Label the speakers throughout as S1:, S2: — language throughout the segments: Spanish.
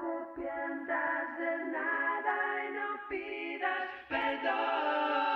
S1: arrepientas de nada y no pidas perdón.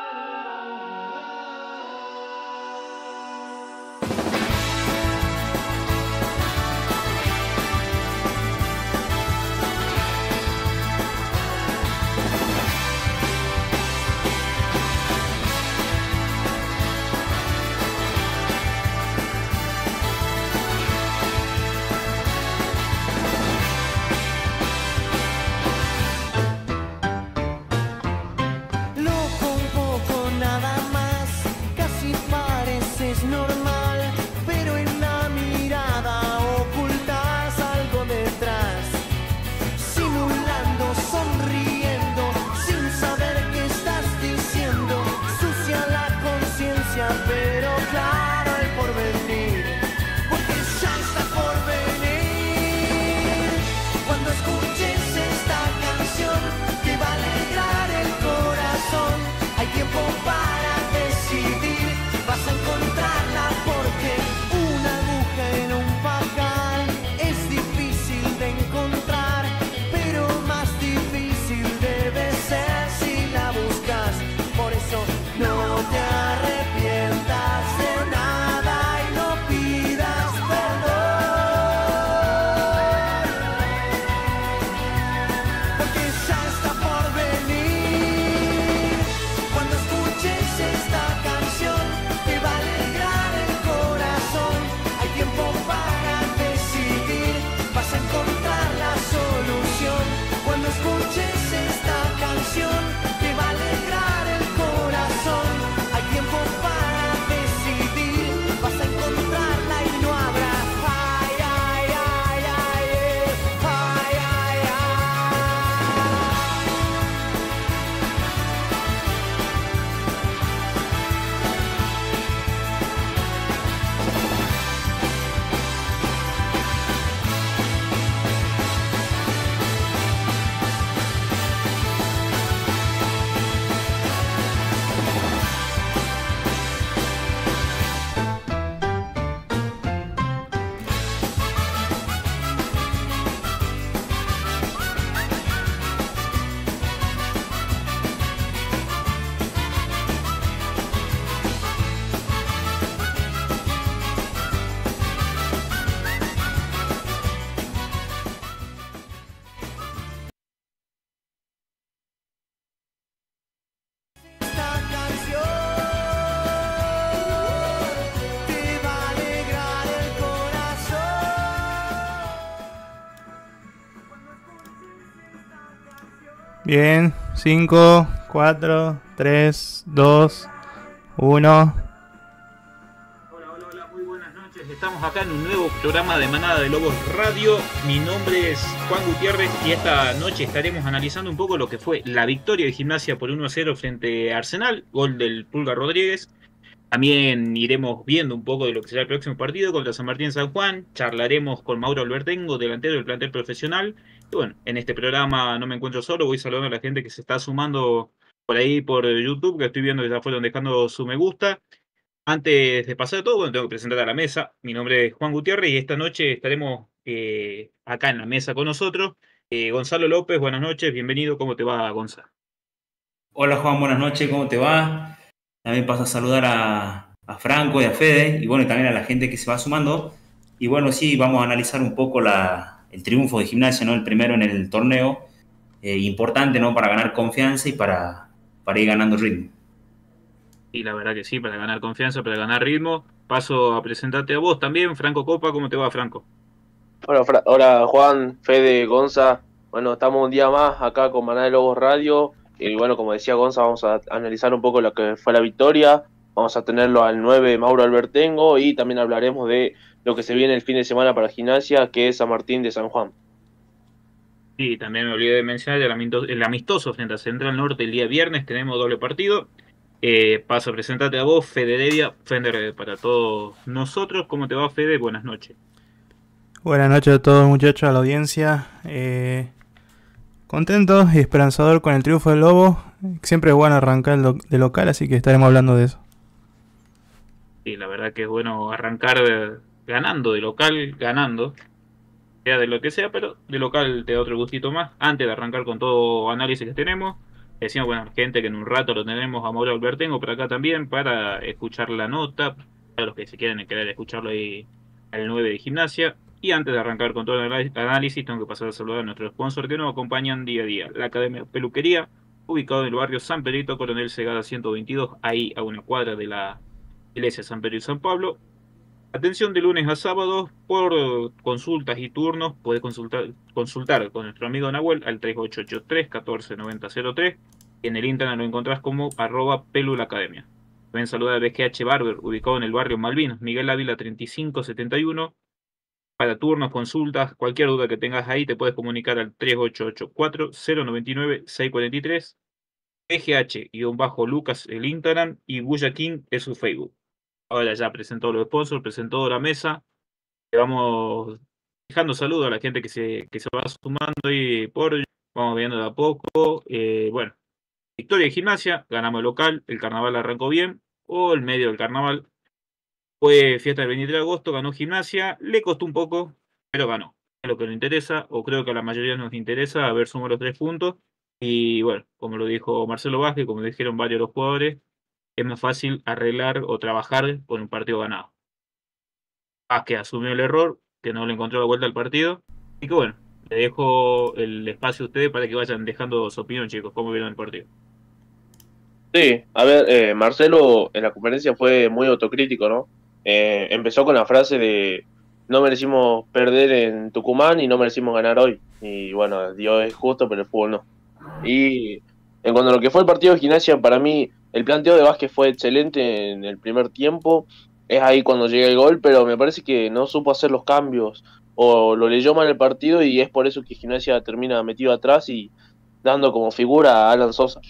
S1: Pero claro, el porvenir, porque ya está por venir. Cuando escuches esta canción, te va a alegrar el corazón. Hay tiempo para decidir, vas a encontrarla, porque una aguja en un pajar es difícil de encontrar, pero más difícil debe ser si la buscas. Por eso no te arrepientas de nada y no pidas perdón, porque ya está por venir. Cuando escuches esta canción, te va a alegrar el corazón. Hay tiempo para decidir, vas a encontrar la solución. Cuando escuches esta canción, te va a alegrar el corazón. Hay tiempo para decidir, vas a encontrarla y no habrá ay, ay, ay, ay, ay, ay, ay. Esta canción te va a alegrar el corazón.
S2: Bien, 5, 4, 3, 2, 1.
S3: Hola, muy buenas noches. Estamos acá en un nuevo programa de Manada de Lobos Radio. Mi nombre es Juan Gutiérrez y esta noche estaremos analizando un poco lo que fue la victoria de Gimnasia por 1-0 frente a Arsenal, gol del Pulga Rodríguez. También iremos viendo un poco de lo que será el próximo partido contra San Martín San Juan. Charlaremos con Mauro Albertengo, delantero del plantel profesional. Y bueno, en este programa no me encuentro solo, voy saludando a la gente que se está sumando por ahí por YouTube, que estoy viendo que ya fueron dejando su me gusta. Antes de pasar todo, bueno, tengo que presentar a la mesa. Mi nombre es Juan Gutiérrez y esta noche estaremos acá en la mesa con nosotros. Gonzalo López, buenas noches, bienvenido. ¿Cómo te va, Gonzalo?
S4: Hola Juan, buenas noches, ¿cómo te va? También paso a saludar a Franco y a Fede, y bueno, también a la gente que se va sumando. Y bueno, sí, vamos a analizar un poco el triunfo de Gimnasia, ¿no? El primero en el torneo, importante, ¿no? Para ganar confianza y para ir ganando ritmo.
S3: Y la verdad que sí, para ganar confianza, para ganar ritmo. Paso a presentarte a vos también, Franco Copa. ¿Cómo te va, Franco?
S5: Hola Juan, Fede, Gonza. Bueno, estamos un día más acá con Manada de Lobos Radio. Y bueno, como decía Gonza, vamos a analizar un poco lo que fue la victoria. Vamos a tenerlo al 9 Mauro Albertengo y también hablaremos de lo que se viene el fin de semana para Gimnasia, que es San Martín de San Juan.
S3: Sí, también me olvidé de mencionar el amistoso frente a Central Norte el día viernes. Tenemos doble partido. Paso a presentarte a vos, Fede Devia, Fender para todos nosotros. ¿Cómo te va, Fede? Buenas noches.
S2: Buenas noches a todos, muchachos, a la audiencia. Contento y esperanzador con el triunfo del Lobo. Siempre es bueno arrancar de local, así que estaremos hablando de eso.
S3: Sí, la verdad que es bueno arrancar ganando, de local ganando. sea de lo que sea, pero de local te da otro gustito más. Antes de arrancar con todo análisis que tenemos, decimos, bueno, gente que en un rato lo tenemos a Mauro Albertengo por acá también para escuchar la nota, para los que se quieren querer escucharlo ahí al 9 de gimnasia. Y antes de arrancar con todo el análisis, tengo que pasar a saludar a nuestros sponsors que nos acompañan día a día. La Academia Peluquería, ubicado en el barrio San Pedrito, Coronel Segada 122, ahí a una cuadra de la iglesia San Pedro y San Pablo. Atención de lunes a sábado por consultas y turnos. Puedes consultar con nuestro amigo Nahuel al 3883-149003. Y en el Instagram lo encontrás como @pelulacademia. Pueden saludar a BGH Barber, ubicado en el barrio Malvinas, Miguel Ávila 3571. Para turnos, consultas, cualquier duda que tengas ahí, te puedes comunicar al 3884-099-643. BGH-Lucas el Instagram y Buya King es su Facebook. Ahora ya presentó los sponsors, presentó la mesa. Le vamos dejando saludos a la gente que se va sumando y vamos viendo de a poco. Bueno, victoria de gimnasia, ganamos el local, el carnaval arrancó bien, o el medio del carnaval. Fue fiesta del 23 de agosto, ganó gimnasia, le costó un poco, pero ganó. Es lo que nos interesa, o creo que a la mayoría nos interesa, a ver, sumar los 3 puntos. Y bueno, como lo dijo Marcelo Vázquez, como dijeron varios de los jugadores, es más fácil arreglar o trabajar con un partido ganado. Vázquez asumió el error, que no le encontró la vuelta al partido. Y que bueno, le dejo el espacio a ustedes para que vayan dejando su opinión, chicos, cómo vieron el partido.
S5: Sí, a ver, Marcelo en la conferencia fue muy autocrítico, ¿no? Empezó con la frase de no merecimos perder en Tucumán y no merecimos ganar hoy. Y bueno, Dios es justo, pero el fútbol no. Y en cuanto a lo que fue el partido de gimnasia, para mí el planteo de Vázquez fue excelente en el primer tiempo. Es ahí cuando llega el gol, pero me parece que no supo hacer los cambios o lo leyó mal el partido y es por eso que gimnasia termina metido atrás y dando como figura a Alan Sosa.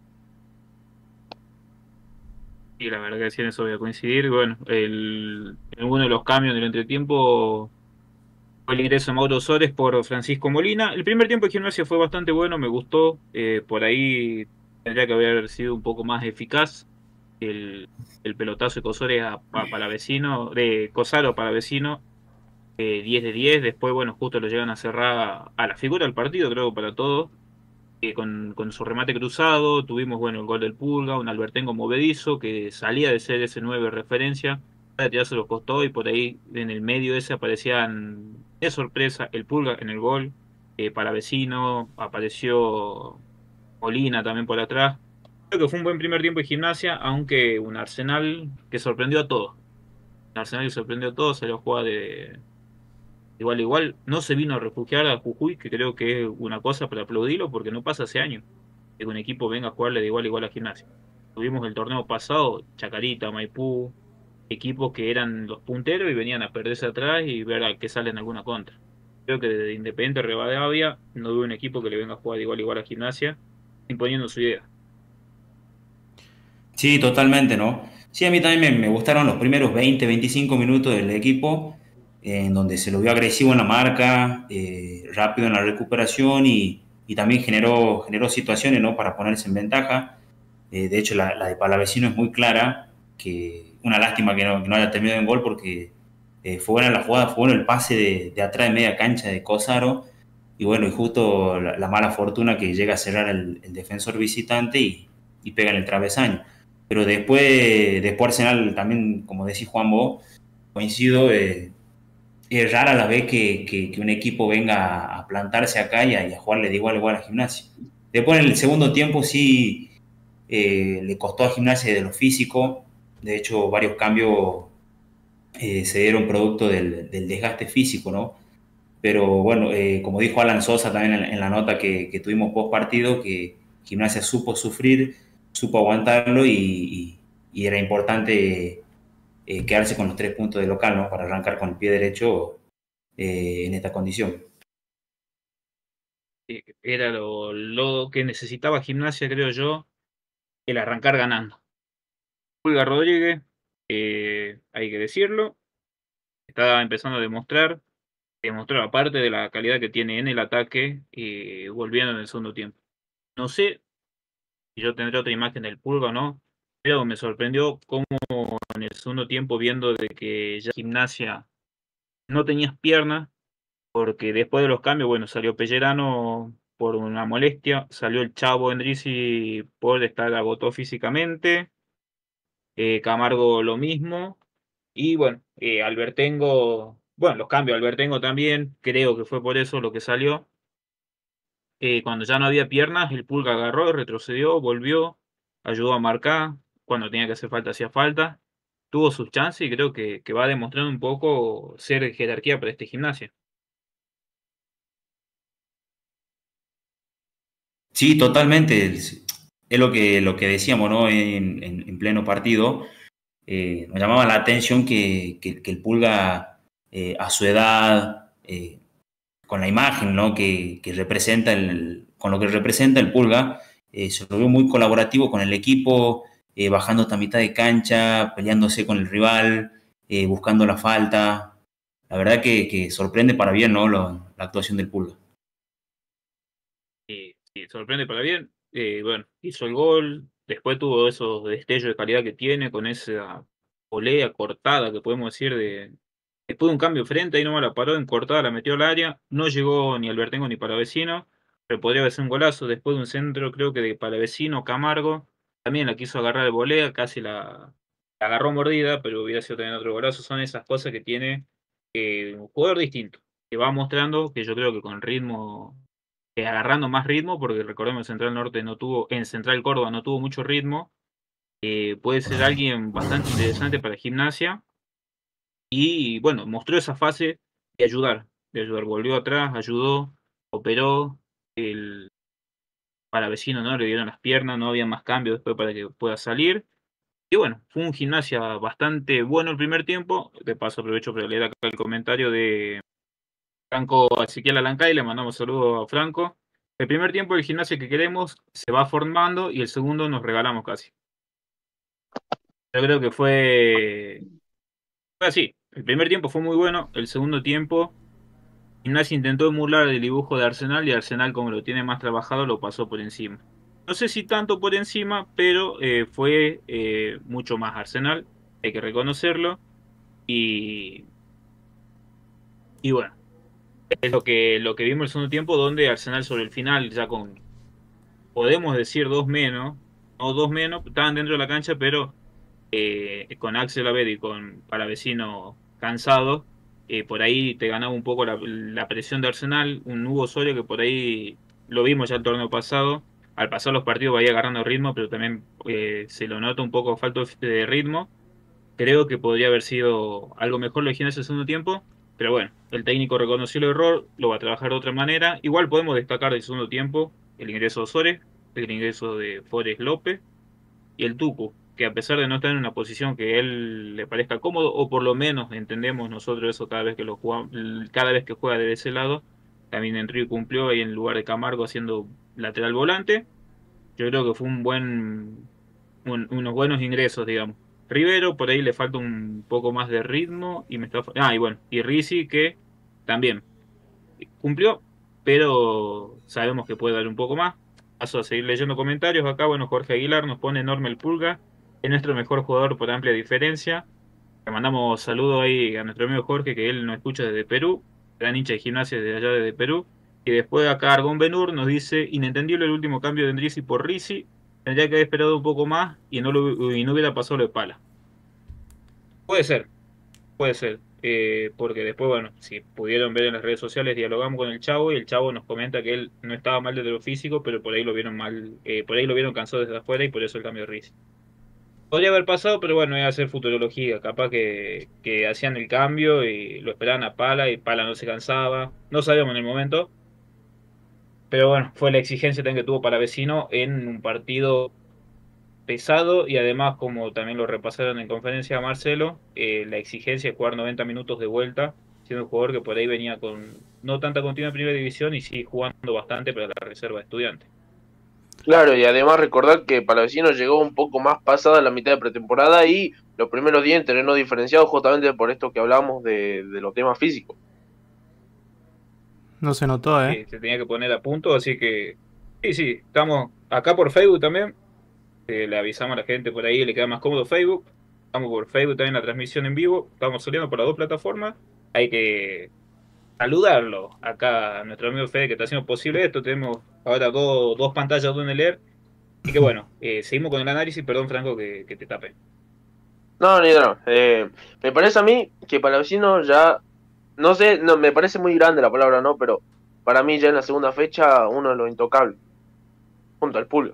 S3: Y la verdad que sí, en eso voy a coincidir. Bueno, en uno de los cambios del entretiempo fue el ingreso de Mauro Osores por Francisco Molina. El primer tiempo de gimnasia fue bastante bueno, me gustó. Por ahí tendría que haber sido un poco más eficaz. El pelotazo de Cosores para vecino, de Cosaro para vecino, 10 de 10. Después, bueno, justo lo llegan a cerrar a la figura del partido, creo, para todos. Con su remate cruzado, tuvimos bueno el gol del Pulga, un Albertengo movedizo que salía de ser ese 9 referencia, ya se los costó y por ahí en el medio ese aparecían de sorpresa el Pulga en el gol, para vecino, apareció Molina también por atrás. Creo que fue un buen primer tiempo de gimnasia, aunque un Arsenal que sorprendió a todos. Un Arsenal que sorprendió a todos, salió a jugar de igual, igual, no se vino a refugiar a Jujuy, que creo que es una cosa para aplaudirlo, porque no pasa hace años que un equipo venga a jugarle de igual a igual a Gimnasia. Tuvimos el torneo pasado, Chacarita, Maipú, equipos que eran los punteros y venían a perderse atrás y ver a qué sale en alguna contra. Creo que desde Independiente Rivadavia no hubo un equipo que le venga a jugar de igual a igual a Gimnasia, imponiendo su idea.
S4: Sí, totalmente, ¿no? Sí, a mí también me gustaron los primeros 20, 25 minutos del equipo, en donde se lo vio agresivo en la marca, rápido en la recuperación y también generó situaciones, ¿no? Para ponerse en ventaja. De hecho, la de Palavecino es muy clara, que una lástima que no haya terminado en gol porque fue buena la jugada, fue bueno el pase de atrás de media cancha de Cosaro y bueno, y justo la mala fortuna que llega a cerrar el defensor visitante y pega en el travesaño. Pero después Arsenal también, como decís Juan Bo, coincido, es rara la vez que un equipo venga a plantarse acá y a jugarle de igual a igual a Gimnasia. Después en el segundo tiempo sí le costó a Gimnasia de lo físico, de hecho varios cambios se dieron producto del desgaste físico, ¿no? Pero bueno, como dijo Alan Sosa también en la nota que tuvimos post partido, que Gimnasia supo sufrir, supo aguantarlo y era importante quedarse con los 3 puntos de local, ¿no? Para arrancar con el pie derecho en esta condición.
S3: Era lo que necesitaba Gimnasia, creo yo, el arrancar ganando. Pulga Rodríguez, hay que decirlo, está empezando a demostró aparte de la calidad que tiene en el ataque y volviendo en el segundo tiempo. No sé si yo tendré otra imagen del Pulga o no, pero me sorprendió cómo en el segundo tiempo, viendo de que ya Gimnasia no tenías piernas, porque después de los cambios, bueno, salió Pellerano por una molestia, salió el Chavo Endrizzi por estar agotado físicamente, Camargo lo mismo, y bueno, Albertengo, bueno, los cambios, Albertengo también, creo que fue por eso lo que salió. Cuando ya no había piernas, el Pulga agarró, retrocedió, volvió, ayudó a marcar, cuando tenía que hacer falta, hacía falta, tuvo sus chances y creo que va demostrando un poco ser jerarquía para este gimnasio.
S4: Sí, totalmente. Es lo que decíamos, ¿no? En pleno partido. Nos llamaba la atención que el Pulga, a su edad, con la imagen, ¿no? que representa con lo que representa el Pulga, se lo vio muy colaborativo con el equipo, bajando hasta mitad de cancha, peleándose con el rival, buscando la falta. La verdad que sorprende para bien, ¿no? La actuación del Pulga.
S3: Sí, sorprende para bien. Bueno, hizo el gol, después tuvo esos destellos de calidad que tiene, con esa volea cortada que podemos decir después de un cambio frente, ahí nomás la paró en cortada, la metió al área, no llegó ni Albertengo ni Palavecino, pero podría haber sido un golazo después de un centro, creo que de Palavecino, Camargo, también la quiso agarrar de volea, casi la agarró mordida, pero hubiera sido también otro golazo. Son esas cosas que tiene un jugador distinto, que va mostrando que yo creo que con ritmo, agarrando más ritmo, porque recordemos Central Norte no tuvo, en Central Córdoba no tuvo mucho ritmo, puede ser alguien bastante interesante para Gimnasia. Y bueno, mostró esa fase de ayudar, volvió atrás, ayudó, operó, el Palavecino no le dieron las piernas, no había más cambios después para que pueda salir. Y bueno, fue un Gimnasia bastante bueno el primer tiempo. De paso aprovecho para leer acá el comentario de Franco Ezequiel Alancay, le mandamos saludos a Franco. El primer tiempo del Gimnasia que queremos se va formando y el segundo nos regalamos casi. Yo creo que fue así. El primer tiempo fue muy bueno, el segundo tiempo Gimnasia intentó emular el dibujo de Arsenal y Arsenal, como lo tiene más trabajado, lo pasó por encima. No sé si tanto por encima, pero fue mucho más Arsenal, hay que reconocerlo. Y, y bueno, es lo que vimos el segundo tiempo, donde Arsenal sobre el final, ya con, podemos decir dos menos, o dos menos, estaban dentro de la cancha, pero con Axel Abed y con Palavecino cansado, por ahí te ganaba un poco la presión de Arsenal, un Hugo Osorio que por ahí lo vimos ya el torneo pasado, al pasar los partidos vaya agarrando ritmo, pero también se lo nota un poco falta de ritmo. Creo que podría haber sido algo mejor lo de Gimnasia en el segundo tiempo, pero bueno, el técnico reconoció el error, lo va a trabajar de otra manera. Igual podemos destacar del segundo tiempo el ingreso de Osores, el ingreso de Forest López y el Tucu, que a pesar de no estar en una posición que él le parezca cómodo, o por lo menos entendemos nosotros eso cada vez que lo jugamos, cada vez que juega de ese lado, también entró y cumplió ahí en lugar de Camargo haciendo lateral volante. Yo creo que fue unos buenos ingresos, digamos. Rivero, por ahí le falta un poco más de ritmo y me está. Y bueno, y Risi que también cumplió, pero sabemos que puede dar un poco más. Paso a seguir leyendo comentarios. Acá, bueno, Jorge Aguilar nos pone enorme el Pulga. Es nuestro mejor jugador por amplia diferencia. Le mandamos saludo ahí a nuestro amigo Jorge, que él nos escucha desde Perú. Gran hincha de Gimnasia desde allá desde Perú. Y después acá Argón Benur nos dice, inentendible el último cambio de Endrizi por Risi. Tendría que haber esperado un poco más y no hubiera pasado lo de Pala. Puede ser. Puede ser, porque después, bueno, si pudieron ver en las redes sociales, dialogamos con el Chavo y el Chavo nos comenta que él no estaba mal desde lo físico, pero por ahí lo vieron mal, por ahí lo vieron cansado desde afuera y por eso el cambio de risa. Podría haber pasado, pero bueno, iba a ser futurología, capaz que hacían el cambio y lo esperaban a Pala y Pala no se cansaba, no sabíamos en el momento, pero bueno, fue la exigencia también que tuvo para Vecino en un partido pesado y además, como también lo repasaron en conferencia Marcelo, la exigencia de jugar 90 minutos de vuelta, siendo un jugador que por ahí venía con no tanta continuidad en primera división y sí jugando bastante para la reserva de estudiantes.
S5: Claro, y además recordar que Palavecino llegó un poco más pasada la mitad de pretemporada y los primeros días en terreno diferenciado justamente por esto que hablamos de los temas físicos.
S2: No se notó,
S3: Se tenía que poner a punto, así que sí, estamos acá por Facebook también, le avisamos a la gente por ahí, le queda más cómodo Facebook, estamos por Facebook también la transmisión en vivo, estamos saliendo por las dos plataformas, hay que saludarlo acá a nuestro amigo Fede que está haciendo posible esto. Tenemos ahora dos pantallas donde leer. Así que bueno, seguimos con el análisis. Perdón, Franco, que te tape.
S5: No, ni no. Me parece a mí que Palavecino ya, no sé, no, me parece muy grande la palabra, ¿no? Pero para mí ya en la segunda fecha uno de los intocables, junto al Pulga.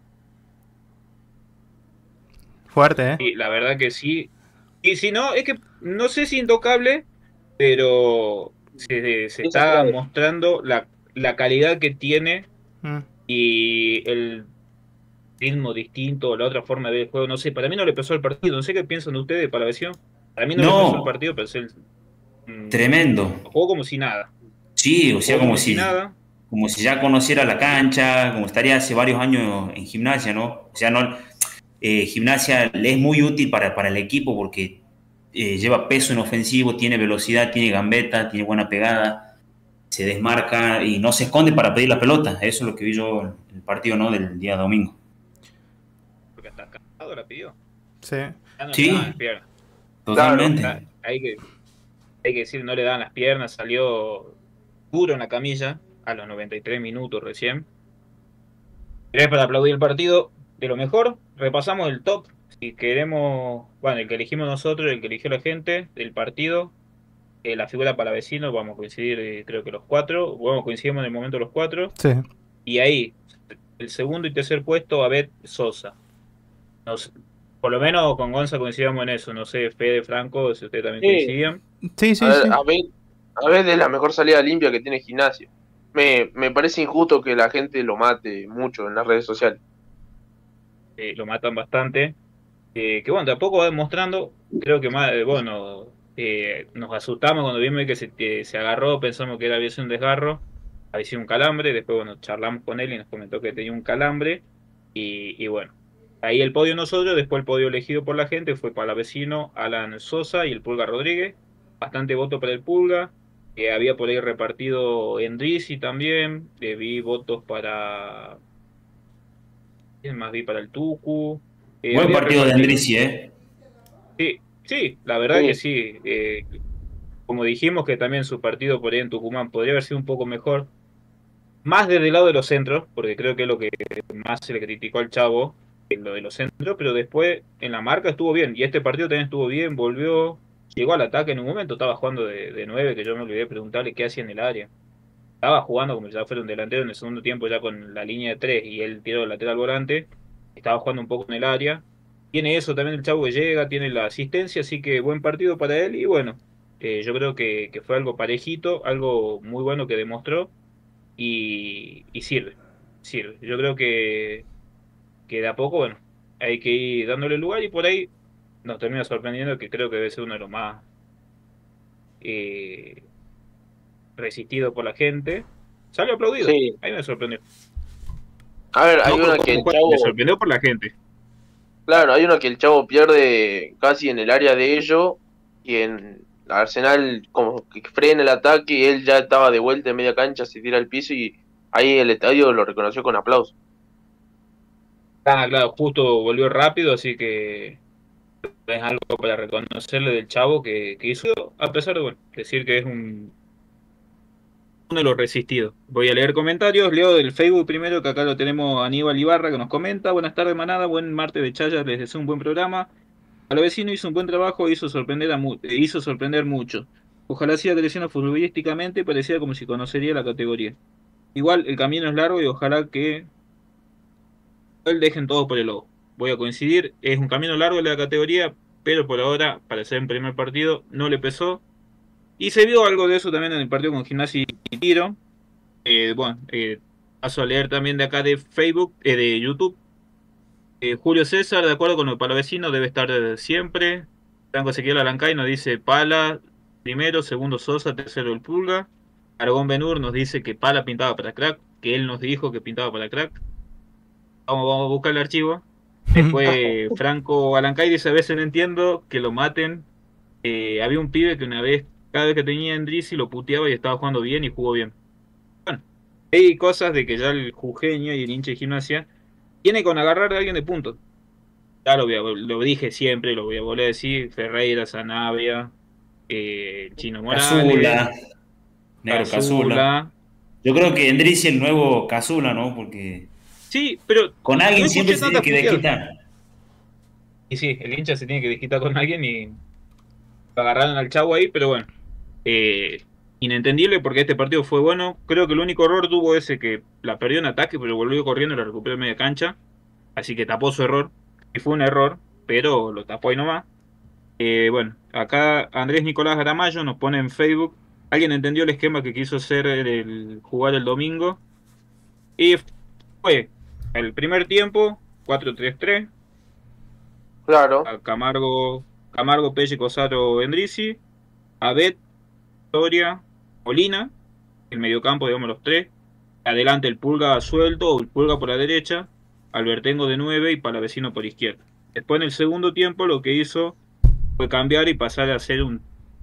S2: Fuerte, ¿eh?
S3: Y la verdad que sí. Y si no, es que no sé si intocable, pero se
S5: Esa
S3: está
S5: clave.
S3: mostrando la calidad que tiene
S2: Mm.
S3: y el ritmo distinto, la otra forma de ver el juego. No sé, para mí no le pesó el partido. No sé qué piensan ustedes de Palavecino. Para mí no le pesó el
S4: No,
S3: partido, pero es el,
S4: tremendo.
S3: jugó como si nada.
S4: Sí, o sea,
S3: Jugó como si nada.
S4: como si ya conociera la cancha, como estaría hace varios años en gimnasia, ¿no? O sea, no, gimnasia le es muy útil para el equipo porque lleva peso en ofensivo, tiene velocidad, tiene gambeta, tiene buena pegada, se desmarca y no se esconde para pedir la pelota. Eso es lo que vi yo en el partido, ¿no? Del día domingo.
S3: Porque hasta Casado la pidió.
S2: Sí.
S3: Ya no le daban las
S4: Sí,
S3: piernas.
S5: Claro.
S3: Ya,
S4: totalmente.
S3: hay que decir, no le daban las piernas. Salió duro en la camilla a los 93 minutos recién. Pero es para aplaudir el partido de lo mejor. Repasamos el top. Si queremos, bueno, el que elegimos nosotros, el que eligió la gente del partido, la figura para vecinos, vamos a coincidir, creo que los cuatro. Bueno, coincidimos en el momento los cuatro.
S2: Sí.
S3: Y ahí, el segundo y tercer puesto, Abed Sosa. Nos, por lo menos con Gonza coincidamos en eso. No sé, Fede, Franco, si ustedes también
S5: Sí,
S3: coincidían.
S2: Sí,
S5: a
S2: sí,
S5: ver,
S2: sí.
S5: a ver, es la mejor salida limpia que tiene Gimnasia. Me parece injusto que la gente lo mate mucho en las redes sociales.
S3: Lo matan bastante. Que bueno, tampoco va demostrando, creo que más, bueno, nos asustamos cuando vimos que se agarró, pensamos que había sido un desgarro, había sido un calambre, después bueno, charlamos con él y nos comentó que tenía un calambre, y bueno, ahí el podio nosotros, después el podio elegido por la gente fue Palavecino, Alan Sosa y el Pulga Rodríguez, bastante voto para el Pulga, había por ahí repartido Endrisi también, vi votos para, ¿quién más vi? Para el Tucu,
S4: Buen
S3: había
S4: partido de
S3: repartido.
S4: Andrisi, ¿eh?
S3: Sí, sí, la verdad que
S5: Sí,
S3: sí. Como dijimos que también su partido por ahí en Tucumán podría haber sido un poco mejor, más desde el lado de los centros, porque creo que es lo que más se le criticó al Chavo, lo de los centros, pero después en la marca estuvo bien, y este partido también estuvo bien, volvió, llegó al ataque en un momento, estaba jugando de 9, que yo me olvidé de preguntarle qué hacía en el área. Estaba jugando como si ya fuera un delantero en el segundo tiempo, ya con la línea de 3 y él tiró el lateral volante. Estaba jugando un poco en el área. Tiene eso también el chavo que llega, tiene la asistencia, así que buen partido para él. Y bueno, yo creo que fue algo parejito, algo muy bueno que demostró y sirve, sirve. Yo creo que de a poco, bueno, hay que ir dándole lugar y por ahí nos termina sorprendiendo que creo que debe ser uno de los más eh, resistidos por la gente. Salió aplaudido,
S5: sí.
S3: ahí me sorprendió.
S5: A ver, hay
S3: No por
S5: una que
S3: cómo
S5: el
S3: juega, me
S5: Chavo,
S3: sorprendió por la gente.
S5: claro, hay una que el Chavo pierde casi en el área de ellos y en Arsenal como que frena el ataque y él ya estaba de vuelta en media cancha, se tira al piso y ahí el estadio lo reconoció con aplausos.
S3: Ah, claro, justo volvió rápido, así que es algo para reconocerle del chavo que hizo, a pesar de, bueno, decir que es uno de los resistidos. Voy a leer comentarios, leo del Facebook primero, que acá lo tenemos Aníbal Ibarra, que nos comenta: buenas tardes, manada, buen martes de Chaya, les deseo un buen programa. A lo vecino hizo un buen trabajo, hizo sorprender mucho. Ojalá siga creciendo futbolísticamente, parecía como si conocería la categoría. Igual el camino es largo y ojalá que él dejen todo por el lobo. Voy a coincidir, es un camino largo en la categoría, pero por ahora, para ser en primer partido, no le pesó. Y se vio algo de eso también en el partido con Gimnasia y Tiro. Bueno, paso a leer también de acá de Facebook, de YouTube. Julio César, de acuerdo con el palavecino, debe estar desde siempre. Franco Ezequiel Alancay nos dice Pala primero, segundo Sosa, tercero el Pulga. Aragón Benur nos dice que Pala pintaba para crack, que él nos dijo que pintaba para crack. Vamos a buscar el archivo. Después Franco Alancay dice: a veces no entiendo que lo maten. Había un pibe que una vez, cada vez que tenía Endrisi, lo puteaba y estaba jugando bien y jugó bien. Bueno, hay cosas de que ya el jujeño y el hincha de Gimnasia tiene con agarrar a alguien de punto. Ya lo dije siempre, lo voy a volver a decir: Ferreira, Sanabria, Chino Morales,
S4: Azula. Negro Casula.
S3: Casula.
S4: Yo creo que Endrizi el nuevo Casula, ¿no? Porque
S3: Sí, pero
S4: con
S3: no
S4: alguien siempre
S3: escuché
S4: se tiene
S3: tantas
S4: que
S3: puteadas.
S4: desquitar.
S3: Y sí, el hincha se tiene que desquitar con alguien y lo agarraron al chavo ahí, pero bueno. Eh, Inentendible porque este partido fue bueno. Creo que el único error tuvo ese que la perdió en ataque, pero volvió corriendo y la recuperó en media cancha. Así que tapó su error. Y fue un error, pero lo tapó ahí nomás. Bueno, acá Andrés Nicolás Garamayo nos pone en Facebook. Alguien entendió el esquema que quiso hacer jugar el domingo. Y fue el primer tiempo, 4-3-3.
S5: Claro,
S3: A Camargo, Pelle, Cosaro, Endrizi. Abet, Soria, Molina. El mediocampo, digamos, los tres. Adelante el Pulga suelto, o el Pulga por la derecha. Albertengo de 9 y Palavecino por izquierda. Después en el segundo tiempo lo que hizo fue cambiar y pasar a hacer un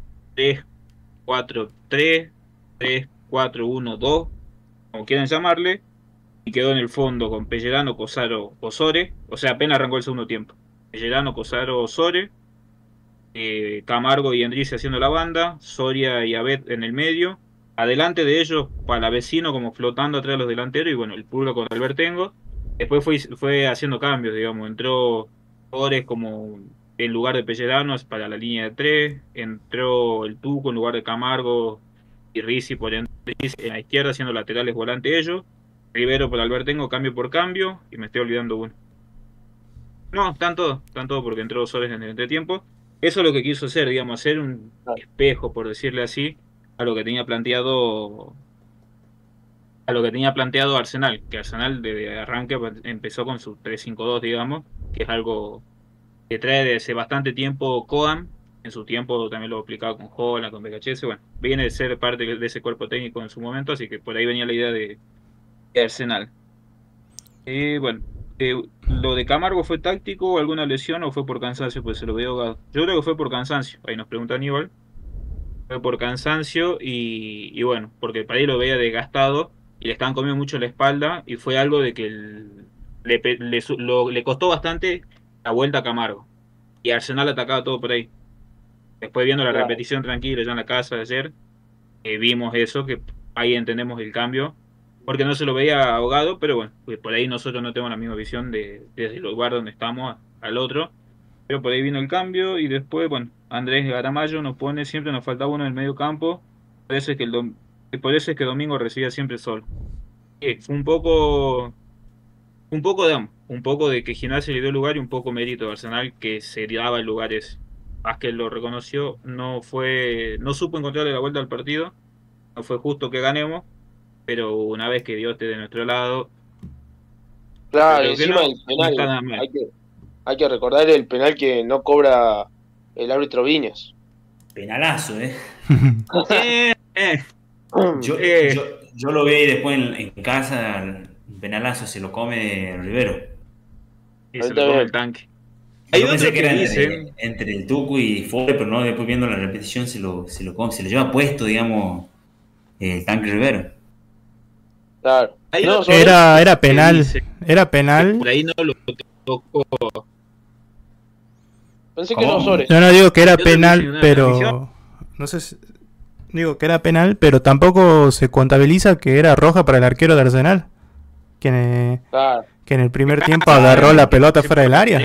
S3: 3-4-3, 3-4-1-2, como quieran llamarle, y quedó en el fondo con Pellerano, Cosaro, Osore, o sea, apenas arrancó el segundo tiempo. Pellerano, Cosaro, Osore, Camargo y Endrizi haciendo la banda, Soria y Abet en el medio, adelante de ellos Palavecino como flotando atrás de los delanteros, y bueno, el Pulga con Albertengo. Después fue haciendo cambios, digamos, entró Ores como en lugar de Pelleranos para la línea de 3, entró el Tuco en lugar de Camargo y Rizzi por en la izquierda haciendo laterales volante ellos, Rivero por Albertengo cambio por cambio, y me estoy olvidando uno. No, están todos porque entró Sores en el entretiempo. Eso es lo que quiso hacer, digamos, hacer un espejo, por decirle así, a lo que tenía planteado Arsenal, que Arsenal desde arranque empezó con su 3-5-2, digamos, que es algo que trae desde hace bastante tiempo Coam, en su tiempo también lo aplicaba con Holland, con BKHS, bueno, viene de ser parte de ese cuerpo técnico en su momento, así que por ahí venía la idea de Arsenal. Bueno, lo de Camargo fue táctico, alguna lesión o fue por cansancio, pues se lo veo ahogado. Yo creo que fue por cansancio, ahí nos pregunta Aníbal. Fue por cansancio y bueno, porque para ahí lo veía desgastado y le estaban comiendo mucho la espalda y fue algo de que le costó bastante la vuelta a Camargo. Y Arsenal atacaba todo por ahí. Después viendo la
S5: Claro.
S3: repetición tranquila ya en la casa de ayer, vimos eso, que ahí entendemos el cambio, porque no se lo veía ahogado, pero bueno, pues por ahí nosotros no tenemos la misma visión desde el lugar donde estamos al otro. Pero por ahí vino el cambio y después, bueno, Andrés Garamayo nos pone, siempre nos faltaba uno en el medio campo, por eso es que, por eso es que Domingo recibía siempre sol. Fue un poco de que Gimnasia le dio lugar y un poco mérito de Arsenal que se daba el lugar ese. Más que lo reconoció, no supo encontrarle la vuelta al partido, no fue justo que ganemos, pero una vez que Dios esté de nuestro lado,
S5: claro, y
S3: creo que
S5: encima
S3: no,
S5: el
S3: no está
S5: penal,
S3: nada mal.
S5: hay que recordar el penal que no cobra el árbitro Viñas.
S4: Penalazo, ¿eh?
S3: Eh,
S4: Yo,
S3: Eh.
S4: yo, yo lo vi después en casa, un penalazo se lo come Rivero.
S3: y
S5: Ahí
S3: se
S5: está
S3: lo come
S5: bien.
S3: el tanque. Hay
S4: Yo pensé
S3: otro
S4: que
S3: que
S4: era
S3: dicen,
S4: entre el Tucu y Fore, pero no, después viendo la repetición se lo come, se lo lleva puesto, digamos, el tanque Rivero.
S5: Claro.
S3: hay
S5: No,
S3: otro
S2: Era
S3: que
S2: penal.
S3: dice
S2: Era
S3: que
S2: penal.
S3: por ahí no lo tocó.
S5: pensé que
S4: ¿Cómo?
S5: no, Sores.
S2: Yo no digo que era
S3: Yo te dije
S2: penal,
S3: una
S2: pero.
S3: transmisión.
S2: No sé si. Digo que era penal, pero tampoco se contabiliza que era roja para el arquero de Arsenal.
S5: Claro.
S2: Que en el primer tiempo agarró la pelota fuera del área.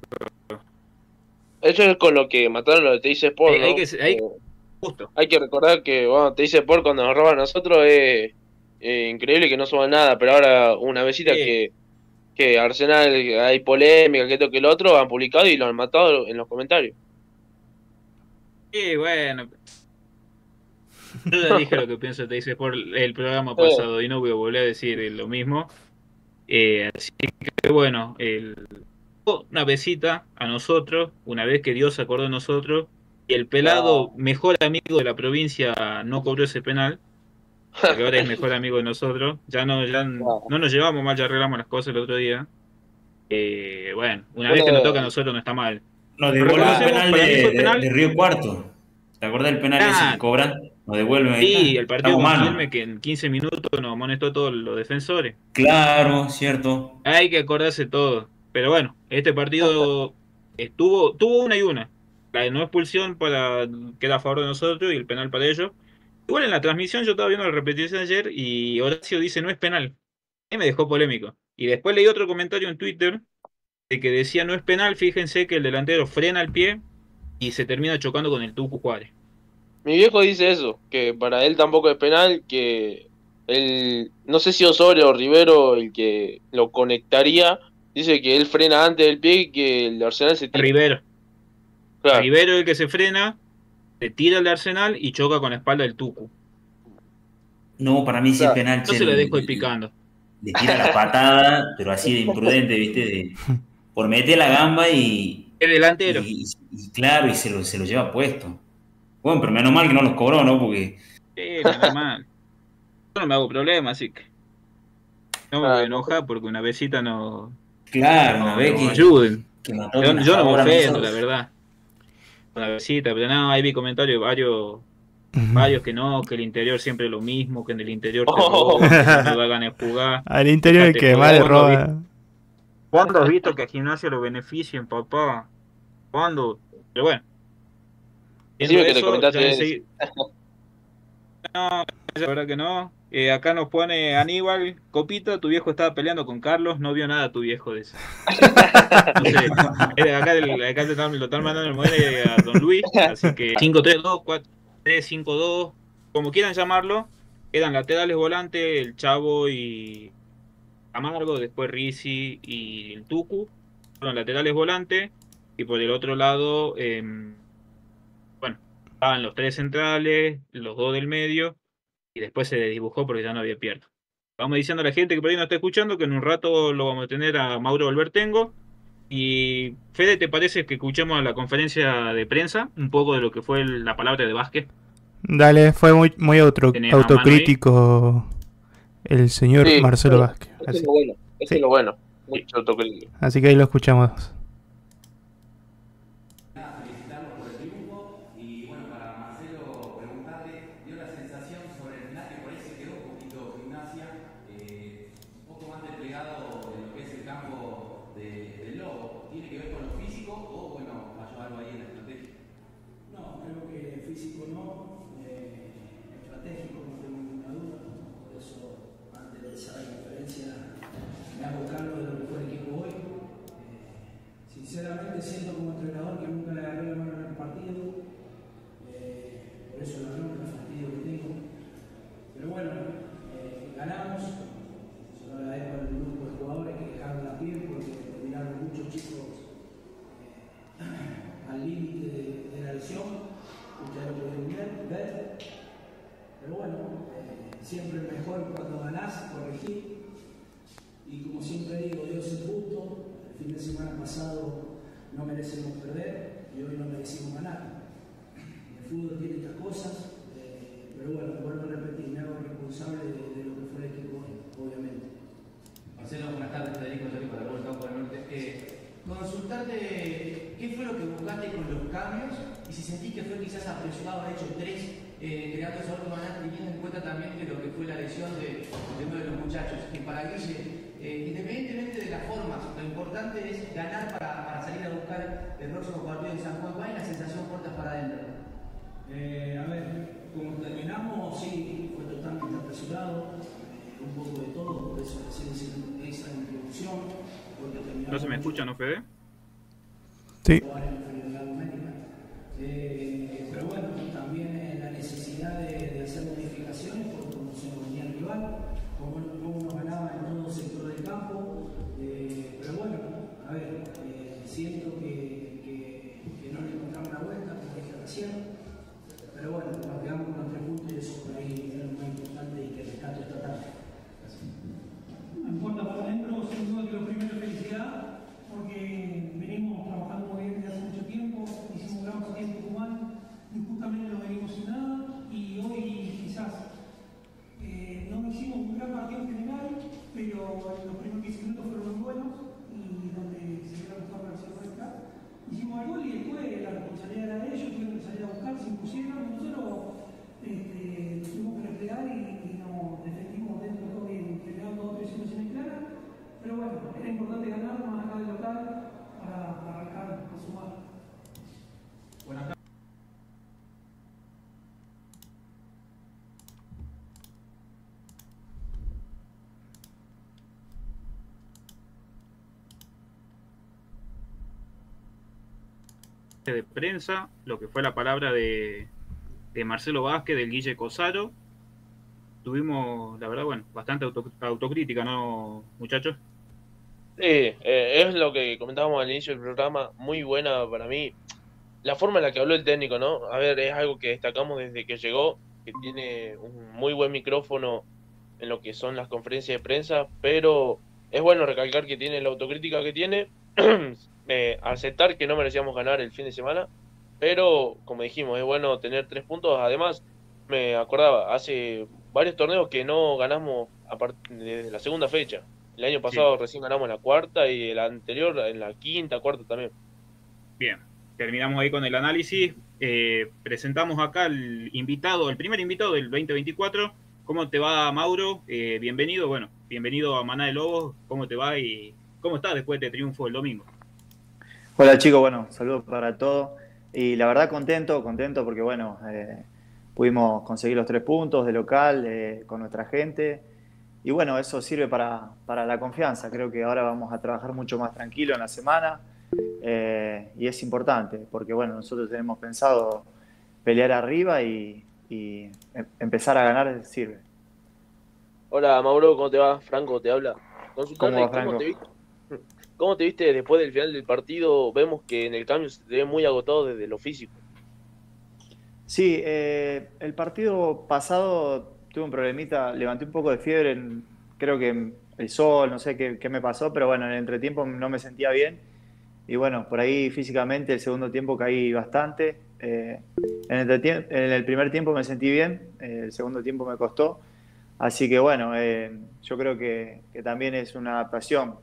S5: Eso es con lo que mataron los de TIC Sport,
S3: Hay
S5: ¿no?
S3: que- Justo.
S5: Hay que recordar que, bueno, TIC Sport cuando nos roban a nosotros es increíble que no suban nada, pero ahora una vecita
S3: Sí.
S5: que Arsenal hay polémica, que esto que el otro, han publicado y lo han matado en los comentarios.
S3: Sí, bueno. Yo ya dije lo que pienso, te dice por el programa pasado y no voy a volver a decir lo mismo. Así que bueno, una besita a nosotros, una vez que Dios se acordó de nosotros, y el pelado, mejor amigo de la provincia, no cobró ese penal, porque ahora es mejor amigo de nosotros. Ya no nos llevamos mal, ya arreglamos las cosas el otro día. Bueno, una vez que nos toca a nosotros no está mal.
S4: Nos devuelve el
S3: Reconocemos,
S4: penal
S3: para mí fue
S4: de,
S3: penal.
S4: de Río Cuarto. ¿Te acordás del penal ese que cobran? Nos devuelven ahí.
S3: Sí,
S4: está.
S3: el partido
S4: Estamos
S3: con
S4: manos.
S3: Quilmes que en 15 minutos nos amonestó todos los defensores.
S4: Claro, cierto.
S3: Hay que acordarse todo. Pero bueno, este partido tuvo una y una. La de no expulsión que era a favor de nosotros y el penal para ellos. Igual en la transmisión yo estaba viendo la repetición ayer y Horacio dice no es penal. Y me dejó polémico. Y después leí otro comentario en Twitter de que decía no es penal, fíjense que el delantero frena el pie y se termina chocando con el Tucu Juárez.
S5: Mi viejo dice eso, que para él tampoco es penal, que él, no sé si Osorio o Rivero el que lo conectaría, dice que él frena antes del pie y que el Arsenal se tira.
S3: Rivero.
S5: Claro.
S3: Rivero es el que se frena, se tira el de Arsenal y choca con la espalda del Tucu.
S4: No, para mí sí es
S5: Claro.
S4: penal.
S3: No se lo dejo ir picando.
S4: Le tira la patada, pero así de imprudente, ¿viste? Por meter la gamba
S3: El delantero.
S4: y claro, y se lo lleva puesto. Bueno, pero menos mal que no los cobró, ¿no? Porque
S3: Sí, menos mal. Yo no me hago problema, así que no me voy a
S5: Claro.
S3: enojar porque una besita no,
S4: claro, una vez
S3: no ayuden.
S4: que nos
S3: Yo,
S4: toquen a
S3: yo no me
S4: favor a
S3: ofendo, la
S4: nosotros.
S3: verdad. Una besita, pero no, ahí vi comentarios varios que no, que el interior siempre es lo mismo, que en el interior te
S5: Oh.
S3: roban, que no da ganas de jugar.
S2: Al interior el
S3: Fíjate,
S2: que
S3: joder,
S2: más le
S3: ¿cuándo
S2: roba.
S3: ¿Cuándo has visto que a Gimnasia lo beneficien, papá? ¿Cuándo? Pero bueno, viendo
S5: Decime que le
S3: eso, ya
S5: comentaste
S3: enseguida. No, la verdad que no. Acá nos pone Aníbal, Copita, tu viejo estaba peleando con Carlos, no vio nada tu viejo de eso. No sé, acá lo están mandando el modelo a Don Luis, así que 5-3-2, 4-3-5-2, como quieran llamarlo, quedan laterales volantes, el Chavo y Camargo, después Rizzi y el Tucu, fueron laterales volantes, y por el otro lado, bueno, estaban los tres centrales, los dos del medio, y después se desdibujó porque ya no había pierna. Vamos diciendo a la gente que por ahí no está escuchando que en un rato lo vamos a tener a Mauro Albertengo. Y Fede, ¿te parece que escuchemos la conferencia de prensa? Un poco de lo que fue la palabra de Vázquez.
S2: Dale, fue muy
S3: ¿Tenés a mano
S2: autocrítico el señor
S5: Sí,
S2: Marcelo
S5: sí.
S2: Vázquez.
S5: Eso es
S2: Así,
S5: lo bueno, eso
S2: Sí.
S5: es lo bueno. Mucho autocrítico.
S2: así que ahí lo escuchamos.
S6: Felicitarlo por el triunfo y bueno, para Marcelo preguntarle, dio la sensación sobre el final que por ahí se quedó un poquito Gimnasia, un poco más desplegado en lo que es el campo del Lobo. ¿Tiene que ver con lo físico o bueno, falló algo ahí en la estrategia?
S7: No, creo que físico no, estratégico no tengo ninguna duda, por eso antes de esa conferencia me hago cargo de lo que fue el equipo hoy. Sinceramente siento como entrenador que nunca le agarré la mano en el partido, por eso la bronca, el fastidio que tengo. Pero bueno, ganamos, se lo agradezco al grupo de jugadores que dejaron la piel porque terminaron muchos chicos al límite de la lesión, ustedes lo pueden ver, pero bueno, siempre es mejor cuando ganás, corregir, y como siempre digo, Dios es justo, el fin de semana pasado no merecemos perder y hoy no merecimos ganar. El fútbol tiene estas cosas, pero bueno, vuelvo a repetir, me hago responsable de lo que fue el equipo hoy, obviamente.
S6: Marcelo, buenas tardes, Federico Torri para el Campo del Norte. Consultarte qué fue lo que buscaste con los cambios y si sentís que fue quizás apresurado haber hecho tres, creando esa última manera, teniendo en cuenta también que lo que fue la lesión de uno de los muchachos, que para Guille, independientemente de las formas, lo importante es ganar para salir a buscar el próximo partido en San Juan. ¿Cuál es la sensación puertas para adentro?
S7: A ver, como terminamos, sí, fue totalmente apresurado, un poco de todo, por eso recién hice esa introducción.
S3: ¿No se me escucha, no, Fede?
S2: Sí.
S7: Pero bueno, también la necesidad de hacer modificaciones por cómo se nos venía el rival, cómo nos ganaba en todo sector del campo. Pero bueno, a ver, siento que no le encontramos la vuelta, como dije recién. Pero bueno, nos quedamos con los 3 puntos y eso por ahí es lo más importante y que rescato esta tarde.
S8: En puerta para adentro, sin duda que lo primero es felicidad, porque venimos trabajando muy bien desde hace mucho tiempo, hicimos un gran partido en Tucumán, y justamente nos venimos sin nada, y hoy quizás no hicimos un gran partido en general, pero los primeros 15 minutos fueron muy buenos, y donde se dio la mejor versión nuestra, hicimos el gol y después la responsabilidad era de ellos, tuvieron que salir a buscar,
S3: de prensa, lo que fue la palabra de Marcelo Vázquez, del Guille Cosaro. Tuvimos, la verdad, bueno, bastante autocrítica, ¿no, muchachos?
S5: Sí, es lo que comentábamos al inicio del programa, muy buena para mí. La forma en la que habló el técnico, ¿no? A ver, es algo que destacamos desde que llegó, que tiene un muy buen micrófono en lo que son las conferencias de prensa, pero es bueno recalcar que tiene la autocrítica que tiene, aceptar que no merecíamos ganar el fin de semana, pero como dijimos, es bueno tener 3 puntos. Además, me acordaba, hace varios torneos que no ganamos desde la segunda fecha. El año
S3: Sí.
S5: pasado recién ganamos en la cuarta y el anterior en la quinta, cuarta también.
S3: Bien, terminamos ahí con el análisis. Presentamos acá el invitado, el primer invitado del 2024. ¿Cómo te va, Mauro? Bienvenido, bueno, bienvenido a Maná de Lobos. ¿Cómo te va y cómo estás después de este triunfo el domingo?
S9: Hola chicos, bueno, saludos para todos. Y la verdad contento porque bueno, pudimos conseguir los 3 puntos de local con nuestra gente. Y bueno, eso sirve para la confianza. Creo que ahora vamos a trabajar mucho más tranquilo en la semana. Y es importante, porque bueno, nosotros tenemos pensado pelear arriba y empezar a ganar sirve.
S5: Hola Mauro, ¿cómo te va? Franco te habla.
S9: ¿Cómo va,
S5: Consultarte,
S9: Franco?
S5: ¿cómo te viste después del final del partido? Vemos que en el cambio se te ve muy agotado desde lo físico.
S9: Sí, el partido pasado tuve un problemita, levanté un poco de fiebre, creo que el sol, no sé qué me pasó, pero bueno, en el entretiempo no me sentía bien. Y bueno, por ahí físicamente el segundo tiempo caí bastante. En el primer tiempo me sentí bien, el segundo tiempo me costó. Así que bueno, yo creo que también es una adaptación.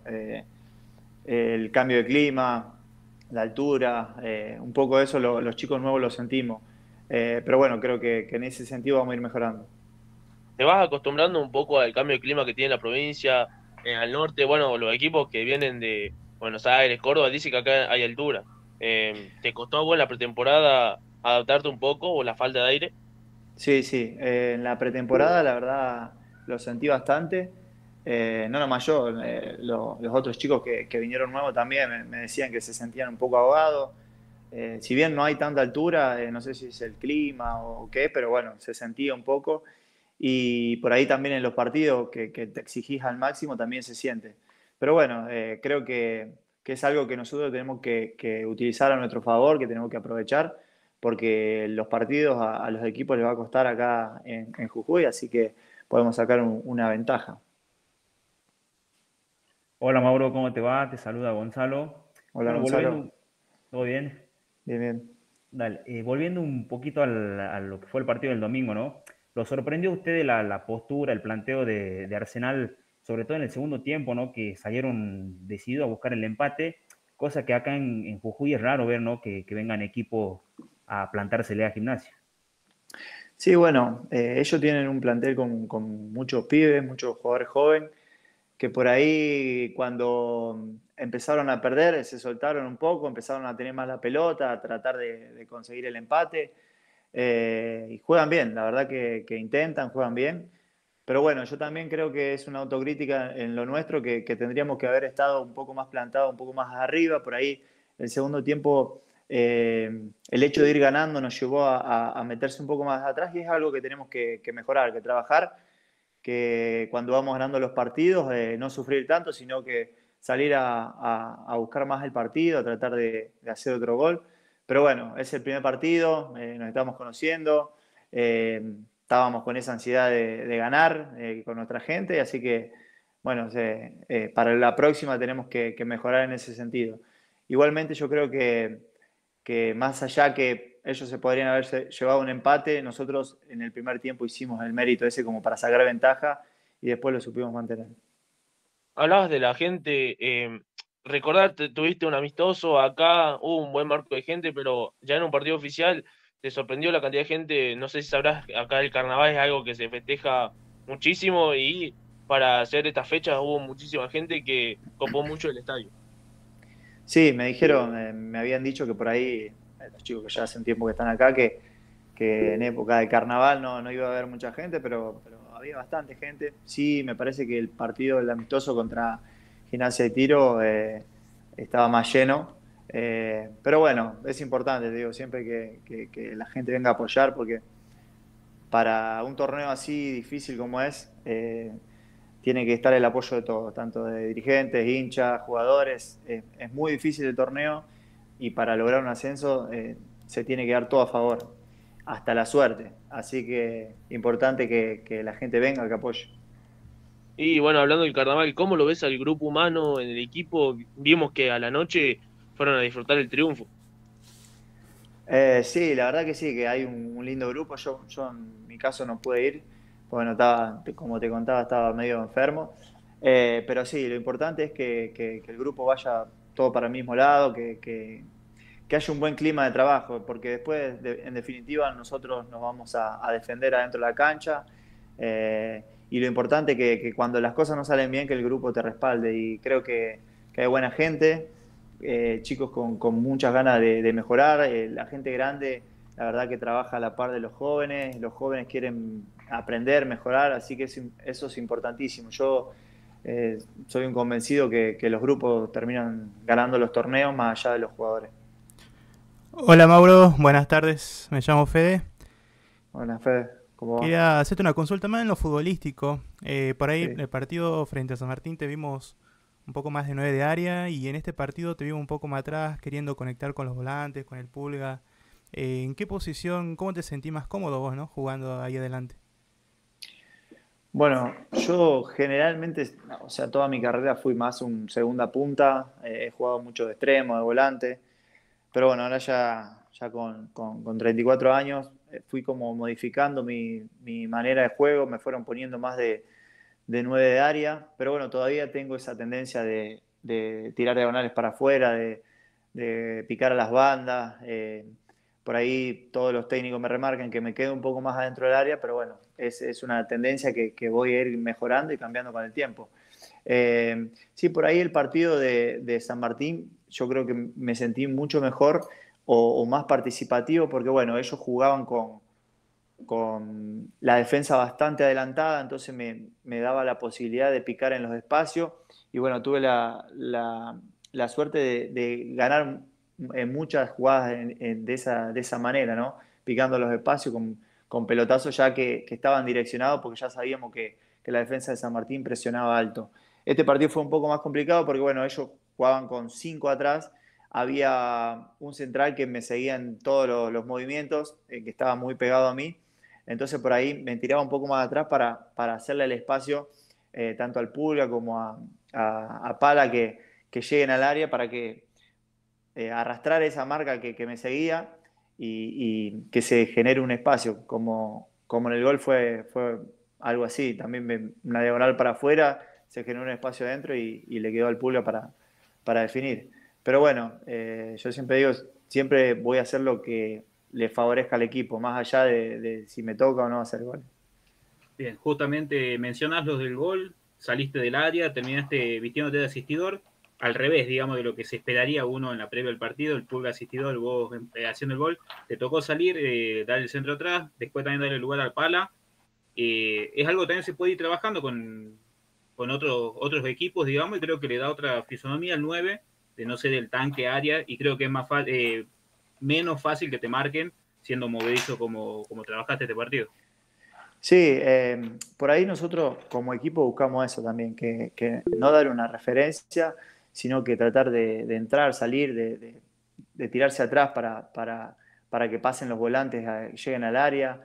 S9: El cambio de clima, la altura, un poco eso los chicos nuevos lo sentimos. Pero bueno, creo que en ese sentido vamos a ir mejorando.
S5: ¿Te vas acostumbrando un poco al cambio de clima que tiene la provincia, al norte? Bueno, los equipos que vienen de Buenos Aires, Córdoba, dicen que acá hay altura. ¿Te costó a vos en la pretemporada adaptarte un poco o la falta de aire?
S9: Sí, sí. En la pretemporada, la verdad, lo sentí bastante. No nomás yo, los otros chicos que vinieron nuevos también me decían que se sentían un poco ahogados. Si bien no hay tanta altura, no sé si es el clima o qué, pero bueno, se sentía un poco. Y por ahí también en los partidos que te exigís al máximo también se siente. Pero bueno, creo que es algo que nosotros tenemos que utilizar a nuestro favor, que tenemos que aprovechar, porque los partidos a los equipos les va a costar acá en Jujuy, así que podemos sacar una ventaja.
S4: Hola Mauro, ¿cómo te va? Te saluda Gonzalo.
S9: Hola
S4: Bueno,
S9: Gonzalo,
S4: volviendo, ¿todo bien?
S9: bien, bien.
S4: Dale, volviendo un poquito a lo que fue el partido del domingo, ¿no? ¿Lo sorprendió a usted la postura, el planteo de Arsenal, sobre todo en el segundo tiempo, ¿no? Que salieron decididos a buscar el empate, cosa que acá en Jujuy es raro ver, ¿no? Que vengan equipos a plantársele a Gimnasia.
S9: Sí, bueno, ellos tienen un plantel con muchos pibes, muchos jugadores jóvenes, que por ahí cuando empezaron a perder se soltaron un poco, empezaron a tener más la pelota, a tratar de conseguir el empate. Y juegan bien, la verdad que intentan, juegan bien. Pero bueno, yo también creo que es una autocrítica en lo nuestro, que tendríamos que haber estado un poco más plantados, un poco más arriba. Por ahí el segundo tiempo, el hecho de ir ganando nos llevó a meterse un poco más atrás y es algo que tenemos que mejorar, que trabajar, que cuando vamos ganando los partidos no sufrir tanto, sino que salir a buscar más el partido, a tratar de hacer otro gol. Pero bueno, es el primer partido, nos estamos conociendo, estábamos con esa ansiedad de ganar con nuestra gente, así que bueno, para la próxima tenemos que mejorar en ese sentido. Igualmente yo creo que más allá que ellos se podrían haberse llevado un empate, nosotros en el primer tiempo hicimos el mérito ese como para sacar ventaja y después lo supimos mantener.
S5: Hablabas de la gente, recordarte, tuviste un amistoso, acá hubo un buen marco de gente, pero ya en un partido oficial te sorprendió la cantidad de gente. No sé si sabrás, acá el carnaval es algo que se festeja muchísimo y para hacer estas fechas hubo muchísima gente que copó mucho el estadio.
S9: Sí, me dijeron, me habían dicho que por ahí, los chicos que ya hace un tiempo que están acá, que en época de carnaval no iba a haber mucha gente, pero había bastante gente. Sí, me parece que el partido, el amistoso contra Gimnasia de Tiro, estaba más lleno. Pero bueno, es importante, te digo, siempre que la gente venga a apoyar, porque para un torneo así difícil como tiene que estar el apoyo de todos, tanto de dirigentes, hinchas, jugadores. Es muy difícil el torneo y para lograr un ascenso se tiene que dar todo a favor, hasta la suerte. Así que importante que la gente venga, que apoye.
S5: Y bueno, hablando del carnaval, ¿cómo lo ves al grupo humano en el equipo? Vimos que a la noche fueron a disfrutar el triunfo.
S9: Sí, la verdad que sí, que hay un lindo grupo. Yo en mi caso no pude ir, porque bueno, estaba, como te contaba, estaba medio enfermo. Pero sí, lo importante es que el grupo vaya todo para el mismo lado, que haya un buen clima de trabajo, porque después, en definitiva, nosotros nos vamos a defender adentro de la cancha. Y lo importante es que cuando las cosas no salen bien, que el grupo te respalde. Y creo que hay buena gente, chicos con muchas ganas de mejorar, la gente grande, la verdad que trabaja a la par de los jóvenes quieren aprender, mejorar, así que eso es importantísimo. Yo soy un convencido que los grupos terminan ganando los torneos más allá de los jugadores.
S2: Hola Mauro, buenas tardes, me llamo Fede.
S9: Buenas, Fede, ¿cómo va?
S2: Quería hacerte una consulta más en lo futbolístico. Por ahí,
S9: Sí.
S2: el partido frente a San Martín te vimos un poco más de 9 de área y en este partido te vimos un poco más atrás, queriendo conectar con los volantes, con el Pulga. ¿En qué posición, cómo te sentís más cómodo vos, no, jugando ahí adelante?
S9: Bueno, yo generalmente, o sea, toda mi carrera fui más un segunda punta, he jugado mucho de extremo, de volante. Pero bueno, ahora ya con 34 años fui como modificando mi manera de juego, me fueron poniendo más de 9 de área, pero bueno, todavía tengo esa tendencia de tirar diagonales para afuera, de picar a las bandas. Por ahí todos los técnicos me remarcan que me quedo un poco más adentro del área, pero bueno, es una tendencia que voy a ir mejorando y cambiando con el tiempo. Sí, por ahí el partido de San Martín, yo creo que me sentí mucho mejor o más participativo porque, bueno, ellos jugaban con la defensa bastante adelantada, entonces me daba la posibilidad de picar en los espacios y, bueno, tuve la suerte de ganar en muchas jugadas de esa manera, ¿no? Picando los espacios con pelotazos ya que estaban direccionados porque ya sabíamos que la defensa de San Martín presionaba alto. Este partido fue un poco más complicado porque, bueno, ellos jugaban con 5 atrás. Había un central que me seguía en todos los movimientos, que estaba muy pegado a mí. Entonces por ahí me tiraba un poco más atrás para hacerle el espacio tanto al Pulga como a Pala que lleguen al área para que arrastrar esa marca que me seguía y que se genere un espacio. Como en el gol fue algo así. También una diagonal para afuera, se generó un espacio adentro y le quedó al Pulga para definir. Pero bueno, yo siempre digo, siempre voy a hacer lo que le favorezca al equipo, más allá de si me toca o no hacer gol.
S3: Bien, justamente mencionás los del gol, saliste del área, terminaste vistiéndote de asistidor, al revés, digamos, de lo que se esperaría uno en la previa del partido, el Pulga asistidor, vos haciendo el gol, te tocó salir, dar el centro atrás, después también darle lugar al Pala. Es algo que también se puede ir trabajando con otros equipos, digamos, y creo que le da otra fisonomía al 9, de no ser el tanque área, y creo que es menos fácil que te marquen siendo movedizo como trabajaste este partido.
S9: Sí, por ahí nosotros como equipo buscamos eso también, que no dar una referencia, sino que tratar de entrar, salir, de tirarse atrás para que pasen los volantes, lleguen al área.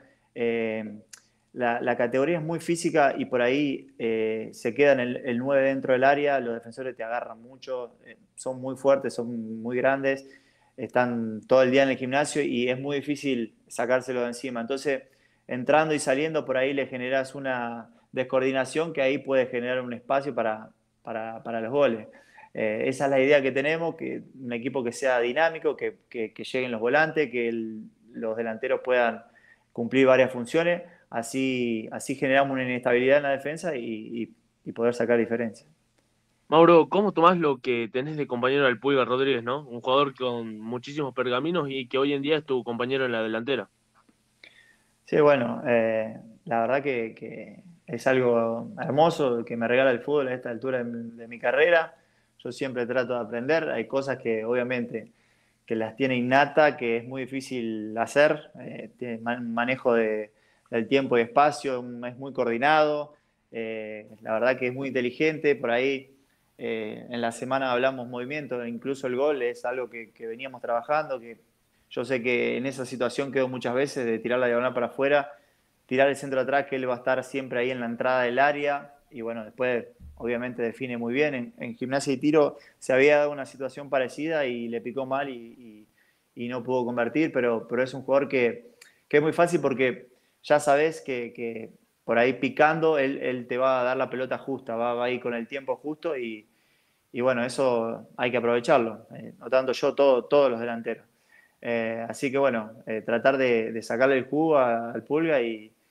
S9: La categoría es muy física y por ahí se queda el 9 dentro del área, los defensores te agarran mucho, son muy fuertes, son muy grandes, están todo el día en el gimnasio y es muy difícil sacárselo de encima. Entonces, entrando y saliendo por ahí le generas una descoordinación que ahí puede generar un espacio para los goles. Esa es la idea que tenemos, que un equipo que sea dinámico, que lleguen los volantes, que los delanteros puedan cumplir varias funciones, así generamos una inestabilidad en la defensa y poder sacar diferencias.
S5: Mauro, ¿cómo tomás lo que tenés de compañero al Pulga Rodríguez, ¿no? Un jugador con muchísimos pergaminos y que hoy en día es tu compañero en la delantera.
S9: Sí, bueno, la verdad que es algo hermoso que me regala el fútbol a esta altura de mi carrera. yo siempre trato de aprender. Hay cosas que obviamente que las tiene innata, que es muy difícil hacer. Tiene manejo del tiempo y espacio, es muy coordinado. La verdad que es muy inteligente. Por ahí en la semana hablamos movimiento, incluso el gol es algo que veníamos trabajando, que yo sé que en esa situación quedo muchas veces de tirar la diagonal para afuera, tirar el centro atrás, que él va a estar siempre ahí en la entrada del área, y bueno, después obviamente define muy bien. En Gimnasia y Tiro se había dado una situación parecida y le picó mal y no pudo convertir, pero es un jugador que es muy fácil porque ya sabes que por ahí picando él te va a dar la pelota justa, va a ir con el tiempo justo y bueno, eso hay que aprovecharlo, no tanto yo, todos los delanteros. Así que bueno, tratar de sacarle el jugo al Pulga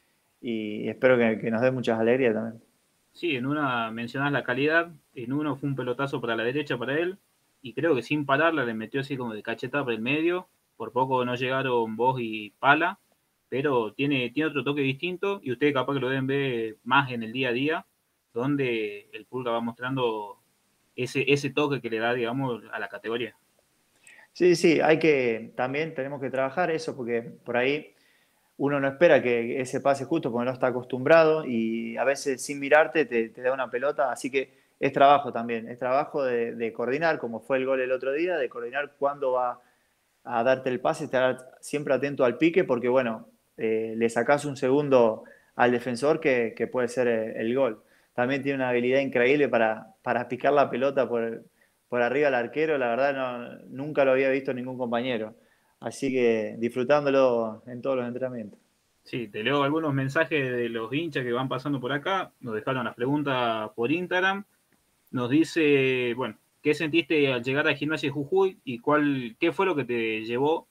S9: y espero que nos dé muchas alegrías también.
S3: Sí, en una mencionás la calidad, en uno fue un pelotazo para la derecha para él, y creo que sin pararla le metió así como de cachetada por el medio, por poco no llegaron Vos y Pala, pero tiene otro toque distinto, y ustedes capaz que lo deben ver más en el día a día, donde el Pulga va mostrando ese toque que le da, digamos, a la categoría.
S9: Sí, también tenemos que trabajar eso porque por ahí uno no espera que ese pase justo porque no está acostumbrado y a veces sin mirarte te da una pelota, así que es trabajo también, es trabajo de coordinar, como fue el gol el otro día, de coordinar cuándo va a darte el pase, estar siempre atento al pique porque bueno, le sacás un segundo al defensor que puede ser el gol. También tiene una habilidad increíble para picar la pelota por arriba al arquero, la verdad nunca lo había visto ningún compañero. Así que disfrutándolo en todos los entrenamientos.
S3: Sí, te leo algunos mensajes de los hinchas que van pasando por acá. Nos dejaron las preguntas por Instagram. Nos dice, bueno, ¿qué sentiste al llegar a Gimnasia de Jujuy y qué fue lo que te llevó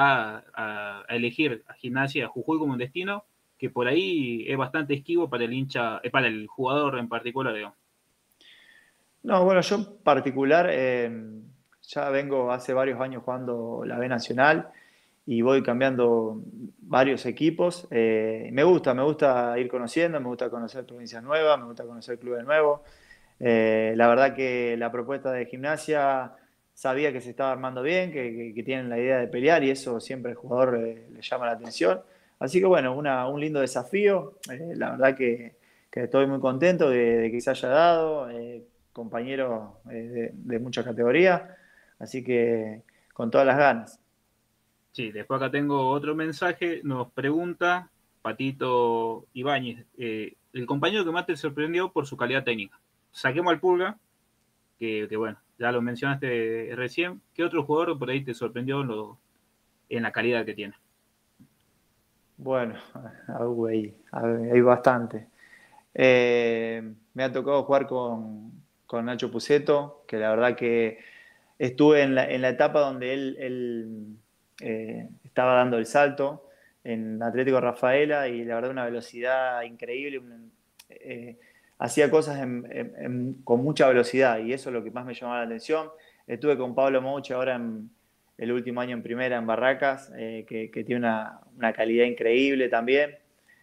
S3: a elegir a Gimnasia de Jujuy como un destino que por ahí es bastante esquivo para el hincha, para el jugador en particular, digamos?
S9: No, bueno, yo en particular ya vengo hace varios años jugando la B Nacional y voy cambiando varios equipos. Me gusta ir conociendo, me gusta conocer provincias nuevas, me gusta conocer clubes nuevos. La verdad que la propuesta de Gimnasia sabía que se estaba armando bien, que tienen la idea de pelear y eso siempre al jugador le llama la atención. Así que bueno, un lindo desafío. La verdad que estoy muy contento de que se haya dado. Compañeros de mucha categoría. Así que con todas las ganas.
S3: Sí, después acá tengo otro mensaje. Nos pregunta Patito Ibáñez, el compañero que más te sorprendió por su calidad técnica. Saquemos al Pulga, que bueno, ya lo mencionaste recién. ¿Qué otro jugador por ahí te sorprendió en la calidad que tiene?
S9: Bueno, hay bastante. Me ha tocado jugar con Nacho Puceto, que la verdad que estuve en la etapa donde él estaba dando el salto en Atlético Rafaela y la verdad una velocidad increíble, hacía cosas con mucha velocidad y eso es lo que más me llamaba la atención. Estuve con Pablo Mouche ahora en el último año en primera en Barracas, que tiene una calidad increíble también.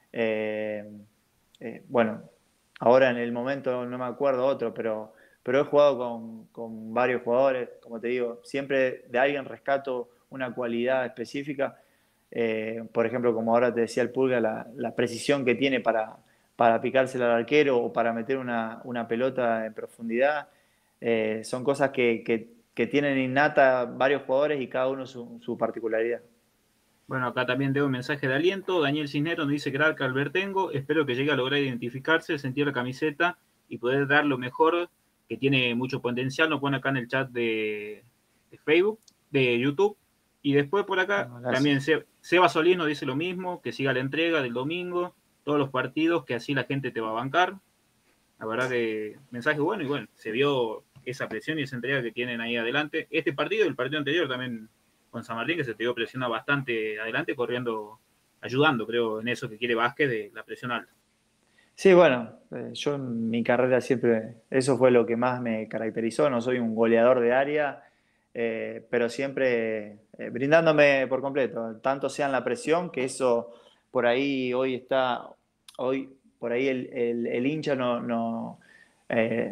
S9: Bueno, ahora en el momento no me acuerdo otro, pero he jugado con varios jugadores, como te digo, siempre de alguien rescato una cualidad específica. Por ejemplo, como ahora te decía el Pulga, la precisión que tiene para picársela al arquero o para meter una pelota en profundidad. Son cosas que tienen innata varios jugadores y cada uno su particularidad.
S3: Bueno, acá también tengo un mensaje de aliento. Daniel Cisneros nos dice: crack Albertengo, espero que llegue a lograr identificarse, sentir la camiseta y poder dar lo mejor, que tiene mucho potencial. Nos pone acá en el chat de Facebook, de YouTube. Y después por acá también Seba Solís nos dice lo mismo, que siga la entrega del domingo, todos los partidos, que así la gente te va a bancar. La verdad que mensaje bueno y bueno, se vio esa presión y esa entrega que tienen ahí adelante. Este partido y el partido anterior también con San Martín, que se te dio presión bastante adelante, corriendo, ayudando, creo, en eso que quiere Vázquez, de la presión alta.
S9: Sí, bueno, yo en mi carrera siempre, eso fue lo que más me caracterizó, no soy un goleador de área, pero siempre brindándome por completo, tanto sea en la presión, que eso por ahí hoy por ahí el hincha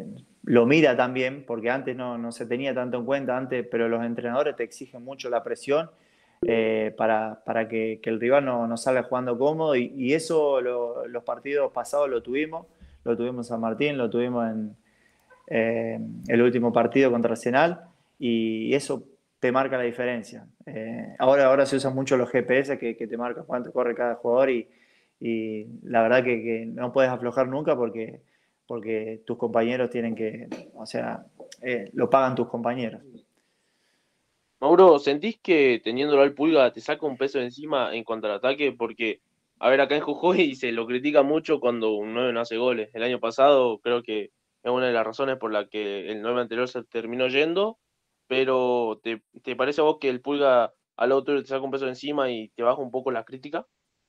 S9: lo mira también, porque antes no se tenía tanto en cuenta, pero los entrenadores te exigen mucho la presión para que el rival no salga jugando cómodo, y eso los partidos pasados lo tuvimos en San Martín, lo tuvimos en el último partido contra Arsenal, y eso te marca la diferencia. Ahora se usan mucho los GPS que te marcan cuánto corre cada jugador, y la verdad que no puedes aflojar nunca porque tus compañeros tienen o sea, lo pagan tus compañeros.
S5: Mauro, ¿sentís que teniéndolo al Pulga te saca un peso de encima en cuanto al ataque? Porque, a ver, acá en Jujuy se lo critica mucho cuando un 9 no hace goles. El año pasado creo que es una de las razones por la que el 9 anterior se terminó yendo, pero ¿te parece a vos que el Pulga al lado tuyo te saca un peso de encima y te baja un poco la crítica?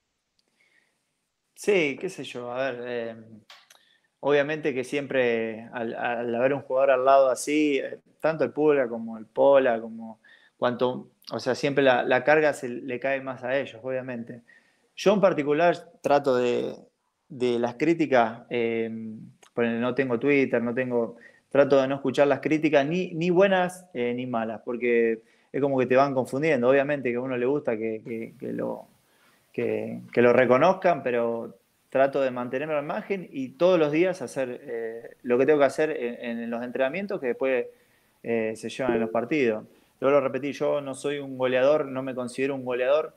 S9: Sí, qué sé yo, a ver, obviamente que siempre al haber un jugador al lado así, tanto el Pulga como el Pola, o sea, siempre la carga le cae más a ellos, obviamente. Yo en particular trato de las críticas, no tengo Twitter, trato de no escuchar las críticas, ni buenas ni malas, porque es como que te van confundiendo. Obviamente que a uno le gusta que lo reconozcan, pero trato de mantenerme al margen y todos los días hacer lo que tengo que hacer en los entrenamientos que después se llevan en los partidos. Luego lo repetí, yo no soy un goleador, no me considero un goleador.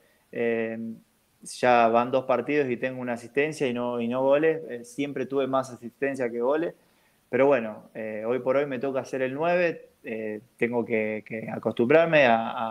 S9: Ya van 2 partidos y tengo una asistencia y no goles. Siempre tuve más asistencia que goles. Pero bueno, hoy por hoy me toca hacer el 9. Tengo que acostumbrarme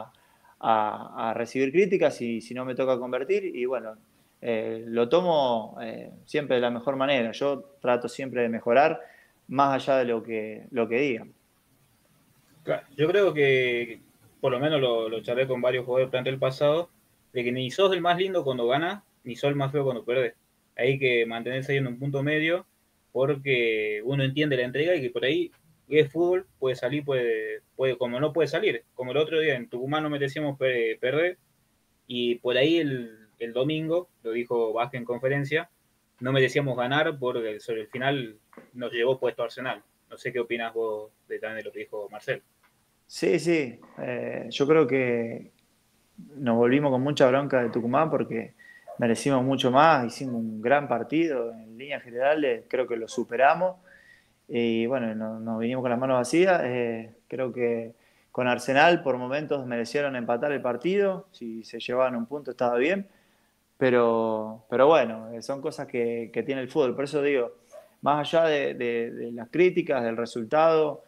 S9: a recibir críticas y si no me toca convertir. Y bueno, lo tomo siempre de la mejor manera. Yo trato siempre de mejorar más allá de lo que digan.
S3: Claro, yo creo que, por lo menos lo charlé con varios jugadores durante el pasado, de que ni sos el más lindo cuando ganas, ni sos el más feo cuando perdés. Hay que mantenerse ahí en un punto medio, porque uno entiende la entrega y que por ahí es fútbol, puede salir, puede como no puede salir. Como el otro día en Tucumán no merecíamos perder, y por ahí el domingo, lo dijo Vázquez en conferencia, no merecíamos ganar porque sobre el final nos llevó puesto Arsenal. No sé qué opinas vos también de lo que dijo Marcel.
S9: Sí. Yo creo que nos volvimos con mucha bronca de Tucumán porque merecimos mucho más, hicimos un gran partido, en líneas generales creo que lo superamos y bueno, nos vinimos con las manos vacías. Creo que con Arsenal por momentos merecieron empatar el partido, si se llevaban un punto estaba bien, pero bueno, son cosas que tiene el fútbol, por eso digo, más allá de las críticas, del resultado,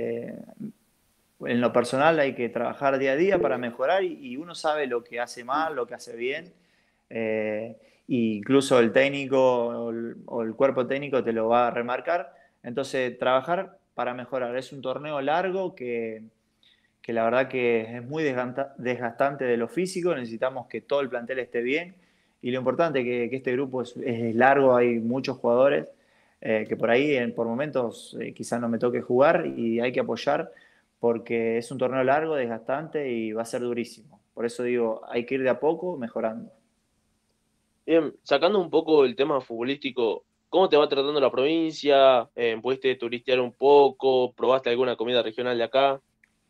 S9: en lo personal hay que trabajar día a día para mejorar y uno sabe lo que hace mal, lo que hace bien. E incluso el técnico o el cuerpo técnico te lo va a remarcar. Entonces, trabajar para mejorar. Es un torneo largo que la verdad que es muy desgastante de lo físico. Necesitamos que todo el plantel esté bien. Y lo importante es que este grupo es largo, hay muchos jugadores que por ahí por momentos quizás no me toque jugar y hay que apoyar porque es un torneo largo, desgastante y va a ser durísimo. Por eso digo, hay que ir de a poco mejorando.
S5: Bien, sacando un poco el tema futbolístico, ¿cómo te va tratando la provincia? ¿Pudiste turistear un poco? ¿Probaste alguna comida regional de acá?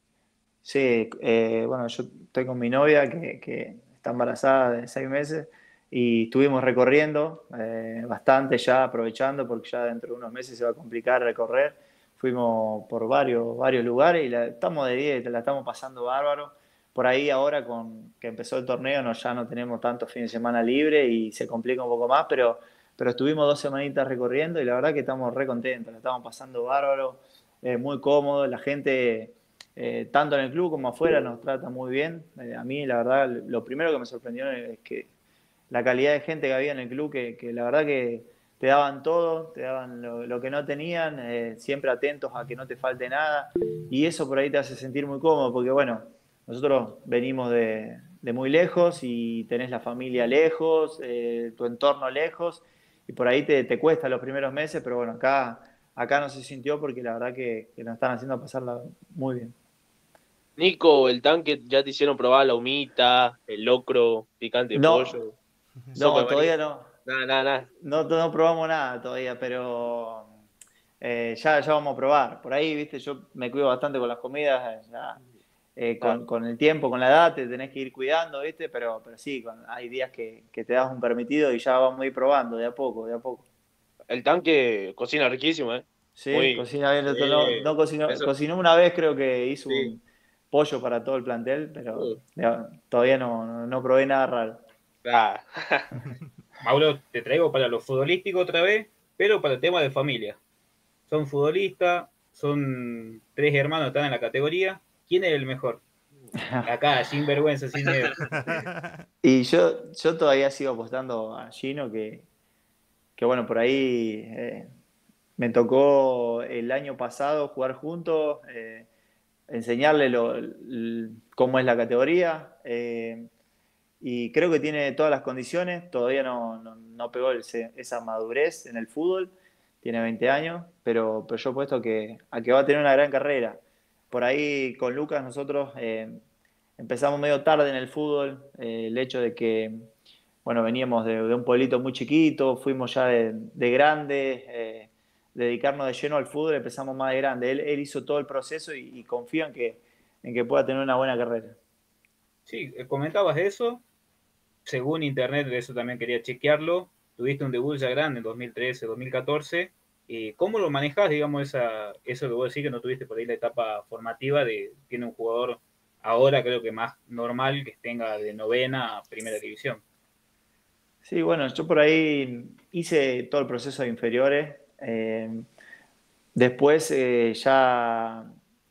S9: Sí, bueno, yo estoy con mi novia que está embarazada de 6 meses y estuvimos recorriendo bastante ya, aprovechando porque ya dentro de unos meses se va a complicar recorrer. Fuimos por varios lugares y estamos de 10, la estamos pasando bárbaro. Por ahí ahora que empezó el torneo ya no tenemos tantos fines de semana libre y se complica un poco más, pero estuvimos 2 semanitas recorriendo y la verdad que estamos re contentos, la estamos pasando bárbaro, muy cómodo, la gente tanto en el club como afuera nos trata muy bien. A mí la verdad lo primero que me sorprendió es que la calidad de gente que había en el club, que la verdad que te daban todo, te daban lo que no tenían, siempre atentos a que no te falte nada, y eso por ahí te hace sentir muy cómodo, porque bueno, nosotros venimos de muy lejos y tenés la familia lejos, tu entorno lejos, y por ahí te cuesta los primeros meses, pero bueno, acá no se sintió porque la verdad que nos están haciendo pasarla muy bien.
S5: Nico, el tanque, ¿ya te hicieron probar la humita, el locro, picante de pollo?
S9: No, todavía no.
S5: Nada.
S9: No probamos nada todavía, pero Ya vamos a probar. Por ahí, viste, yo me cuido bastante con las comidas, ya,
S5: Claro.
S9: con el tiempo, con la edad, te tenés que ir cuidando, viste, pero sí, hay días que te das un permitido y ya vamos a ir probando de a poco, de a poco.
S5: El tanque cocina riquísimo, ¿eh?
S9: Sí,
S5: Muy.
S9: cocina bien. No cocinó,
S3: Eso,
S9: cocinó una vez, creo que hizo
S3: sí.
S9: un pollo para todo el plantel, pero
S3: Uh.
S9: todavía no probé nada raro.
S5: Ah.
S3: Mauro, te traigo para lo futbolístico otra vez, pero para el tema de familia. Son futbolistas, son 3 hermanos que están en la categoría. ¿Quién es el mejor? Acá, sin vergüenza, sin miedo.
S9: Y yo todavía sigo apostando a Gino, que bueno, por ahí me tocó el año pasado jugar juntos, enseñarle cómo es la categoría, y creo que tiene todas las condiciones, todavía no pegó esa madurez en el fútbol, tiene 20 años, pero yo apuesto a que va a tener una gran carrera. Por ahí con Lucas nosotros empezamos medio tarde en el fútbol, el hecho de que, bueno, veníamos de un pueblito muy chiquito, fuimos ya de grande, dedicarnos de lleno al fútbol, empezamos más de grande. Él hizo todo el proceso y confío en que pueda tener una buena carrera.
S3: Sí, comentabas eso. Según internet, de eso también quería chequearlo. Tuviste un debut ya grande en 2013, 2014. ¿Cómo lo manejás, digamos, eso que vos decís que no tuviste por ahí la etapa formativa de tiene un jugador ahora creo que más normal que tenga de novena a primera división?
S9: Sí, bueno, yo por ahí hice todo el proceso de inferiores. Después ya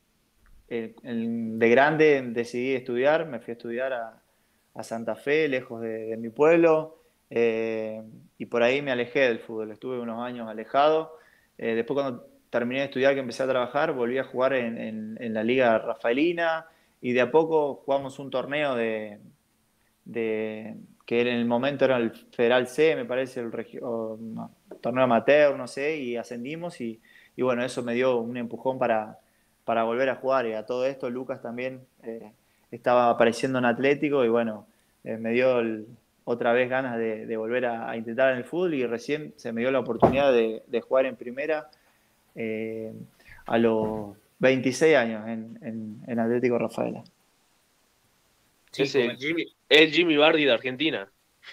S9: de grande decidí estudiar, me fui a estudiar a Santa Fe, lejos de mi pueblo, y por ahí me alejé del fútbol, estuve unos años alejado. Después cuando terminé de estudiar, que empecé a trabajar, volví a jugar en la Liga Rafaelina, y de a poco jugamos un torneo que en el momento era el Federal C, me parece, no, torneo amateur, no sé, y ascendimos, y bueno, eso me dio un empujón para volver a jugar. Y a todo esto Lucas también estaba apareciendo en Atlético y bueno, me dio otra vez ganas de volver a intentar en el fútbol, y recién se me dio la oportunidad de jugar en primera eh, a los 26 años en Atlético Rafaela.
S3: Sí,
S5: Es el Jimmy Vardy de Argentina.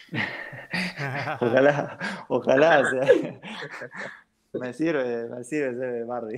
S9: Ojalá, o sea, me sirve ser Bardi.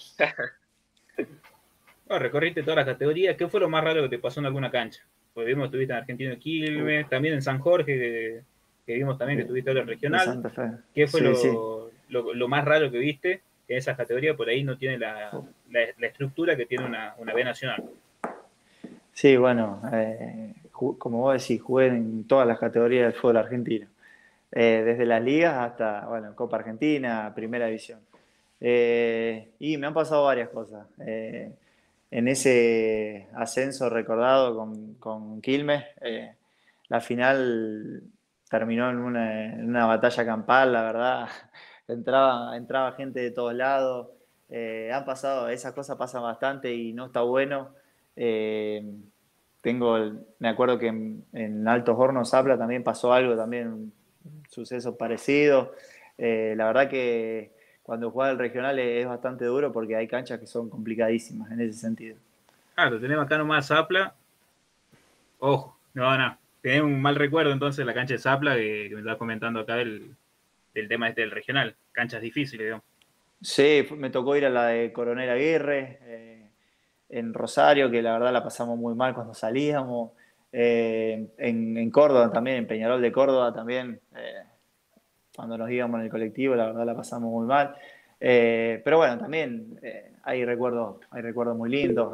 S3: Bueno, recorriste todas las categorías. ¿Qué fue lo más raro que te pasó en alguna cancha? Porque vimos que estuviste en Argentino de Quilmes, también en San Jorge, que vimos también que estuviste en el
S9: De
S3: regional.
S9: Santa Fe.
S3: ¿Qué fue
S9: Sí, sí.
S3: lo más raro que viste? Que en esas categorías por ahí no tiene la estructura que tiene una B nacional.
S9: Sí, bueno, como vos decís, jugué en todas las categorías del fútbol argentino. Desde las ligas hasta, bueno, Copa Argentina, Primera División. Y me han pasado varias cosas. En ese ascenso recordado con Quilmes, la final terminó en una batalla campal, la verdad. Entraba gente de todos lados. Esas cosas pasan bastante y no está bueno. Eh, Me acuerdo que en Altos Hornos, Zapla, también pasó algo, también un suceso parecido. La verdad que cuando juega el regional es bastante duro porque hay canchas que son complicadísimas en ese sentido.
S3: Claro, tenemos acá nomás Zapla. Ojo, no. Tenemos un mal recuerdo entonces de la cancha de Zapla que me estaba comentando acá del tema del regional. Canchas difíciles, digamos.
S9: Sí, me tocó ir a la de Coronel Aguirre, en Rosario, que la verdad la pasamos muy mal cuando salíamos. En Córdoba también, en Peñarol de Córdoba también, cuando nos íbamos en el colectivo, la verdad la pasamos muy mal. Pero bueno, también hay recuerdos muy lindos.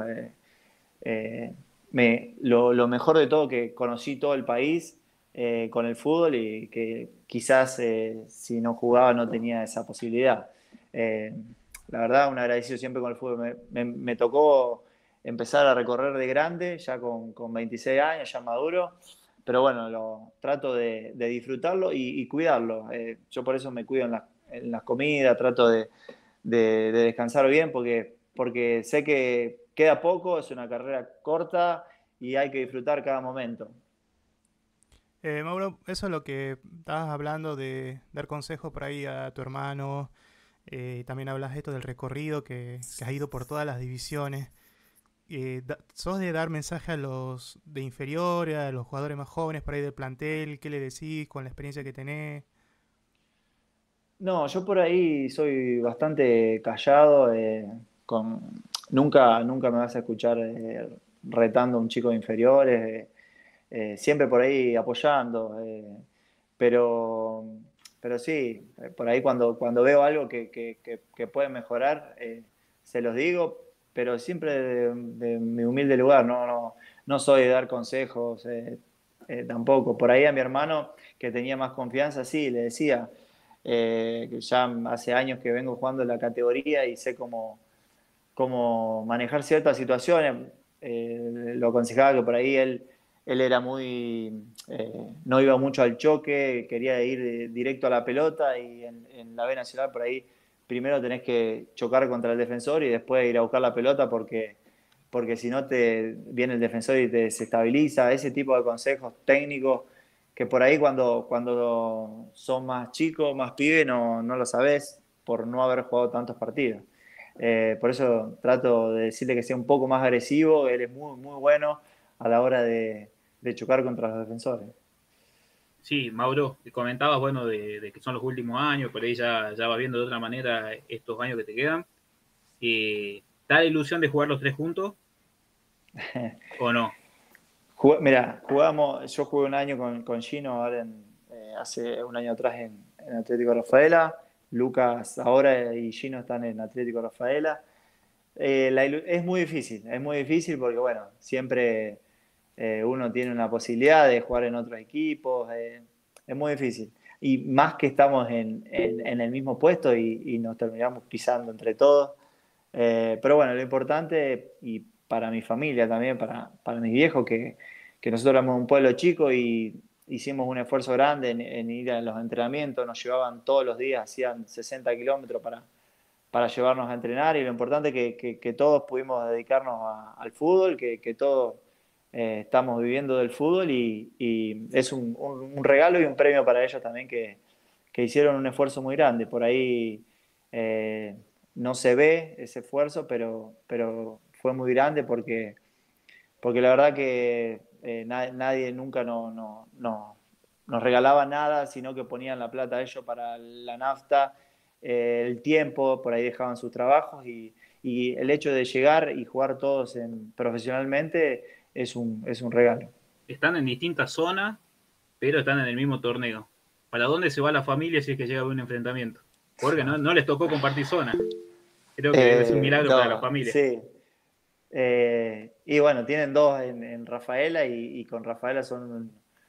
S9: Lo mejor de todo que conocí todo el país con el fútbol, y que quizás si no jugaba no tenía esa posibilidad. Eh, la verdad, un agradecido siempre con el fútbol. Me tocó empezar a recorrer de grande, ya con 26 años, ya maduro, pero bueno, trato de disfrutarlo y cuidarlo. Yo por eso me cuido en las comidas, trato de descansar bien, porque sé que queda poco, es una carrera corta y hay que disfrutar cada momento.
S2: Mauro, eso es lo que estabas hablando de dar consejos por ahí a tu hermano. También hablas esto del recorrido que has ido por todas las divisiones. ¿Sos de dar mensaje a los de inferiores, a los jugadores más jóvenes por ahí del plantel? ¿Qué le decís con la experiencia que tenés?
S9: No, yo por ahí soy bastante callado. Con, nunca me vas a escuchar retando a un chico de inferiores. Siempre por ahí apoyando. Pero, pero sí, por ahí cuando veo algo que puede mejorar, se los digo, pero siempre de mi humilde lugar. No soy de dar consejos tampoco. Por ahí a mi hermano, que tenía más confianza, sí, le decía. Que ya hace años que vengo jugando en la categoría y sé cómo manejar ciertas situaciones. Lo aconsejaba que por ahí él era no iba mucho al choque, quería ir directo a la pelota y en la B Nacional por ahí primero tenés que chocar contra el defensor y después ir a buscar la pelota porque si no te viene el defensor y te desestabiliza. Ese tipo de consejos técnicos que por ahí cuando son más chicos, más pibes, no lo sabés por no haber jugado tantos partidos. Por eso trato de decirle que sea un poco más agresivo. Él es muy, muy bueno a la hora de chocar contra los defensores.
S3: Sí, Mauro, comentabas, bueno, de que son los últimos años, por ahí ya vas viendo de otra manera estos años que te quedan. ¿Da la ilusión de jugar los tres juntos o no?
S9: Mira, yo jugué un año con Gino ahora hace un año atrás en Atlético Rafaela. Lucas ahora y Gino están en Atlético Rafaela. Es muy difícil porque, bueno, siempre uno tiene una posibilidad de jugar en otros equipos. Es muy difícil. Y más que estamos en el mismo puesto y nos terminamos pisando entre todos. Pero bueno, lo importante, y para mi familia también, para mis viejos, que nosotros éramos un pueblo chico y hicimos un esfuerzo grande en ir a los entrenamientos, nos llevaban todos los días, hacían 60 kilómetros para llevarnos a entrenar, y lo importante es que todos pudimos dedicarnos al fútbol, que todos estamos viviendo del fútbol y es un regalo y un premio para ellos también que hicieron un esfuerzo muy grande. Por ahí no se ve ese esfuerzo, pero fue muy grande porque la verdad que nadie nunca nos regalaba nada, sino que ponían la plata ellos para la nafta, el tiempo, por ahí dejaban sus trabajos y el hecho de llegar y jugar todos profesionalmente es un regalo.
S3: Están en distintas zonas, pero están en el mismo torneo. ¿Para dónde se va la familia si es que llega a un enfrentamiento? Porque no les tocó compartir zona. Creo que es un milagro para la familia.
S9: Sí. Y bueno, tienen dos en Rafaela y con Rafaela son...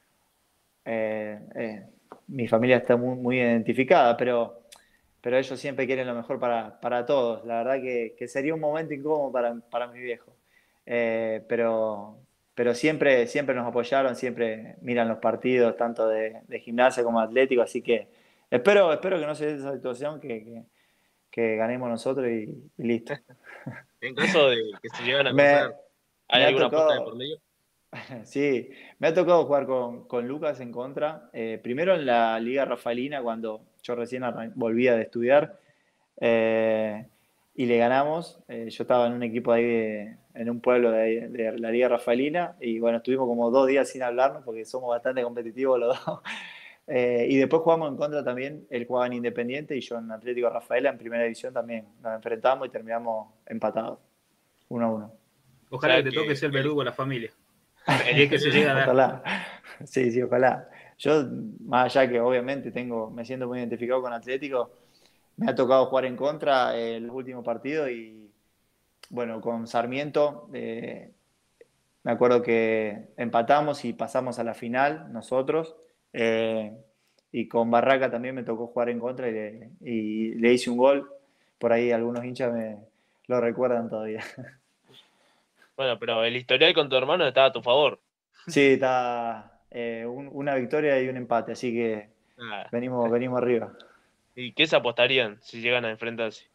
S9: mi familia está muy, muy identificada, pero ellos siempre quieren lo mejor para todos. La verdad que sería un momento incómodo para mi viejo. Pero siempre nos apoyaron, siempre miran los partidos, tanto de Gimnasia como de Atlético, así que espero que no se dé esa situación, que ganemos nosotros y listo.
S5: En caso de que se llegan a cruzar, ¿hay alguna apuesta de por medio?
S9: Sí, me ha tocado jugar con Lucas en contra. Primero en la Liga Rafaelina, cuando yo recién volvía de estudiar, y le ganamos. Yo estaba en un equipo ahí, en un pueblo de la Liga Rafaelina, y bueno, estuvimos como 2 días sin hablarnos porque somos bastante competitivos los dos. Y después jugamos en contra también. Él jugaba en Independiente y yo en Atlético Rafaela, en primera división también. Nos enfrentamos y terminamos empatados, 1-1.
S3: Ojalá que te toque ser el verdugo de la familia. El día que se llega a dar.
S9: Ojalá. Sí, ojalá. Yo, más allá que obviamente me siento muy identificado con Atlético, me ha tocado jugar en contra en los últimos partidos y bueno, con Sarmiento me acuerdo que empatamos y pasamos a la final nosotros. Y con Barraca también me tocó jugar en contra y le hice un gol. Por ahí algunos hinchas me lo recuerdan todavía.
S5: Bueno, pero el historial con tu hermano está a tu favor.
S9: Sí, está una victoria y un empate, así que venimos arriba.
S5: ¿Y qué se apostarían si llegan a enfrentarse?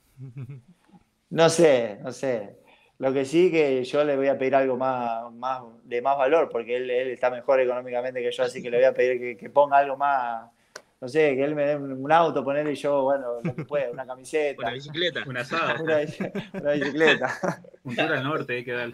S9: No sé. Lo que sí que yo le voy a pedir algo de más valor, porque él está mejor económicamente que yo, así que le voy a pedir que ponga algo más no sé, que él me dé un auto, ponerle y yo, bueno, lo que pueda, una
S3: Una
S9: camiseta,
S3: bicicleta, un asado.
S9: una bicicleta.
S3: Un tour al norte, hay que dar.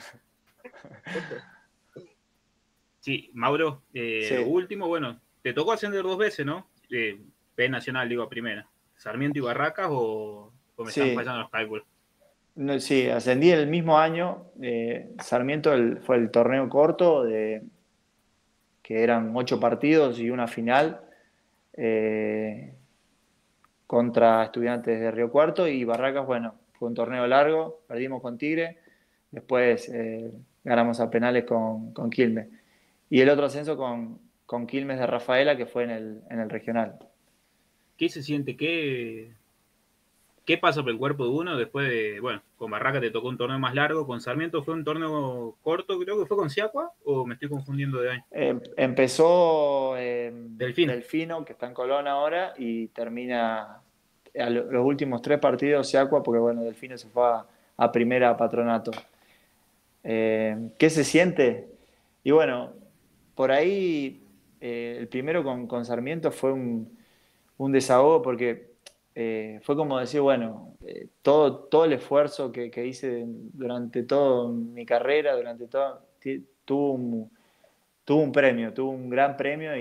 S3: Sí, Mauro,
S9: Sí,
S3: último, bueno, te tocó ascender 2 veces, ¿no? B Nacional, digo, primera. ¿Sarmiento y Barracas o me están
S9: sí.
S3: fallando los cálculos?
S9: No, sí, ascendí el mismo año. Sarmiento fue el torneo corto, que eran 8 partidos y una final eh, contra Estudiantes de Río Cuarto. Y Barracas, bueno, fue un torneo largo, perdimos con Tigre, después ganamos a penales con Quilmes. Y el otro ascenso con Quilmes de Rafaela, que fue en el regional.
S3: ¿Qué se siente? ¿Qué pasa por el cuerpo de uno después de, bueno, con Barraca te tocó un torneo más largo, con Sarmiento fue un torneo corto, creo que fue con Siacua, o me estoy confundiendo de año?
S9: Empezó
S3: Delfino.
S9: Delfino, que está en Colón ahora, y termina los últimos 3 partidos Siacua, porque bueno, Delfino se fue a primera a Patronato. ¿Qué se siente? Y bueno, por ahí el primero con Sarmiento fue un desahogo porque fue como decir, bueno, todo el esfuerzo que hice durante toda mi carrera, durante todo, tuvo un premio, tuvo un gran premio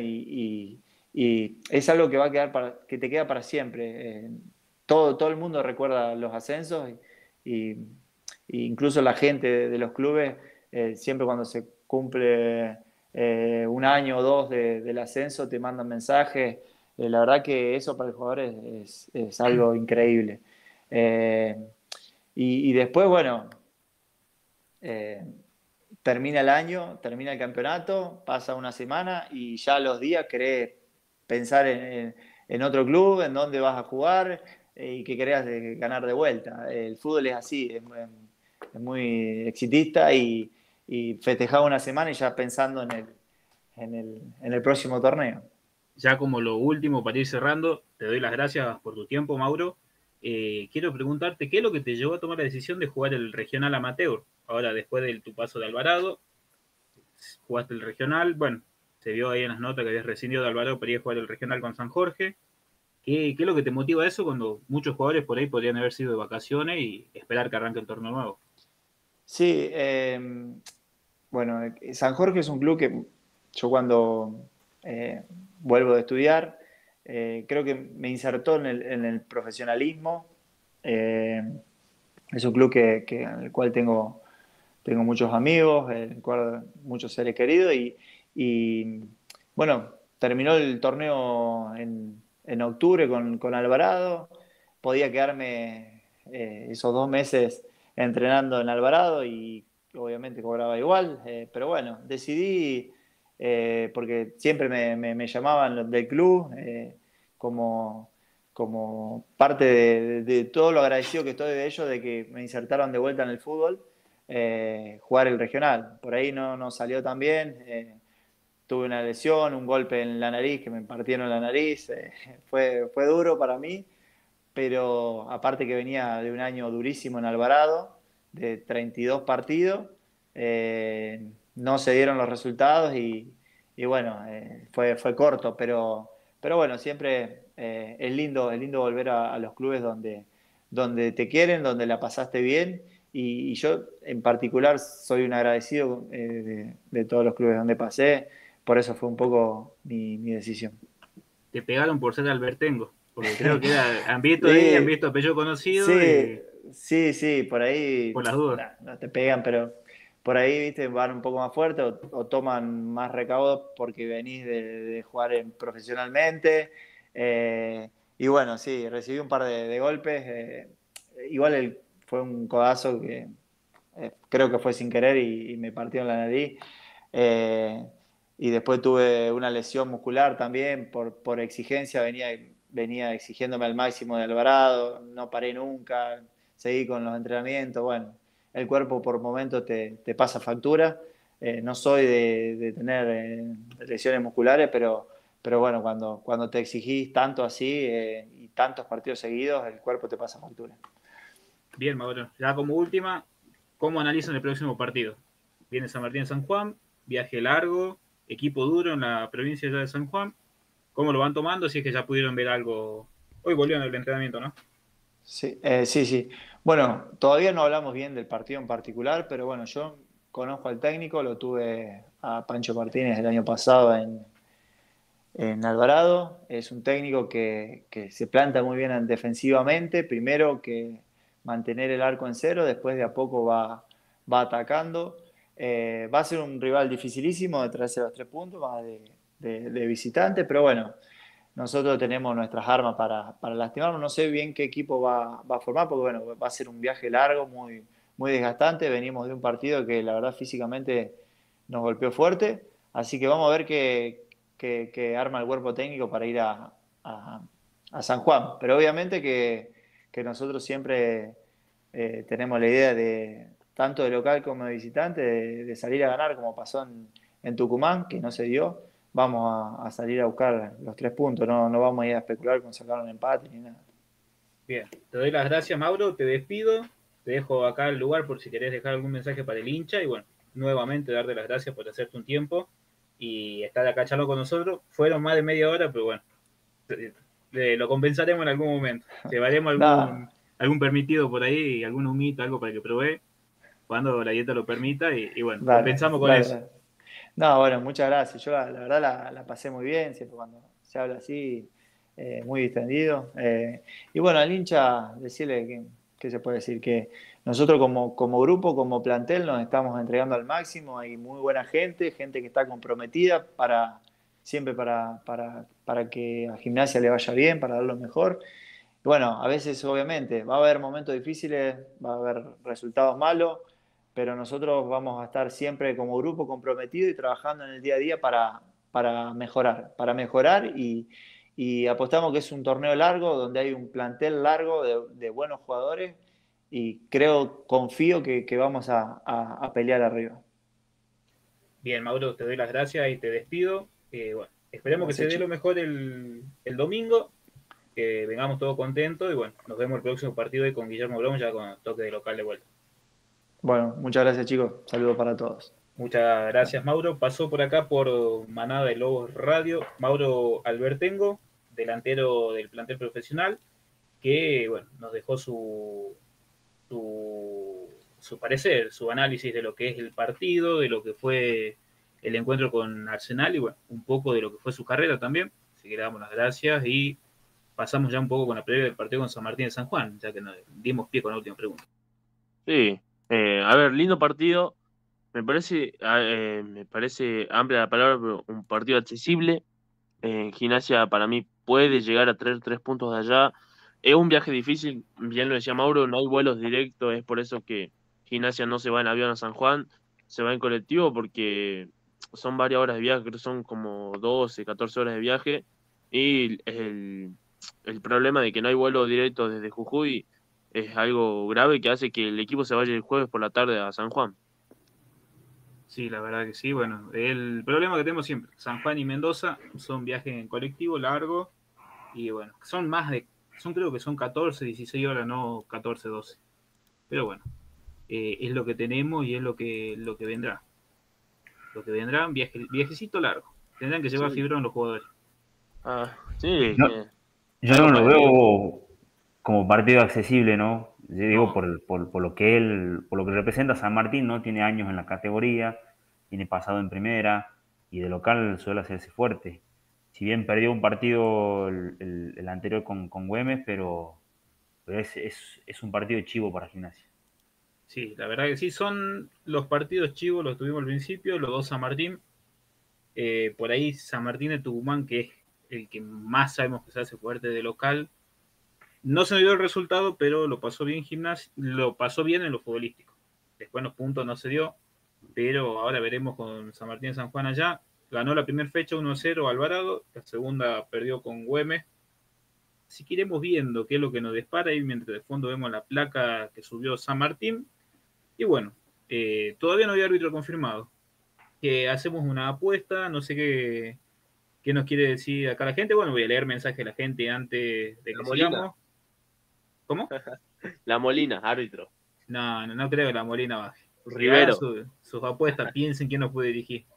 S9: y es algo que va a quedar que te queda para siempre. Todo el mundo recuerda los ascensos y incluso la gente de los clubes, siempre cuando se cumple un año o dos del ascenso, te mandan mensajes. La verdad que eso para el jugador es algo increíble. Eh, y después, bueno, eh, termina el año, termina el campeonato, pasa una semana y ya a los días querés pensar en otro club, en dónde vas a jugar y que querés ganar de vuelta. El fútbol es así, es muy exitista y festejaba una semana y ya pensando en el próximo torneo.
S3: Ya como lo último, para ir cerrando, te doy las gracias por tu tiempo, Mauro. Quiero preguntarte, ¿qué es lo que te llevó a tomar la decisión de jugar el regional amateur? Ahora, después de tu paso de Alvarado, jugaste el regional, bueno, se vio ahí en las notas que habías rescindido de Alvarado para ir a jugar el regional con San Jorge. ¿Qué es lo que te motiva a eso cuando muchos jugadores por ahí podrían haber sido de vacaciones y esperar que arranque el torneo nuevo?
S9: Sí, bueno, San Jorge es un club que yo cuando eh, vuelvo de estudiar, creo que me insertó en el profesionalismo. Eh, es un club en el cual tengo muchos amigos, en el cual muchos seres queridos y, bueno, terminó el torneo en octubre con Alvarado. Podía quedarme esos 2 meses entrenando en Alvarado y obviamente cobraba igual, pero bueno, decidí, porque siempre me llamaban los del club, como, como parte de todo lo agradecido que estoy de ellos, de que me insertaron de vuelta en el fútbol, jugar el regional. Por ahí no salió tan bien, tuve una lesión, un golpe en la nariz, que me partieron la nariz, fue duro para mí, pero aparte que venía de un año durísimo en Alvarado, de 32 partidos, no se dieron los resultados y bueno, fue corto, pero bueno, siempre es lindo volver a los clubes donde te quieren, donde la pasaste bien y yo en particular soy un agradecido de todos los clubes donde pasé, por eso fue un poco mi decisión.
S3: Te pegaron por ser albertengo, porque creo que han visto ahí, han
S9: Sí,
S3: visto apellido conocido
S9: sí,
S3: y
S9: sí, por
S3: por
S9: ahí
S3: las dudas.
S9: no te pegan, pero por ahí, viste, van un poco más fuerte o toman más recaudos porque venís de jugar profesionalmente. Y bueno, sí, recibí un par de golpes. Igual fue un codazo que creo que fue sin querer y me partió en la nariz. Eh, y después tuve una lesión muscular también por exigencia, venía exigiéndome al máximo de Alvarado, no paré nunca, seguí con los entrenamientos, bueno, el cuerpo por momentos te pasa factura, no soy de tener lesiones musculares, pero bueno, cuando te exigís tanto así y tantos partidos seguidos, el cuerpo te pasa factura.
S3: Bien, Mauro. Ya como última, ¿cómo analizan el próximo partido? Viene San Martín San Juan, viaje largo, equipo duro en la provincia ya de San Juan. cómo lo van tomando, si es que ya pudieron ver algo. Hoy volvieron el entrenamiento, ¿no?
S9: Sí, sí. Bueno, todavía no hablamos bien del partido en particular, pero bueno, yo conozco al técnico, lo tuve a Pancho Martínez el año pasado en Alvarado. Es un técnico que se planta muy bien defensivamente, primero que mantener el arco en cero, después de a poco va atacando. Va a ser un rival dificilísimo de traerse los 3 puntos, más de visitante, pero bueno, nosotros tenemos nuestras armas para lastimarnos. No sé bien qué equipo va a formar, porque bueno, va a ser un viaje largo, muy desgastante. Venimos de un partido que la verdad físicamente nos golpeó fuerte, así que vamos a ver qué arma el cuerpo técnico para ir a San Juan. Pero obviamente que nosotros siempre tenemos la idea de, tanto de local como de visitante, de salir a ganar, como pasó en Tucumán, que no se dio. Vamos a salir a buscar los 3 puntos, no vamos a ir a especular con sacar un empate ni nada.
S3: Bien, te doy las gracias, Mauro, te despido, te dejo acá el lugar por si querés dejar algún mensaje para el hincha y bueno, nuevamente darte las gracias por hacerte un tiempo y estar acá charlando con nosotros. Fueron más de media hora, pero bueno, lo compensaremos en algún momento. Llevaremos algún permitido por ahí, y algún humito, algo para que pruebe cuando la dieta lo permita y bueno, compensamos con eso.
S9: No, bueno, muchas gracias. Yo la verdad la pasé muy bien, siempre cuando se habla así, muy distendido. Y bueno, al hincha decirle que se puede decir que nosotros como grupo, como plantel, nos estamos entregando al máximo. Hay muy buena gente que está comprometida siempre para que a Gimnasia le vaya bien, para dar lo mejor. Y bueno, a veces obviamente va a haber momentos difíciles, va a haber resultados malos, pero nosotros vamos a estar siempre como grupo comprometido y trabajando en el día a día para mejorar y apostamos que es un torneo largo donde hay un plantel largo de buenos jugadores y confío que vamos a pelear arriba.
S3: Bien, Mauro, te doy las gracias y te despido. Bueno, esperemos que se dé lo mejor el domingo, que vengamos todos contentos y bueno, nos vemos el próximo partido con Guillermo Brown ya con toque de local de vuelta.
S9: Bueno, muchas gracias chicos, saludos para todos.
S3: Muchas gracias, Mauro. Pasó por acá por Manada de Lobos Radio, Mauro Albertengo, delantero del plantel profesional, que bueno, nos dejó su parecer, su análisis de lo que es el partido, de lo que fue el encuentro con Arsenal y bueno, un poco de lo que fue su carrera también. Así que le damos las gracias y pasamos ya un poco con la previa del partido con San Martín de San Juan, ya que nos dimos pie con la última pregunta.
S10: Sí, a ver, lindo partido. Me parece amplia la palabra, pero un partido accesible. Gimnasia para mí puede llegar a traer 3 puntos de allá. Es un viaje difícil, bien lo decía Mauro, no hay vuelos directos, es por eso que Gimnasia no se va en avión a San Juan, se va en colectivo porque son varias horas de viaje, creo que son como 12, 14 horas de viaje. Y el problema de que no hay vuelo directo desde Jujuy es algo grave que hace que el equipo se vaya el jueves por la tarde a San Juan.
S3: Sí, la verdad que sí. Bueno, el problema que tenemos siempre, San Juan y Mendoza, son viajes en colectivo largos y bueno, creo que son 14, 16 horas, no 14, 12. Pero bueno, es lo que tenemos y es lo que vendrá. Lo que vendrá, viajecito largo. Tendrán que llevar fibrón los jugadores.
S4: Sí. Yo no lo veo como partido accesible, ¿no? Yo digo por lo que representa San Martín, ¿no? Tiene años en la categoría, tiene pasado en primera y de local suele hacerse fuerte. Si bien perdió un partido el anterior con Güemes, pero es un partido chivo para Gimnasia.
S3: Sí, la verdad que sí, son los partidos chivos, los tuvimos al principio, los dos San Martín. Por ahí San Martín de Tucumán, que es el que más sabemos que se hace fuerte de local. No se dio el resultado, pero lo pasó bien Gimnasia, lo pasó bien en lo futbolístico. Después en los puntos no se dio, pero ahora veremos con San Martín de San Juan allá. Ganó la primera fecha 1-0 Alvarado, la segunda perdió con Güemes. Así que iremos viendo qué es lo que nos dispara y mientras de fondo vemos la placa que subió San Martín. Y bueno, todavía no hay árbitro confirmado. Hacemos una apuesta, no sé qué nos quiere decir acá la gente. Bueno, voy a leer mensajes de la gente antes de que sigamos. ¿Cómo?
S11: La Molina, árbitro.
S3: No creo que la Molina baje.
S11: Rivero.
S3: Sus apuestas, piensen quién nos puede dirigir.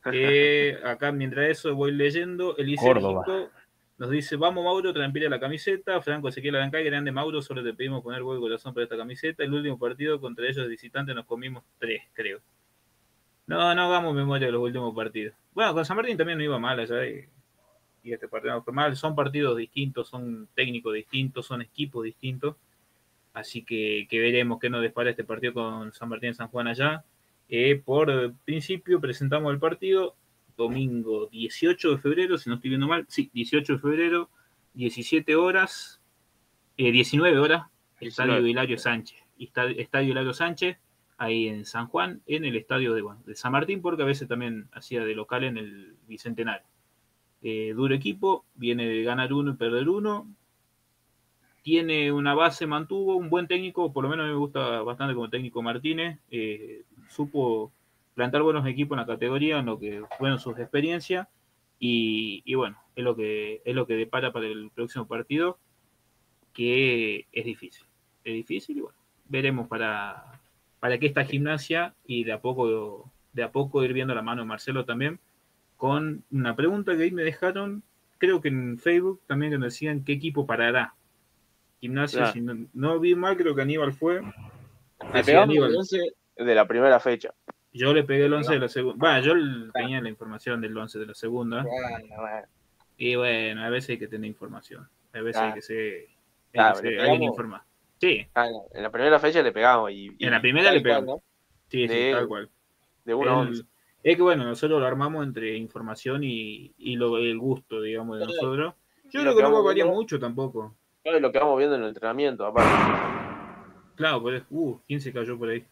S3: Acá mientras eso voy leyendo, Elise
S4: Córdoba.
S3: México nos dice, vamos Mauro, transpira la camiseta. Franco Ezequiel Arancay, grande Mauro, solo te pedimos poner huevo y corazón para esta camiseta. El último partido contra ellos visitantes nos comimos 3, creo. No hagamos memoria de los últimos partidos. Bueno, con San Martín también no iba mal allá y este partido no fue mal. Son partidos distintos, son técnicos distintos, son equipos distintos. Así que veremos qué nos depara este partido con San Martín y San Juan allá. Por principio presentamos el partido domingo 18 de febrero, si no estoy viendo mal, sí, 18 de febrero, 17 horas, 19 horas, Estadio Hilario Sánchez. Estadio Hilario Sánchez, ahí en San Juan, en el estadio de San Martín, porque a veces también hacía de local en el Bicentenario. Duro equipo, viene de ganar 1 y perder 1. Tiene una base, mantuvo un buen técnico, por lo menos me gusta bastante como técnico Martínez. Supo plantar buenos equipos en la categoría, en lo que fueron sus experiencias. Y bueno, es lo que depara para el próximo partido, que es difícil. Es difícil y bueno, veremos para qué esta Gimnasia y de a poco ir viendo la mano de Marcelo también, con una pregunta que ahí me dejaron, creo que en Facebook también, que nos decían qué equipo parará. Gimnasia, si no vi mal, creo que Aníbal fue.
S5: Le pegamos el 11 de la primera fecha.
S3: Yo le pegué el 11 de la segunda. Bueno, yo tenía la información del 11 de la segunda.
S5: Bueno.
S3: Y bueno, a veces hay que tener información. A veces hay que ser alguien informado. Sí.
S5: En la primera fecha le pegamos. Y
S3: en la primera le pegamos. ¿No? Sí, tal cual.
S5: De 1 a 11.
S3: Es que bueno, nosotros lo armamos entre información y el gusto, digamos, de nosotros. Yo creo que no varía mucho tampoco.
S5: Claro, lo que vamos viendo en el entrenamiento, aparte.
S3: Claro, pues, ¿quién se cayó por ahí?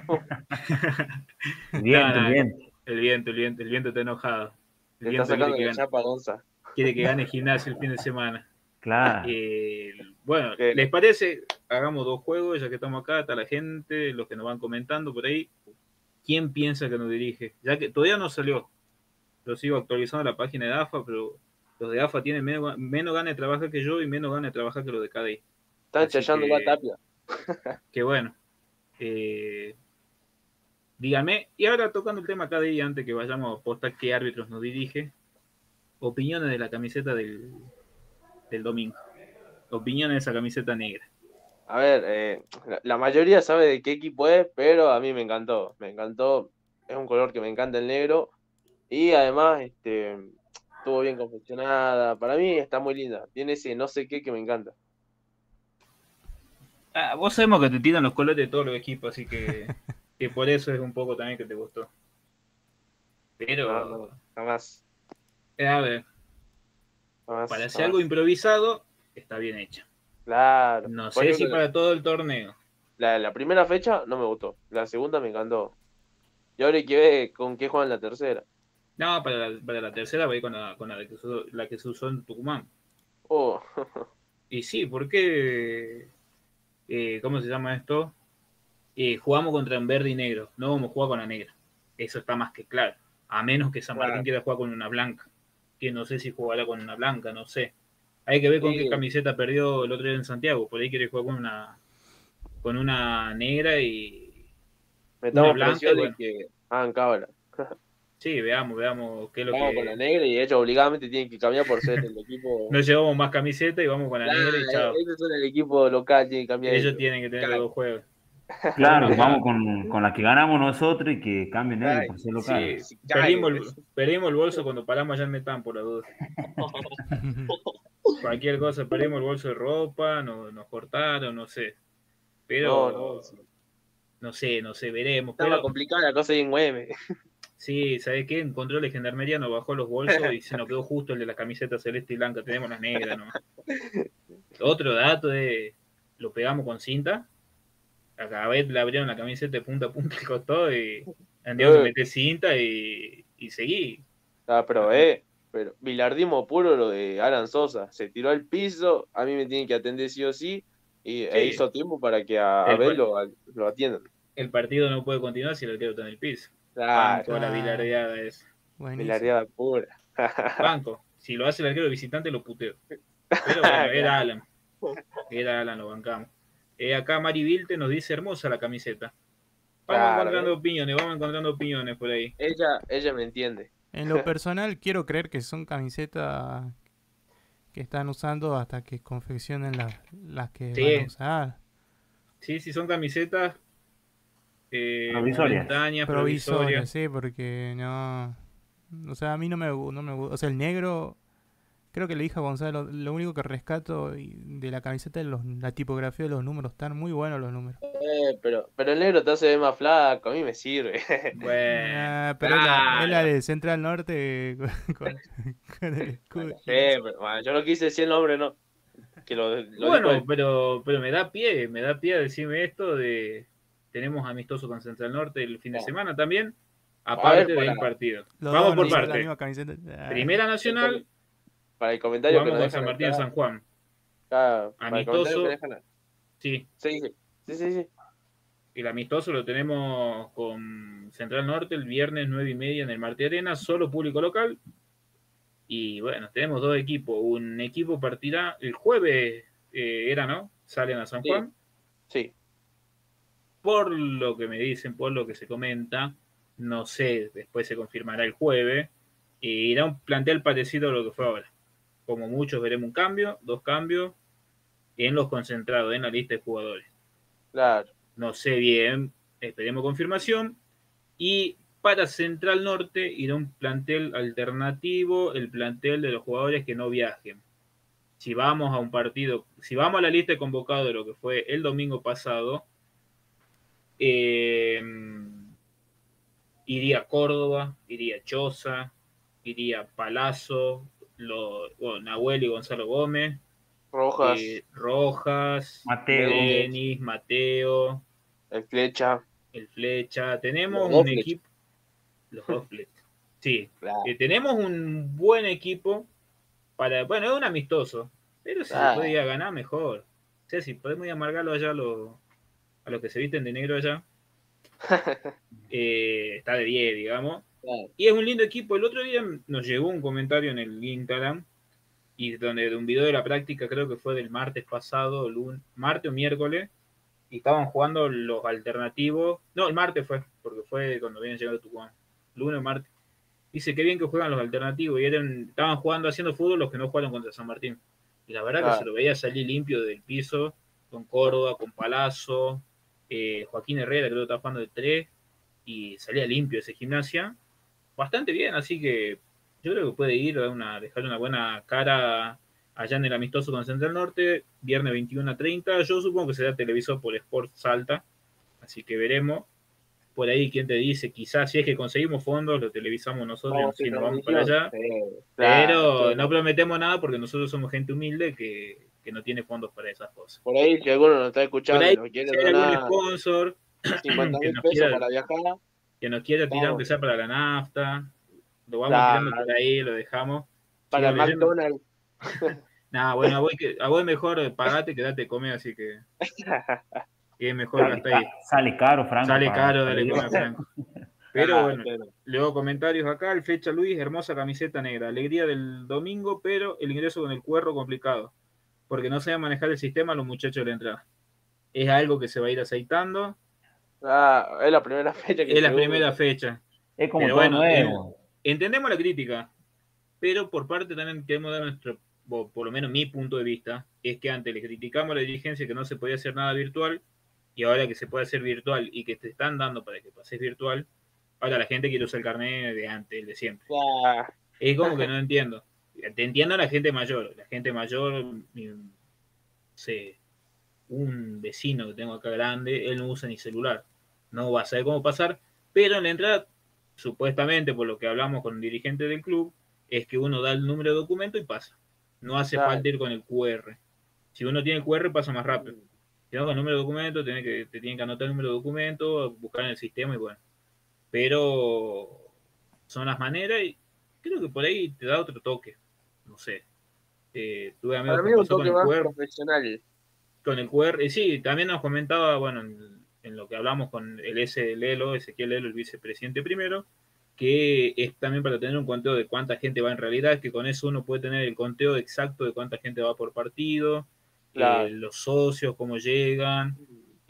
S4: El viento.
S3: El viento está enojado.
S5: Le está sacando la chapa, Gonza.
S3: Quiere que gane Gimnasia el fin de semana.
S4: Claro.
S3: Bueno, ¿les parece? Hagamos 2 juegos, ya que estamos acá, está la gente, los que nos van comentando por ahí. ¿Quién piensa que nos dirige? Ya que todavía no salió. Lo sigo actualizando la página de AFA, pero los de AFA tienen menos ganas de trabajar que yo y menos ganas de trabajar que los de KDI.
S5: Están chayando la Tapia.
S3: Qué bueno. Díganme, y ahora tocando el tema KDI, antes que vayamos a postar qué árbitros nos dirige, opiniones de la camiseta del domingo. Opiniones de esa camiseta negra.
S5: A ver, la mayoría sabe de qué equipo es, pero a mí me encantó. Me encantó. Es un color que me encanta, el negro. Y además, estuvo bien confeccionada. Para mí está muy linda. Tiene ese no sé qué que me encanta.
S3: Vos sabemos que te tiran los colores de todos los equipos, así que por eso es un poco también que te gustó. Pero...
S5: No, jamás.
S3: A ver. Para hacer algo improvisado, está bien hecho.
S5: Claro.
S3: No sé si para todo el torneo.
S5: La primera fecha no me gustó. La segunda me encantó. Y ahora hay que ver con qué juegan la tercera.
S3: No, para la tercera voy con la que se usó en Tucumán.
S5: Oh.
S3: Y sí, porque ¿cómo se llama esto? Jugamos contra un verde y negro. No vamos a jugar con la negra. Eso está más que claro. A menos que San Martín quiera jugar con una blanca. Que no sé si jugará con una blanca, no sé. Hay que ver con qué camiseta perdió el otro día en Santiago. Por ahí quiere jugar con una negra y
S5: una blanca. Bueno. Que hagan cabra.
S3: Sí, veamos qué es lo
S5: vamos con la negra y ellos obligadamente tienen que cambiar por ser el equipo.
S3: No llevamos más camiseta y vamos con la negra y chao.
S5: Ellos son el equipo local, tienen que cambiar.
S3: Ellos tienen que tener los 2 juegos.
S4: Claro, vamos con la que ganamos nosotros y que cambien ellos por ser local.
S3: Sí, perdimos el bolso cuando paramos allá en Metán, por la duda. Cualquier cosa, perdimos el bolso de ropa, nos cortaron, no sé. Pero no sé, veremos.
S5: Estaba complicada la cosa ahí en UM.
S3: Sí, ¿sabes qué? En control de gendarmería nos bajó los bolsos y se nos quedó justo el de la camiseta celeste y blanca. Tenemos las negras, ¿no? Otro dato lo pegamos con cinta. A cada vez le abrieron la camiseta de punta a punta y costó y andamos a meter cinta y seguí.
S5: Pero bilardismo puro lo de Alan Sosa. Se tiró al piso, a mí me tienen que atender sí o sí, e hizo tiempo para que a Abel lo atiendan.
S3: El partido no puede continuar si el arquero está en el piso.
S5: Claro.
S3: La bilardeada es.
S5: Bilardeada pura.
S3: Banco. Si lo hace el arquero visitante, lo puteo. Pero bueno, era Alan, lo bancamos. Acá Mari Vilte nos dice hermosa la camiseta. Vamos encontrando opiniones por ahí.
S5: Ella me entiende.
S2: En lo personal, quiero creer que son camisetas que están usando hasta que confeccionen las que van a
S3: Sí,
S2: usar.
S3: sí, son camisetas
S4: Provisorias.
S3: momentáneas,
S2: Provisorias,
S3: provisorias.
S2: sí, porque no. O sea, a mí no me gusta. O sea, el negro, creo que le dije a Gonzalo, lo único que rescato de la camiseta es la tipografía de los números. Están muy buenos los números.
S5: Pero el negro te hace ver más flaco, a mí me sirve.
S3: Bueno,
S2: Pero es la
S3: claro.
S2: de Central Norte con el escudo.
S5: Sí, pero bueno, yo no quise decir el nombre, no. Que lo dijo
S3: Bueno,
S5: él.
S3: pero me da pie a decirme esto de tenemos amistoso con Central Norte el fin de
S5: Ya.
S3: semana también,
S5: A ver,
S3: aparte del partido.
S2: Los dos
S3: Vamos
S2: van a
S3: por
S2: usar la
S3: parte.
S2: misma camiseta.
S3: Primera
S5: el com-
S3: Nacional,
S5: para el comentario que
S3: jugamos
S5: nos
S3: con
S5: dejan
S3: San Martín de
S5: acá,
S3: San Juan.
S5: para el comentario que
S3: Amistoso,
S5: dejan acá.
S3: sí.
S5: Sí, sí, sí, sí, sí.
S3: El amistoso lo tenemos con Central Norte el viernes 9:30 en el Martí Arena, solo público local. Y bueno, tenemos dos equipos. Un equipo partirá el jueves, era, ¿no? Salen a San
S5: Sí,
S3: Juan.
S5: sí.
S3: Por lo que me dicen, por lo que se comenta, no sé, después se confirmará el jueves, irá un plantel parecido a lo que fue ahora. Como muchos veremos un cambio, dos cambios en los concentrados, en la lista de jugadores.
S5: Claro.
S3: No sé bien, esperemos confirmación. Y para Central Norte irá un plantel alternativo, el plantel de los jugadores que no viajen. Si vamos a un partido, si vamos a la lista de convocados de lo que fue el domingo pasado, eh, iría Córdoba, iría Choza, iría Palazzo, Nahuel y Gonzalo Gómez,
S5: Rojas,
S3: Rojas,
S4: Mateo.
S3: Denis, Mateo,
S5: el Flecha,
S3: el Flecha. Tenemos
S5: los dos
S3: un
S5: Flecha.
S3: equipo, los dos Flechas. Sí,
S5: Claro.
S3: tenemos un buen equipo para, bueno, es un amistoso, pero si se
S5: Ah,
S3: puede ir a ganar, mejor. O sea, si podemos ir a amargarlo allá a los que se visten de negro allá, está de 10, digamos.
S5: claro.
S3: Y es un lindo equipo. El otro día nos llegó un comentario en el Instagram y de un video de la práctica, creo que fue del martes pasado, martes o miércoles, y estaban jugando los alternativos. No, el martes fue, porque fue cuando habían llegado a Tucumán. Lunes o martes. Dice que bien que juegan los alternativos y estaban jugando, haciendo fútbol los que no jugaron contra San Martín. Y la verdad que se lo veía salir limpio del piso, con Córdoba, con Palazzo, Joaquín Herrera, creo que estaba jugando de 3, y salía limpio ese Gimnasia. Bastante bien, así que yo creo que puede ir dejarle una buena cara allá en el amistoso con Central Norte, viernes 21:30. Yo supongo que será televisor por Sport Salta, así que veremos. Por ahí, ¿quién te dice? Quizás si es que conseguimos fondos, lo televisamos nosotros y nos vamos para allá. Pero no prometemos nada porque nosotros somos gente humilde que no tiene fondos para esas cosas.
S5: Por ahí, si alguno nos está
S3: Por
S5: escuchando
S3: ahí,
S5: y nos quiere
S3: si hay algún
S5: donar
S3: sponsor
S5: 50.000 pesos para viajar,
S3: que nos quiera tirar, aunque sea para la nafta, lo vamos tirando por ahí, lo dejamos.
S5: para
S3: Sigo leyendo.
S5: McDonald's.
S3: Nah, bueno, a vos mejor pagate, quedate comer, así que es mejor gastar ahí.
S4: Sale caro, Franco.
S3: Sale caro, dale comer a Franco. Pero bueno,
S5: pero-
S3: leo comentarios acá. El Flecha Luis, hermosa camiseta negra. Alegría del domingo, pero el ingreso con el cuerro complicado. Porque no saben manejar el sistema los muchachos de la entrada. Es algo que se va a ir aceitando.
S5: es la primera fecha que
S3: Es la
S5: se
S3: primera
S5: usa.
S3: fecha.
S4: Es como
S3: Pero
S4: todo
S3: bueno,
S4: nuevo.
S3: entendemos la crítica, pero por parte también queremos dar por lo menos mi punto de vista, es que antes le criticamos a la dirigencia que no se podía hacer nada virtual, y ahora que se puede hacer virtual y que te están dando para que pases virtual, ahora la gente quiere usar el carnet de antes, el de siempre.
S5: Ah,
S3: Es como que no entiendo. Te entiendo a la gente mayor, un vecino que tengo acá grande, él no usa ni celular, no va a saber cómo pasar, pero en la entrada, supuestamente por lo que hablamos con el dirigente del club, es que uno da el número de documento y pasa. No hace
S5: Claro.
S3: falta ir con el QR. Si uno tiene el QR pasa más rápido. Si no con el número de documento, te tienen que anotar el número de documento, buscar en el sistema y bueno. Pero son las maneras y creo que por ahí te da otro toque. No sé. Tuve amigos
S5: para mí
S3: que
S5: es un
S3: pasó con
S5: toque
S3: el
S5: más
S3: QR.
S5: profesional.
S3: Con el QR, sí, también nos comentaba, bueno, en lo que hablamos con el Ezequiel Lelo, el vicepresidente primero, que es también para tener un conteo de cuánta gente va en realidad, que con eso uno puede tener el conteo exacto de cuánta gente va por partido,
S5: Claro.
S3: los socios, cómo llegan,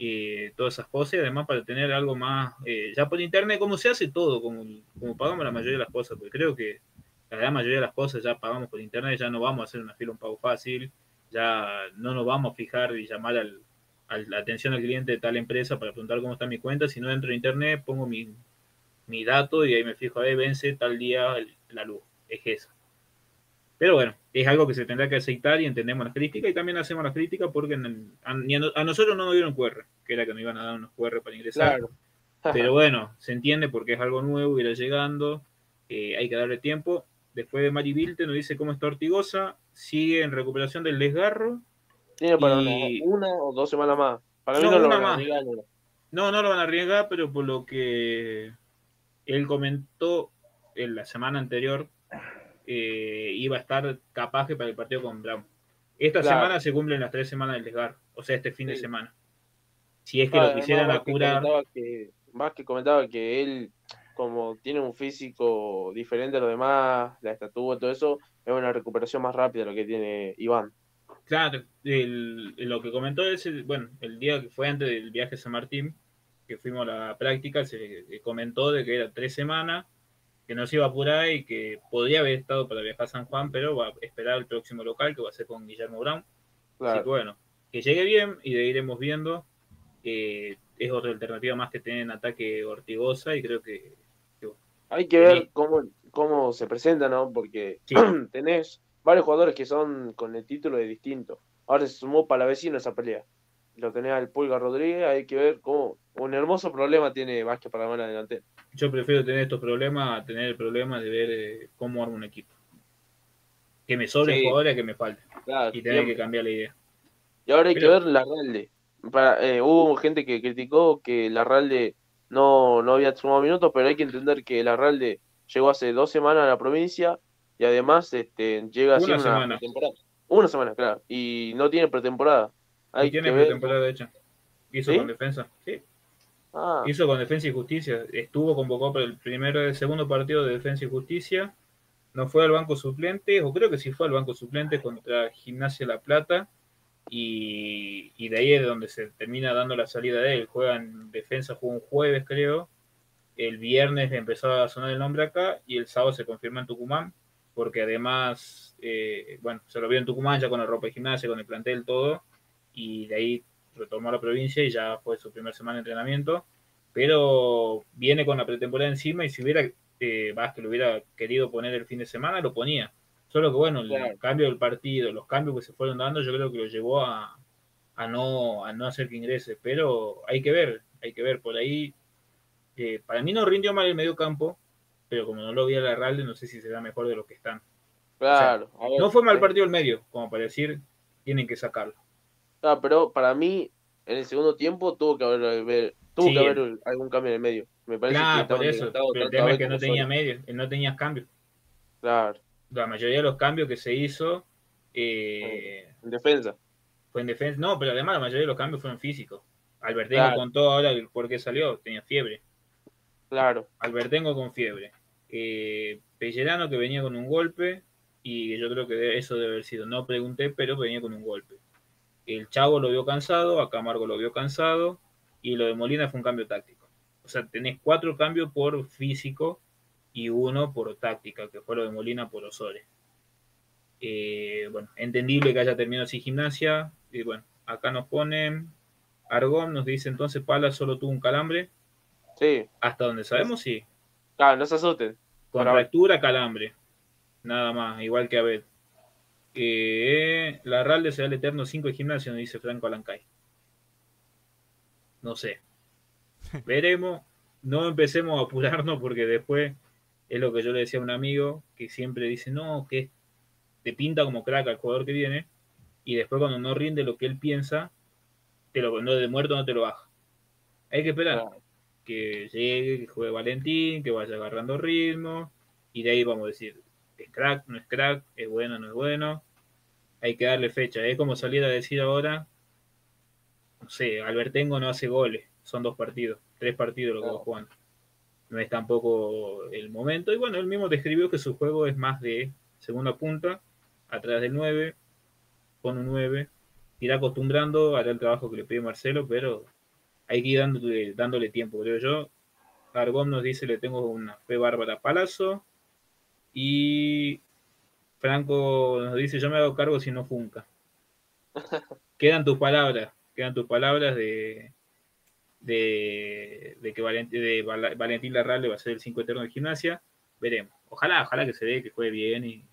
S3: todas esas cosas, y además para tener algo más, ya por internet, como se hace todo, como pagamos la mayoría de las cosas, porque creo que la gran mayoría de las cosas ya pagamos por internet, ya no vamos a hacer una fila, un pago fácil, ya no nos vamos a fijar y llamar la atención al cliente de tal empresa para preguntar cómo está mi cuenta, sino dentro de internet pongo mi dato y ahí me fijo, vence tal día la luz, es eso. Pero bueno, es algo que se tendrá que aceitar y entendemos las críticas y también hacemos las críticas porque a nosotros no nos dieron QR, que era que nos iban a dar unos QR para ingresar.
S5: Claro.
S3: Pero bueno, se entiende porque es algo nuevo, irá llegando, hay que darle tiempo. Después de Mari Vilte nos dice cómo está Ortigosa, sigue en recuperación del desgarro.
S5: Tiene para
S3: Y
S5: una o 2 semanas más. Para mí
S3: no,
S5: no lo
S3: una
S5: van a
S3: más.
S5: arriesgar. No.
S3: No lo van a arriesgar, pero por lo que él comentó en la semana anterior, iba a estar capaz que para el partido con Brown. Esta
S5: Claro.
S3: semana se cumplen las 3 semanas del desgarro, o sea, este fin de
S5: Sí.
S3: semana. Si es que lo quisieran apurar.
S5: Vázquez comentaba que él, como tiene un físico diferente a los demás, la estatura, todo eso, es una recuperación más rápida lo que tiene Iván.
S3: Claro, lo que comentó es, bueno, el día que fue antes del viaje a San Martín, que fuimos a la práctica, se comentó de que era 3 semanas, que no se iba a apurar y que podría haber estado para viajar a San Juan, pero va a esperar el próximo local, que va a ser con Guillermo Brown.
S5: Claro.
S3: Así que bueno, que llegue bien y de ahí iremos viendo. Es otra alternativa más que tiene en ataque Ortigosa y creo que
S5: hay que ver cómo se presenta, ¿no? Porque
S3: sí.
S5: tenés varios jugadores que son con el título de distinto. Ahora se sumó Palavecino esa pelea. Lo tenés al Pulga Rodríguez, hay que ver cómo. Un hermoso problema tiene Vázquez para la mano delantera.
S3: Yo prefiero tener estos problemas a tener el problema de ver cómo armo un equipo. Que me sobren jugadores que me falten.
S5: Claro,
S3: y tener que cambiar la idea.
S5: Y ahora hay que ver Larralde. Hubo gente que criticó que Larralde no había sumado minutos, pero hay que entender que Larralde llegó hace 2 semanas a la provincia y además llega
S3: una
S5: haciendo
S3: semana.
S5: una pretemporada. Una semana, claro. Y no tiene pretemporada.
S3: Y tiene pretemporada hecha. Hizo con defensa. Sí. Hizo con Defensa y Justicia. Estuvo convocado para el segundo partido de Defensa y Justicia. No fue al banco suplente, o creo que sí fue al banco suplente contra Gimnasia La Plata. Y de ahí es donde se termina dando la salida de él. Juega en defensa, jugó un jueves, creo. El viernes empezó a sonar el nombre acá y el sábado se confirma en Tucumán, porque además, se lo vio en Tucumán ya con la ropa de gimnasia, con el plantel, todo. Y de ahí retomó a la provincia y ya fue su primera semana de entrenamiento. Pero viene con la pretemporada encima y si hubiera Vázquez lo hubiera querido poner el fin de semana, lo ponía. Solo que bueno, el cambio del partido, los cambios que se fueron dando, yo creo que lo llevó a no hacer que ingrese. Pero hay que ver por ahí. Para mí no rindió mal el medio campo, pero como no lo vi a Larralde, no sé si será mejor de lo que están.
S5: Claro.
S3: O sea, no fue mal partido el medio, como para decir, tienen que sacarlo.
S5: Claro, pero para mí, en el segundo tiempo tuvo que haber algún cambio en el medio. Me parece que
S3: por eso. Pero el tema es que no tenía medio, no tenías cambios.
S5: Claro.
S3: La mayoría de los cambios que se hizo
S5: en defensa.
S3: Fue en defensa. No, pero además la mayoría de los cambios fueron físicos. Albertengo contó ahora por qué salió, tenía fiebre.
S5: Claro.
S3: Albertengo con fiebre. Pellerano que venía con un golpe y yo creo que eso debe haber sido. No pregunté, pero venía con un golpe. El Chavo lo vio cansado, a Camargo lo vio cansado y lo de Molina fue un cambio táctico. O sea, tenés 4 cambios por físico y 1 por táctica, que fue lo de Molina por Osores. Entendible que haya terminado así Gimnasia. Y bueno, acá nos ponen Argón, nos dice entonces Pala solo tuvo un calambre.
S5: Sí.
S3: Hasta donde sabemos, sí.
S5: Claro, no se asusten.
S3: Contractura, calambre. Nada más, igual que Abel. Larralde será el eterno 5 de Gimnasia, nos dice Franco Alancay. No sé. Veremos. No empecemos a apurarnos porque después es lo que yo le decía a un amigo que siempre dice, no, que te pinta como crack al jugador que viene y después cuando no rinde lo que él piensa, no de muerto no te lo baja. Hay que esperar que llegue, que juegue Valentín, que vaya agarrando ritmo y de ahí vamos a decir, es crack, no es crack, es bueno, no es bueno. Hay que darle fecha. Es como salir a decir ahora, no sé, Albertengo no hace goles, son 2 partidos, 3 partidos lo que va jugando. No es tampoco el momento. Y bueno, él mismo describió que su juego es más de segunda punta, atrás del 9, con un 9, irá acostumbrando, hará el trabajo que le pide Marcelo, pero hay que ir dándole tiempo, creo yo. Argón nos dice, le tengo una fe bárbara a Palazzo. Y Franco nos dice, yo me hago cargo si no funca. Quedan tus palabras de que Valentín Larralde va a ser el 5 eterno de Gimnasia. Veremos. Ojalá que se dé, que juegue bien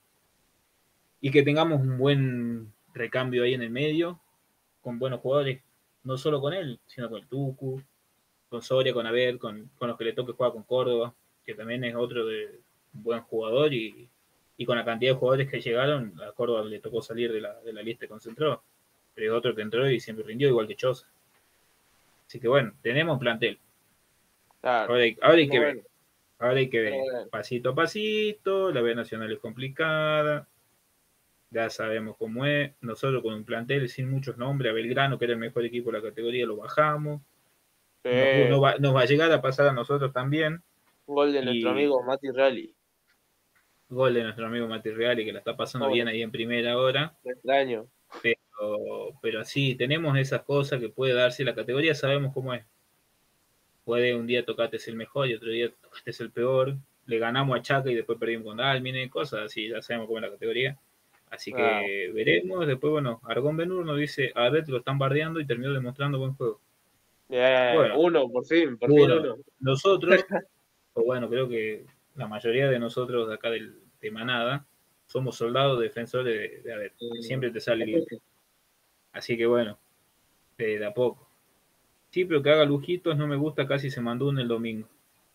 S3: y que tengamos un buen recambio ahí en el medio, con buenos jugadores, no solo con él, sino con el Tucu, con Soria, con Abel, con los que le toque jugar con Córdoba, que también es otro de un buen jugador, y con la cantidad de jugadores que llegaron, a Córdoba le tocó salir de la lista y concentró, pero es otro que entró y siempre rindió, igual que Choza. Así que bueno, tenemos plantel.
S11: Claro.
S3: Ahora hay que ver. Ahora hay que ver. Pasito a pasito, la B Nacional es complicada. Ya sabemos cómo es. Nosotros con un plantel sin muchos nombres, a Belgrano, que era el mejor equipo de la categoría, lo bajamos.
S11: Sí.
S3: Nos va a llegar a pasar a nosotros también.
S11: Gol de nuestro amigo Mati Reali.
S3: Gol de nuestro amigo Mati Reali, que la está pasando bien ahí en primera hora.
S11: Extraño.
S3: Pero sí, tenemos esas cosas que puede darse. La categoría sabemos cómo es. Puede un día tocarte ser el mejor y otro día tocarte ser el peor. Le ganamos a Chaca y después perdimos con Dalmine, cosas así, ya sabemos cómo es la categoría. Así que veremos. Después, bueno, Argón Benur nos dice, a ver, lo están bardeando y terminó demostrando buen juego.
S11: Bueno, uno, por fin uno.
S3: Nosotros, pues bueno, creo que la mayoría de nosotros de acá de Manada somos soldados defensores de a ver, siempre te sale limpio. Así que bueno, de a poco. Sí, pero que haga lujitos no me gusta, casi se mandó uno el domingo.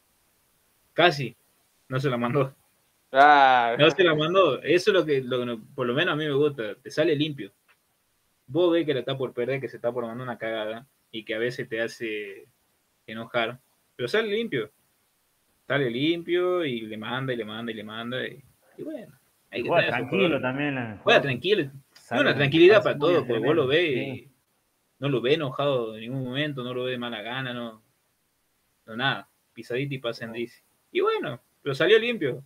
S3: Casi, no se la mandó. No se la mandó. Eso es lo que por lo menos a mí me gusta, te sale limpio. Vos ves que la está por perder, que se está por mandar una cagada y que a veces te hace enojar, pero sale limpio. Sale limpio y le manda y bueno. Hay que
S12: juega tranquilo también.
S3: Juega tranquilo. No, una tranquilidad para todos, porque vos lo ves y no lo ves enojado en ningún momento, no lo ves de mala gana, no nada. Pisadita y pasa en DC. Y bueno, pero salió limpio.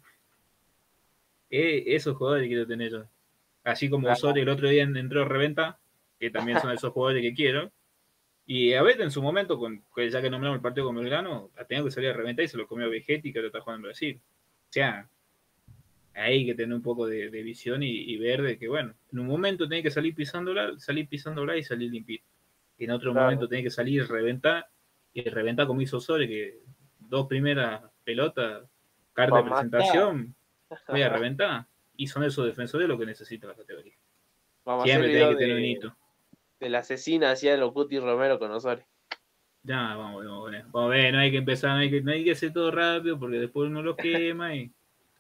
S3: Esos jugadores quiero tener yo. Así como Osorio el otro día entró Reventa, que también son esos jugadores que quiero. Y a veces en su momento, ya que nombramos el partido con Belgrano, la tengo que salir a Reventa y se lo comió Vegetti, que ahora está jugando en Brasil. O sea, hay que tener un poco de visión y ver de que, bueno, en un momento tenés que salir pisándola y salir limpito. Y en otro momento tenés que salir y reventar como hizo Osorio, que 2 primeras pelotas, carta de presentación, voy a reventar. Y son esos defensores lo que necesita la categoría. Siempre tenés que tener un hito.
S11: De la asesina hacía los Cuti Romero con Osorio.
S3: Ya, vamos a ver, no hay que empezar, no hay que hacer todo rápido porque después uno lo quema y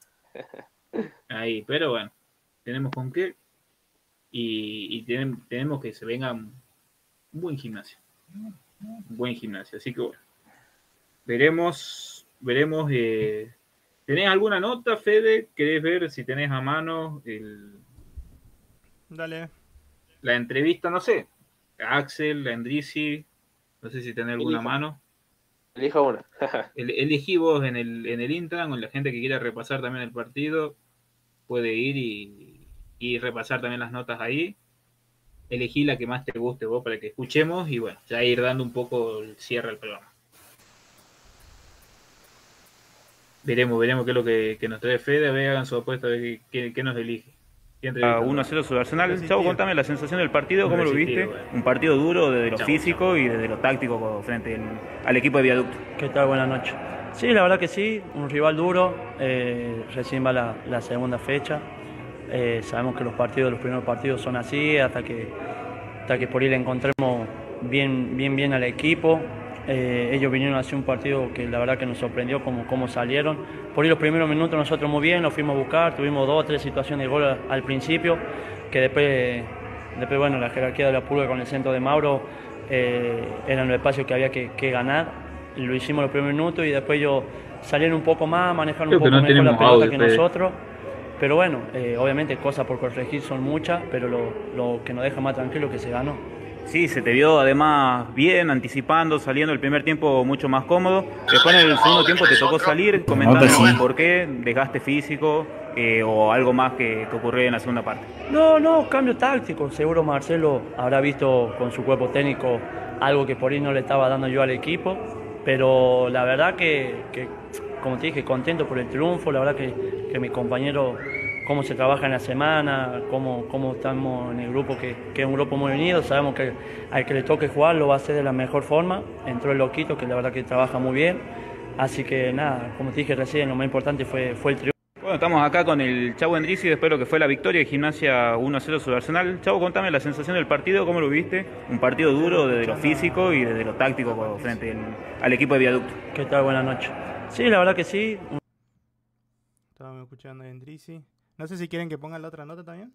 S3: ahí, pero bueno, tenemos con qué y tenemos que se venga un buen gimnasio, así que bueno, veremos. ¿Tenés alguna nota, Fede? ¿Querés ver si tenés a mano
S2: Dale.
S3: La entrevista, no sé, a Axel, a Endrisi, no sé si tenés alguna mano.
S11: Elija una.
S3: Elegí vos en el Instagram, con la gente que quiera repasar también el partido, puede ir y repasar también las notas ahí. Elegí la que más te guste vos para que escuchemos y bueno, ya ir dando un poco el cierre al programa. Veremos qué es lo que nos trae Fede, a ver, hagan su apuesta, a ver qué nos elige.
S12: 1-0 sobre Arsenal. Chavo, contame la sensación del partido, ¿cómo lo viste? Un partido duro desde lo físico y desde lo táctico frente al equipo de Viaducto.
S13: ¿Qué tal? Buenas noches. Sí, la verdad que sí, un rival duro, recién va la segunda fecha. Sabemos que los primeros partidos son así, hasta que por ahí le encontremos bien al equipo. Ellos vinieron a hacer un partido que la verdad que nos sorprendió cómo salieron. Por ahí los primeros minutos nosotros muy bien, nos fuimos a buscar, tuvimos 2 o 3 situaciones de gol al principio, que después bueno, la jerarquía de la Pulga con el centro de Mauro eran los espacios que había que ganar. Lo hicimos los primeros minutos y después ellos salieron un poco más, manejaron un poco mejor la pelota que nosotros. Pero bueno, obviamente cosas por corregir son muchas, pero lo que nos deja más tranquilo es que se ganó.
S12: Sí, se te vio además bien, anticipando, saliendo el primer tiempo mucho más cómodo. Después en el segundo tiempo te tocó salir, comentándonos por qué, desgaste físico o algo más que ocurrió en la segunda parte.
S13: No, cambio táctico. Seguro Marcelo habrá visto con su cuerpo técnico algo que por ahí no le estaba dando yo al equipo. Pero la verdad que como te dije, contento por el triunfo. La verdad que mis compañeros, cómo se trabaja en la semana, cómo estamos en el grupo, que es un grupo muy unido. Sabemos que al que le toque jugar lo va a hacer de la mejor forma. Entró el Loquito, que la verdad que trabaja muy bien. Así que nada, como te dije recién, lo más importante fue el triunfo.
S12: Bueno, estamos acá con el Chavo Endrizzi después de lo que fue la victoria de Gimnasia 1-0 sobre Arsenal. Chavo, contame la sensación del partido, ¿cómo lo viste? Un partido duro desde lo físico y desde lo táctico frente al equipo de Viaducto.
S13: ¿Qué tal? Buenas noches. Sí, la verdad que sí.
S2: Estábamos escuchando a Endrizzi. No sé si quieren que pongan la otra nota también.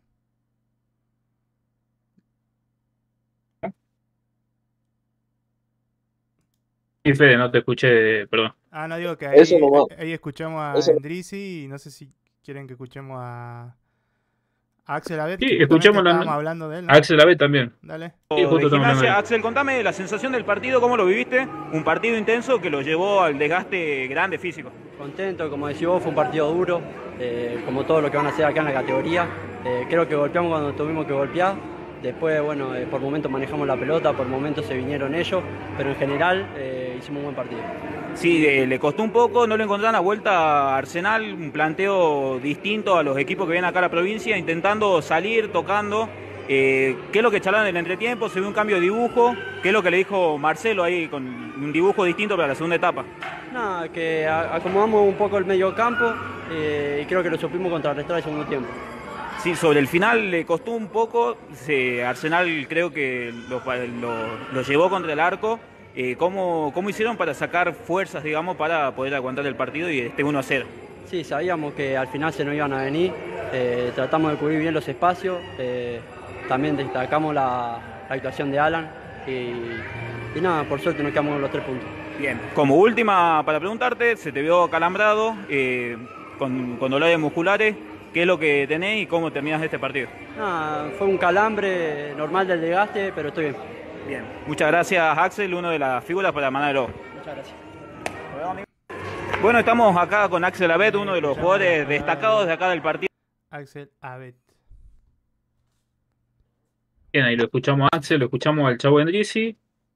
S3: Sí, Fede, no te escuché, perdón.
S2: No, digo que ahí escuchamos a Endrizzi y no sé si quieren que escuchemos a Axel Abet.
S3: Sí, escuchamos
S2: hablando de él, ¿no?
S3: Axel Abet también.
S2: Dale.
S12: Sí, de Gimnasia. Axel, contame la sensación del partido, ¿cómo lo viviste? Un partido intenso que lo llevó al desgaste grande físico.
S14: Contento, como decís vos, fue un partido duro, como todo lo que van a hacer acá en la categoría. Creo que golpeamos cuando tuvimos que golpear. Después, bueno, por momentos manejamos la pelota, por momentos se vinieron ellos, pero en general hicimos un buen partido.
S12: Sí, le costó un poco, no le encontraron la vuelta a Arsenal, un planteo distinto a los equipos que vienen acá a la provincia, intentando salir, tocando. ¿Qué es lo que charlaron en el entretiempo? ¿Se vio un cambio de dibujo? ¿Qué es lo que le dijo Marcelo ahí con un dibujo distinto para la segunda etapa?
S14: Nada, que acomodamos un poco el medio campo y creo que lo supimos contrarrestar el segundo tiempo.
S12: Sí, sobre el final le costó un poco, Arsenal creo que lo llevó contra el arco. ¿Cómo hicieron para sacar fuerzas, digamos, para poder aguantar el partido y 1-0?
S14: Sí, sabíamos que al final se nos iban a venir, tratamos de cubrir bien los espacios, también destacamos la actuación de Alan y nada, por suerte nos quedamos con los 3 puntos.
S12: Bien, como última para preguntarte, se te vio calambrado, con dolores musculares. ¿Qué es lo que tenés y cómo terminás este partido?
S14: Fue un calambre normal del desgaste, pero estoy bien.
S12: Bien. Muchas gracias, Axel, uno de las figuras para Maná de Lobo.
S14: Muchas gracias.
S12: Bueno, estamos acá con Axel Abet, uno de los jugadores destacados de acá del partido.
S2: Axel Abet.
S3: Bien, ahí lo escuchamos a Axel, lo escuchamos al Chavo Endrizzi.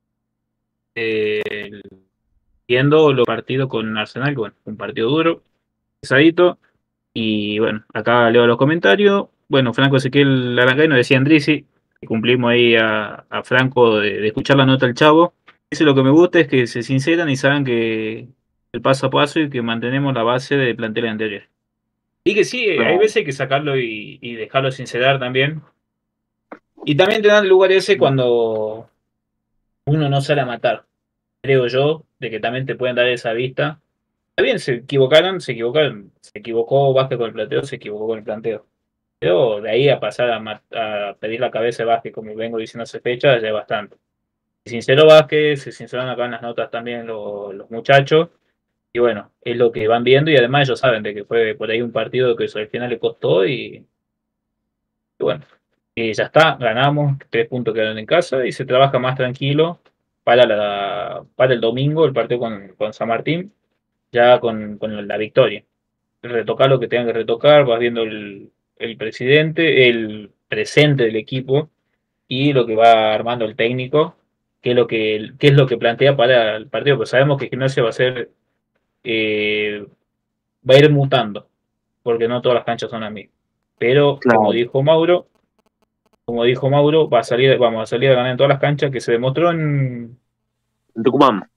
S3: Viendo los partidos con Arsenal, bueno, un partido duro, pesadito. Y bueno, acá leo los comentarios. Bueno, Franco Ezequiel Arangay nos decía Endrizzi, que cumplimos ahí a Franco de escuchar la nota del Chavo. Dice: lo que me gusta es que se sinceran y saben que el paso a paso y que mantenemos la base del plantel anterior. Y que sí, hay veces hay que sacarlo y dejarlo sincerar también. Y también te dan lugar ese cuando uno no sale a matar, creo yo, de que también te pueden dar esa vista. Está bien, se equivocaron. Se equivocó Vázquez con el planteo, se equivocó con el planteo. Pero de ahí a pasar a pedir la cabeza de Vázquez, como vengo diciendo hace fecha, ya es bastante. Sincero Vázquez, se sinceran acá en las notas también los muchachos. Y bueno, es lo que van viendo y además ellos saben de que fue por ahí un partido que al final le costó y bueno, y ya está, ganamos, 3 puntos quedaron en casa y se trabaja más tranquilo para el domingo, el partido con San Martín, ya con la victoria. Retocar lo que tengan que retocar, vas viendo el presente del equipo y lo que va armando el técnico, qué es lo que plantea para el partido, pues sabemos que Gimnasia va a ir mutando, porque no todas las canchas son las mismas. Pero
S5: Claro.
S3: como dijo Mauro, vamos a salir a ganar en todas las canchas, que se demostró en
S5: Tucumán.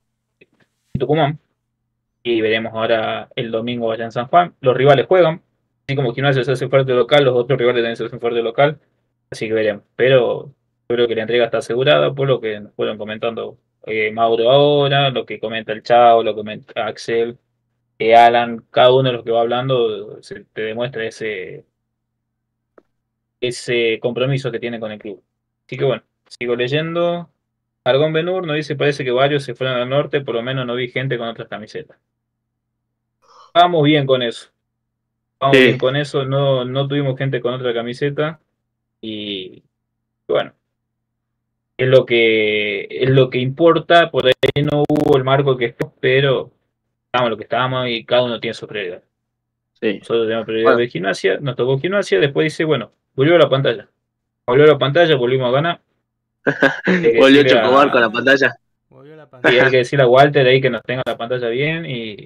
S3: Y veremos ahora el domingo allá en San Juan. Los rivales juegan, así como Gimnasia se hace fuerte local, los otros rivales también se hacen fuerte local, así que veremos. Pero yo creo que la entrega está asegurada por lo que nos fueron comentando Mauro ahora, lo que comenta el Chavo, lo que comenta Axel, Alan, cada uno de los que va hablando te demuestra ese compromiso que tiene con el club. Así que bueno, sigo leyendo. Argón Benur nos dice: parece que varios se fueron al norte, por lo menos no vi gente con otras camisetas. Vamos bien con eso. No tuvimos gente con otra camiseta. Y bueno, es lo que importa. Por ahí no hubo el marco que fue, pero estábamos lo que estábamos y cada uno tiene su prioridad.
S11: Sí.
S3: Nosotros tenemos prioridad de Gimnasia, nos tocó Gimnasia, después dice, bueno, volvió a la pantalla. Volvió a la pantalla, volvimos a ganar.
S11: Volvió Chocobar con la pantalla.
S3: Y hay que decirle a Walter ahí que nos tenga la pantalla bien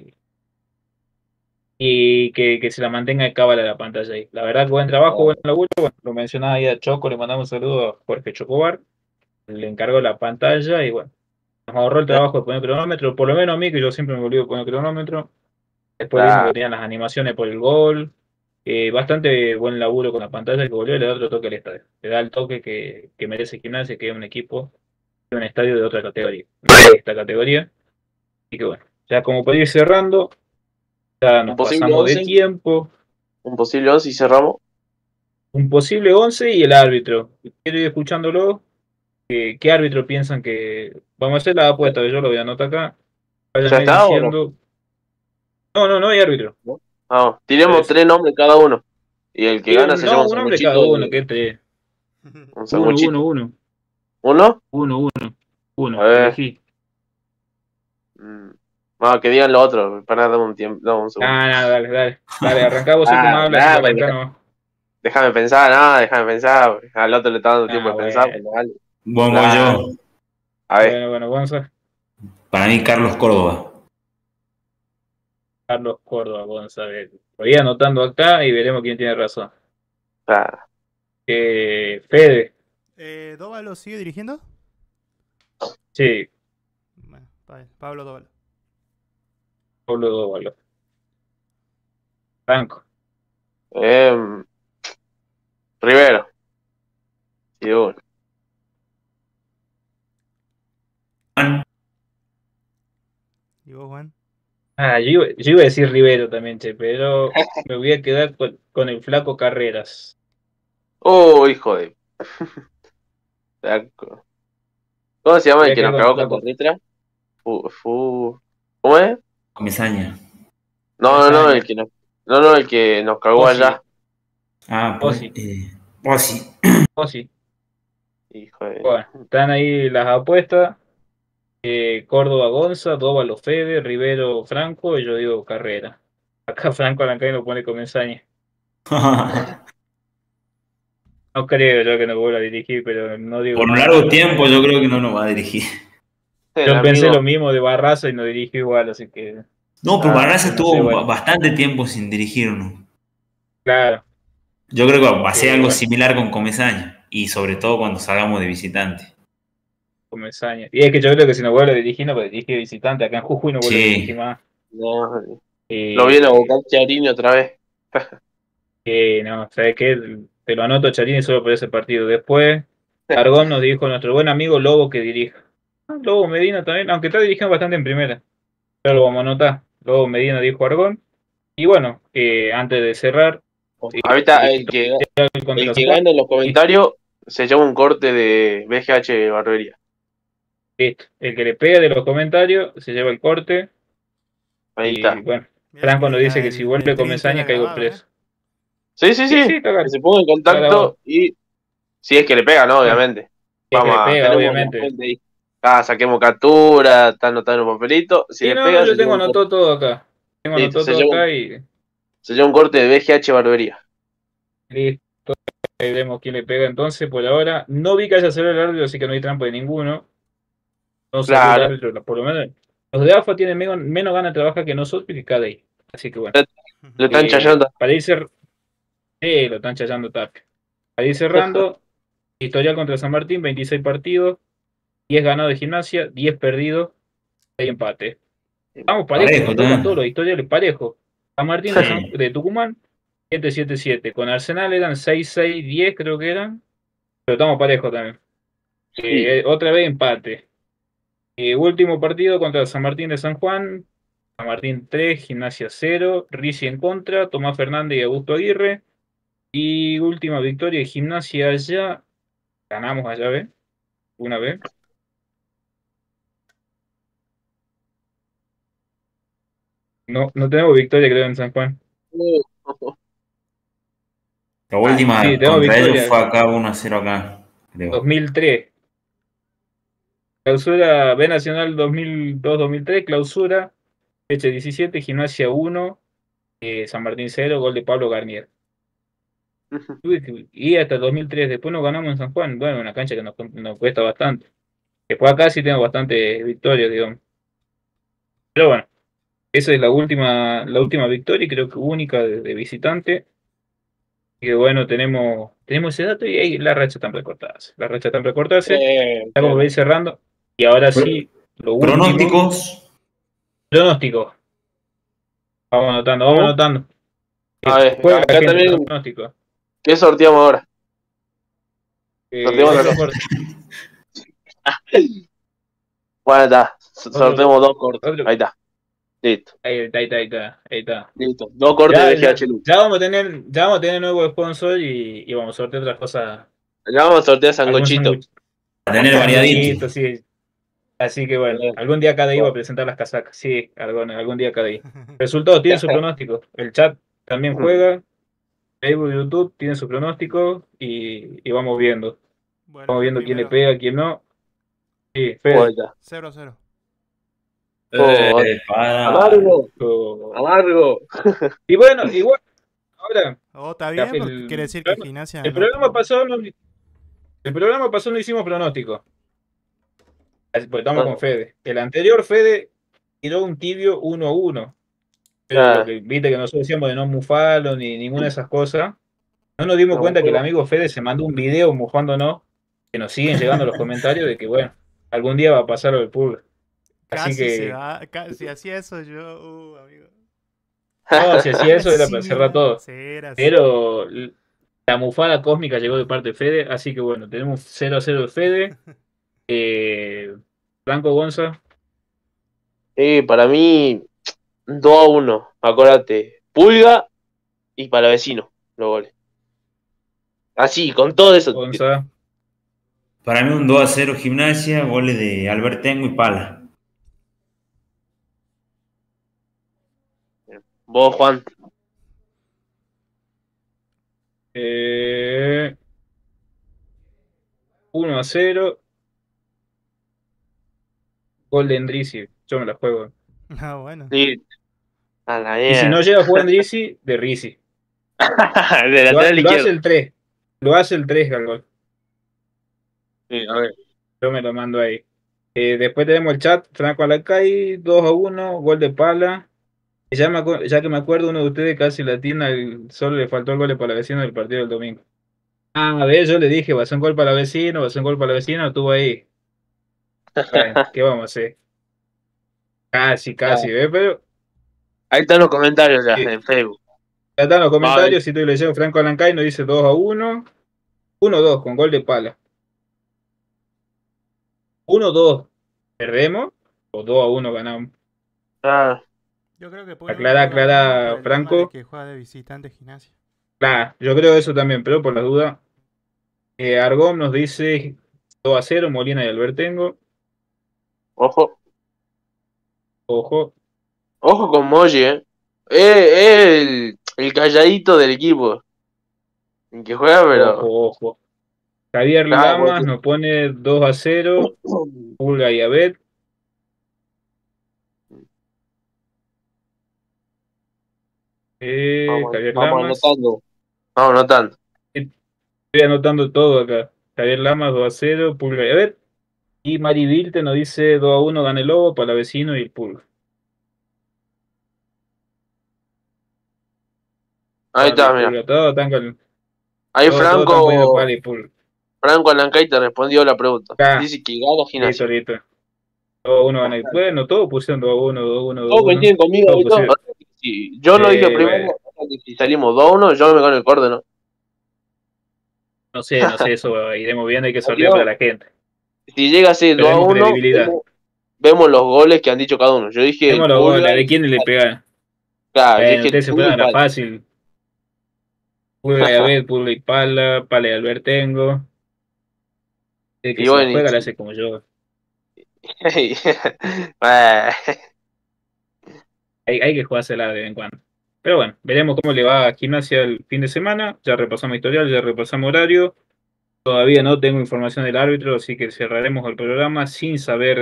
S3: y que se la mantenga de cábala la pantalla ahí. La verdad que buen trabajo, buen laburo. Bueno, lo mencionaba ahí a Choco, le mandamos un saludo a Jorge Chocobar, le encargó la pantalla y bueno, nos ahorró el trabajo de poner cronómetro, por lo menos a mí, que yo siempre me olvido de poner cronómetro. Después vimos que tenían las animaciones por el gol. Bastante buen laburo con la pantalla que volvió y le da otro toque al estadio. Le da el toque que merece Gimnasia, que es un equipo de un estadio de otra categoría. No de esta categoría. Y que bueno, ya como para ir cerrando, ya nos pasamos de tiempo.
S11: Un posible 11 y cerramos.
S3: Un posible 11 y el árbitro. Quiero ir escuchándolo. ¿Qué árbitro piensan que...? Vamos a hacer la apuesta, que yo lo voy a anotar acá.
S11: ¿Ya está o no?
S3: No hay árbitro.
S11: Ah, tiremos 3 nombres cada uno. Y el que gana se lleva un
S3: nombre cada uno, que este.
S11: Un sanguchito.
S3: Uno.
S11: ¿Uno?
S3: Uno.
S11: A ver.
S3: Elegí.
S11: No, que digan lo otro. Para darme un tiempo. No, un segundo.
S3: Dale. Arrancamos el tema habla.
S11: Déjame pensar. Al otro le está dando tiempo de pensar. Vale.
S4: Bueno, voy yo.
S11: A ver.
S3: Bueno, Gonza.
S4: Para mí, Carlos Córdoba.
S3: Carlos Córdoba, González. Voy anotando acá y veremos quién tiene razón. Fede.
S2: ¿Dóvalo sigue dirigiendo?
S3: Sí.
S2: Bueno, Pablo Dóvalo.
S3: Pablo Dóvalo. Franco.
S11: Rivero. Sí, uno.
S2: ¿Y vos, Juan?
S3: Yo iba a decir Rivero también, che, pero me voy a quedar con el flaco Carreras.
S11: Oh, hijo de... ¿Cómo se llama el que nos cagó con Torritra? ¿Cómo es?
S4: Comesaña.
S11: No, el que nos cagó allá.
S4: Ah,
S3: Pozzi.
S11: Hijo de...
S3: Bueno, están ahí las apuestas. Córdoba Gonza, Dóvalo Fede, Rivero Franco y yo digo Carrera. Acá Franco Alancay lo pone Comesaña. No creo yo que nos vuelva a dirigir, pero no digo.
S4: Por un largo tiempo yo creo que no nos va a dirigir.
S3: Yo pensé lo mismo de Barraza y no dirigió igual, así que...
S4: No, pero Barraza estuvo bastante tiempo sin dirigirnos.
S3: Claro.
S4: Yo creo que va a ser algo similar con Comesaña. Y sobre todo cuando salgamos de visitante.
S3: Comesaña. Y es que yo creo que si nos vuelve a dirigir, no puede dirigir visitante. Acá en Jujuy no vuelve a dirigir más.
S11: No, lo viene a buscar Charini otra vez.
S3: No, ¿sabes qué? Te lo anoto Charini solo por ese partido. Después, Argón nos dijo nuestro buen amigo Lobo que dirija. Lobo Medina también, aunque está dirigiendo bastante en primera. Pero lo vamos a anotar. Lobo Medina dijo Argón. Y bueno, antes de cerrar...
S11: Ahorita el que gane en los comentarios se lleva un corte de BGH Barbería.
S3: Listo. El que le pega de los comentarios se lleva el corte.
S11: Ahí está.
S3: Bueno, Franco nos dice que si vuelve Comesaña caigo preso.
S11: Sí. Que se ponga en contacto y si es que le pega, ¿no? Obviamente.
S3: Vamos a pega, obviamente.
S11: Saquemos captura, está anotado en un papelito. Si le pega,
S3: yo tengo anotado todo acá.
S11: Se lleva un corte de BGH Barbería.
S3: Listo. Veremos quién le pega entonces por ahora. No vi que haya salido el árbitro, así que no hay trampa de ninguno. No salió el árbitro, por lo menos. Los de AFA tienen menos ganas de trabajar que nosotros y que cada ahí. Así que bueno.
S11: Lo están chayando.
S3: Para ir lo están chayando Tapia. Para ir cerrando, historial contra San Martín, 26 partidos, 10 ganados de Gimnasia, 10 perdidos, 6 empates. Vamos parejo, tocan todos los historiales parejos. San Martín de Tucumán, 7-7-7. Con Arsenal eran 6-6-10, creo que eran. Pero estamos parejos también. Otra vez empate. Último partido contra San Martín de San Juan. San Martín 3, Gimnasia 0. Ricci en contra, Tomás Fernández y Augusto Aguirre. Y última victoria de Gimnasia allá. Ganamos allá, ¿ves? Una vez. No tenemos victoria, creo, en San Juan.
S4: La última contra ellos fue acá 1-0 acá, creo.
S3: 2003. Clausura B Nacional 2002-2003, clausura, fecha 17, Gimnasia 1, San Martín 0, gol de Pablo Garnier. Y hasta 2003, después nos ganamos en San Juan, bueno, una cancha que nos cuesta bastante. Después acá sí tenemos bastante victorias, digamos. Pero bueno, esa es la última victoria, y creo que única de visitante. Y que bueno, tenemos ese dato y ahí la racha están recortadas. La racha están recortadas. Está como veis cerrando. Y ahora sí, lo último.
S4: Pronósticos.
S3: Pronósticos. Vamos anotando.
S11: A ver,
S3: Juega
S11: acá
S3: la gente,
S11: también.
S3: los pronósticos.
S11: ¿Qué sorteamos ahora? Sorteamos
S3: Otro
S11: la
S3: corte.
S11: Bueno, está. Sorteamos dos cortes.
S3: otro.
S11: Ahí está. Listo.
S3: Ahí está.
S11: Listo. Dos cortes de GH Luz.
S3: Ya vamos a tener nuevo sponsor y vamos a sortear otras cosas.
S11: Ya vamos a sortear sanguchito.
S4: A tener variadito.
S3: Sí. Así que bueno, algún día cada va a presentar las casacas. Sí, algún día cada Resultados tienen su pronóstico. El chat también juega. Facebook y YouTube tienen su pronóstico y vamos viendo.
S2: Bueno,
S3: Vamos viendo quién le
S2: primero.
S3: pega, quién no. Sí, Fede.
S2: 0-0.
S11: Amargo. Amargo.
S3: Y bueno, igual. Ahora.
S2: Está bien, porque quiere decir que Gimnasia.
S3: El programa pasado no hicimos pronóstico. Pues estamos con Fede. El anterior Fede tiró un tibio 1-1. Pero lo que viste que nosotros decíamos de no mufarlo ni ninguna de esas cosas. No nos dimos cuenta que el amigo Fede se mandó un video mufándonos. Que nos siguen llegando los comentarios de que bueno, algún día va a pasar lo del público. Así que.
S2: Si hacía eso yo, amigo.
S3: No, si hacía eso era para cerrar todo.
S2: Sí, era así.
S3: Pero la mufada cósmica llegó de parte de Fede. Así que bueno, tenemos 0-0 de Fede. Franco Gonza.
S11: Para mí, 2-1. Acordate. Pulga y Palavecino los goles. Así, con todo eso.
S3: Gonza.
S4: Para mí un 2-0 Gimnasia, goles de Albertengo y Pala.
S11: Vos, Juan.
S3: 1-0. Gol de Endrizi. Yo me la juego.
S2: Ah, bueno.
S11: Sí. A la
S3: Y si no llega a jugar Endrizi, de Rizzi. Lo hace el 3. Lo hace el 3 al gol.
S11: Sí, a ver.
S3: Yo me lo mando ahí. Después tenemos el chat. Franco Alacay, 2-1. Gol de Pala. Ya que me acuerdo, uno de ustedes casi latina. Solo le faltó el gol de Palavecino del partido del domingo. A ver, yo le dije, va a ser un gol Palavecino, estuvo ahí. Bueno, ¿qué vamos a hacer? Casi, pero.
S11: Ahí están los comentarios ya en Facebook.
S3: Ya están los comentarios, si estoy leyendo, Franco Alancay nos dice 2-1. 1-2 con gol de Pala. 1-2. ¿Perdemos? ¿O 2-1 ganamos?
S2: Yo creo que puede
S3: aclara, Franco.
S2: Que juega de visitante Gimnasia.
S3: Claro, yo creo eso también, pero por la duda. Argom nos dice 2-0, Molina y Albertengo.
S11: Ojo.
S3: Ojo
S11: con Moji, Es el calladito del equipo. En que juega, pero.
S3: Ojo. Javier Lamas nos pone 2-0. Pulga y Abed. Javier Lamas.
S11: Vamos anotando.
S3: Estoy anotando todo acá. Javier Lamas 2-0, Pulga y Abed. Y Mari Vilte nos dice 2-1 gana el Lobo, Palavecino y el Pulga.
S11: Ahí está, mira. Ahí Franco Alancay te respondió la pregunta. Dice que gana Gimnasia.
S3: Listo. 2-1 gana el. Bueno, todos pusieron 2-1, 2-1.
S11: Todos coinciden conmigo. Si yo lo dije primero, si salimos 2-1, yo me gano el corte, ¿no?
S3: No sé, eso iremos viendo, hay que sortear para la gente.
S11: Si llega a ser 2-1, vemos los goles que han dicho cada uno. Yo dije.
S3: Vemos los goles, de quién le pega.
S11: Claro,
S3: ustedes se fueron a la fácil. Pulga y Abel, Pulga y Pala y Albertengo. El que se la juega la hace como yo. Hay que jugársela de vez en cuando. Pero bueno, veremos cómo le va a Gimnasia el fin de semana. Ya repasamos historial, ya repasamos horario. Todavía no tengo información del árbitro, así que cerraremos el programa sin saber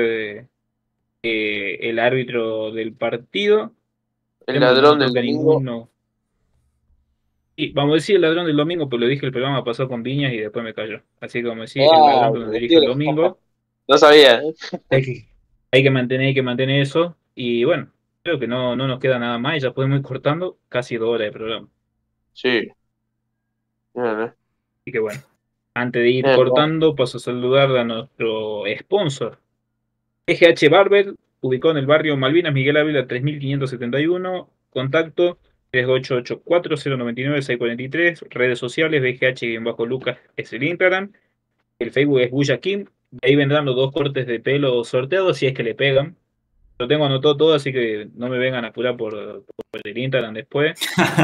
S3: el árbitro del partido.
S11: El
S3: Esperemos que no
S11: ladrón
S3: nos
S11: del
S3: toque
S11: domingo.
S3: ninguno. Y vamos a decir el ladrón del domingo, pero lo dije el programa pasó con Viñas y después me cayó. Así que vamos a decir el
S11: Ah,
S3: ladrón que nos dirige el
S11: mentira.
S3: domingo.
S11: No sabía, ¿eh?
S3: Hay que mantener eso. Y bueno, creo que no nos queda nada más y ya podemos ir cortando casi 2 horas de programa.
S11: Sí. Bien,
S3: Así que bueno, antes de ir
S11: bien,
S3: cortando, paso a saludar a nuestro sponsor. GH Barber, ubicado en el barrio Malvinas Miguel Ávila 3571, contacto 3884-099-643, redes sociales BGH-Lucas es el Instagram, el Facebook es Buya Kim, de ahí vendrán los 2 cortes de pelo sorteados si es que le pegan. Lo tengo anotado todo, así que no me vengan a apurar por el Instagram después.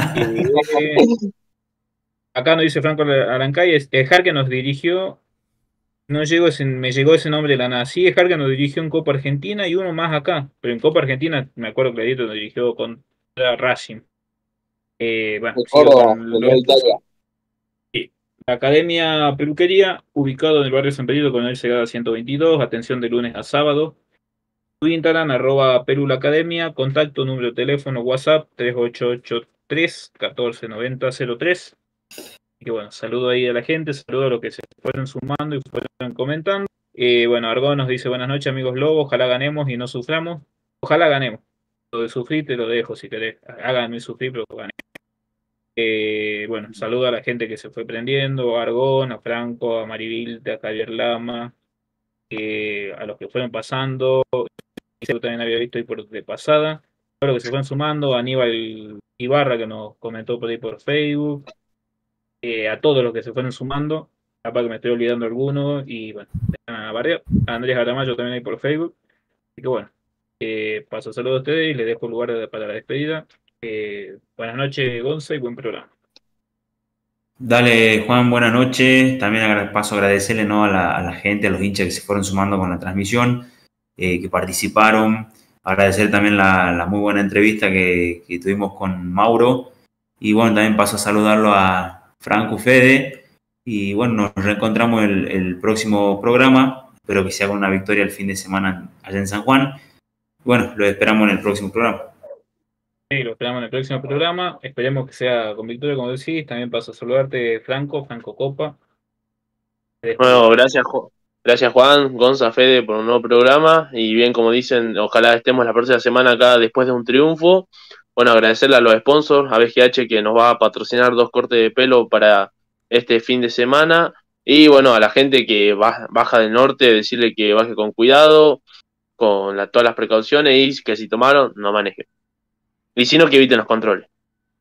S3: Acá nos dice Franco Arancay, Jarque nos dirigió. No me llegó ese nombre de la nada. Sí, Jarga nos dirigió en Copa Argentina y uno más acá. Pero en Copa Argentina, me acuerdo clarito, nos dirigió contra Racing. Bueno,
S11: de
S3: sigo
S11: Córdoba,
S3: con
S11: de
S3: los
S11: Nueva Italia.
S3: sí. La Academia Peluquería, ubicado en el barrio San Pedrito con el Segada 122, atención de lunes a sábado. Su Instagram, @pelulacademia, contacto, número de teléfono, WhatsApp, 3883-1490-03. Y que bueno, saludo ahí a la gente, saludo a los que se fueron sumando y fueron comentando. Bueno, Argón nos dice buenas noches amigos Lobos, ojalá ganemos y no suframos. Ojalá ganemos. Lo de sufrir te lo dejo si querés. Háganme sufrir, pero ganen. Bueno, saludo a la gente que se fue prendiendo, a Argón, a Franco, a Marivilde, a Javier Lama, a los que fueron pasando. Yo también había visto ahí por de pasada. A los que se fueron sumando, a Aníbal Ibarra que nos comentó por ahí por Facebook. A todos los que se fueron sumando, capaz que me estoy olvidando alguno, y bueno, a Barrio, a Andrés Aramayo también ahí por Facebook. Así que bueno, paso saludos a ustedes y les dejo lugar para la despedida. Buenas noches, Gonza, y buen programa.
S4: Dale, Juan, buenas noches. También paso a agradecerle, ¿no? a la gente, a los hinchas que se fueron sumando con la transmisión, que participaron. Agradecer también la muy buena entrevista que tuvimos con Mauro. Y bueno, también paso a saludarlo a Franco Fede. Y bueno, nos reencontramos el próximo programa. Espero que sea con una victoria el fin de semana allá en San Juan. Bueno, lo esperamos en el próximo programa.
S3: Sí, lo esperamos en el próximo programa. Esperemos que sea con victoria, como decís. También paso a saludarte, Franco Copa.
S11: Bueno, gracias Juan, Gonza, Fede por un nuevo programa y bien como dicen, ojalá estemos la próxima semana acá después de un triunfo. Bueno, agradecerle a los sponsors, a BGH que nos va a patrocinar 2 cortes de pelo para este fin de semana y bueno, a la gente que baja del norte, decirle que baje con cuidado, con todas las precauciones y que si tomaron, no manejen. Y si no, que eviten los controles.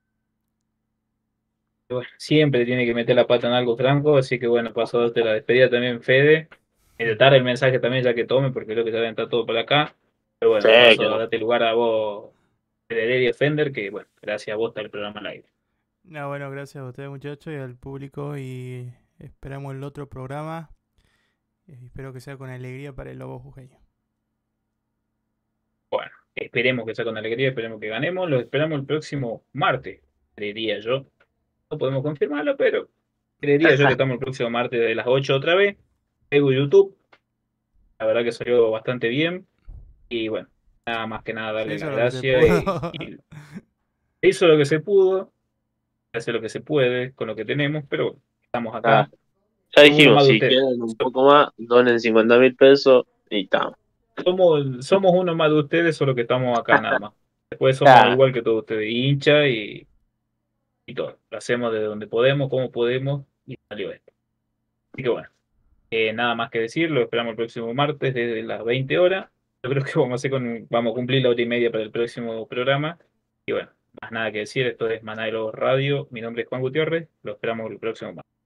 S3: Bueno, siempre tiene que meter la pata en algo, Franco, así que bueno, paso a darte la despedida también, Fede. Intentar el mensaje también ya que tome, porque creo que ya deben estar todo por acá. Pero bueno,
S11: Sí,
S3: paso
S11: que
S3: a
S11: no.
S3: darte lugar a vos, Fede Fender, que bueno, gracias a vos está el programa al aire.
S2: No, bueno, gracias a ustedes muchachos y al público y esperamos el otro programa. Espero que sea con alegría para el Lobo Jujeño.
S3: Bueno, esperemos que sea con alegría, esperemos que ganemos. Lo esperamos el próximo martes, creería yo. No podemos confirmarlo, pero creería yo que estamos el próximo martes de las 8 otra vez. Facebook, YouTube. La verdad que salió bastante bien. Y bueno, nada más que nada darle las gracias. Y se hizo lo que se pudo. Hace lo que se puede con lo que tenemos, pero bueno, estamos acá.
S11: Ya
S3: Somos uno
S11: dijimos,
S3: más de
S11: si
S3: ustedes.
S11: quieren un poco más, donen 50.000 pesos y estamos.
S3: Somos uno más de ustedes, solo que estamos acá nada más. Después somos
S11: Claro.
S3: igual que todos ustedes, hincha y todo. Lo hacemos de donde podemos, como podemos, y salió esto. Así que bueno, nada más que decir, lo esperamos el próximo martes desde las 20 horas. Yo creo que vamos a cumplir la 1 y media para el próximo programa. Y bueno, más nada que decir, esto es Maná de Lobos Radio. Mi nombre es Juan Gutiérrez, lo esperamos el próximo martes.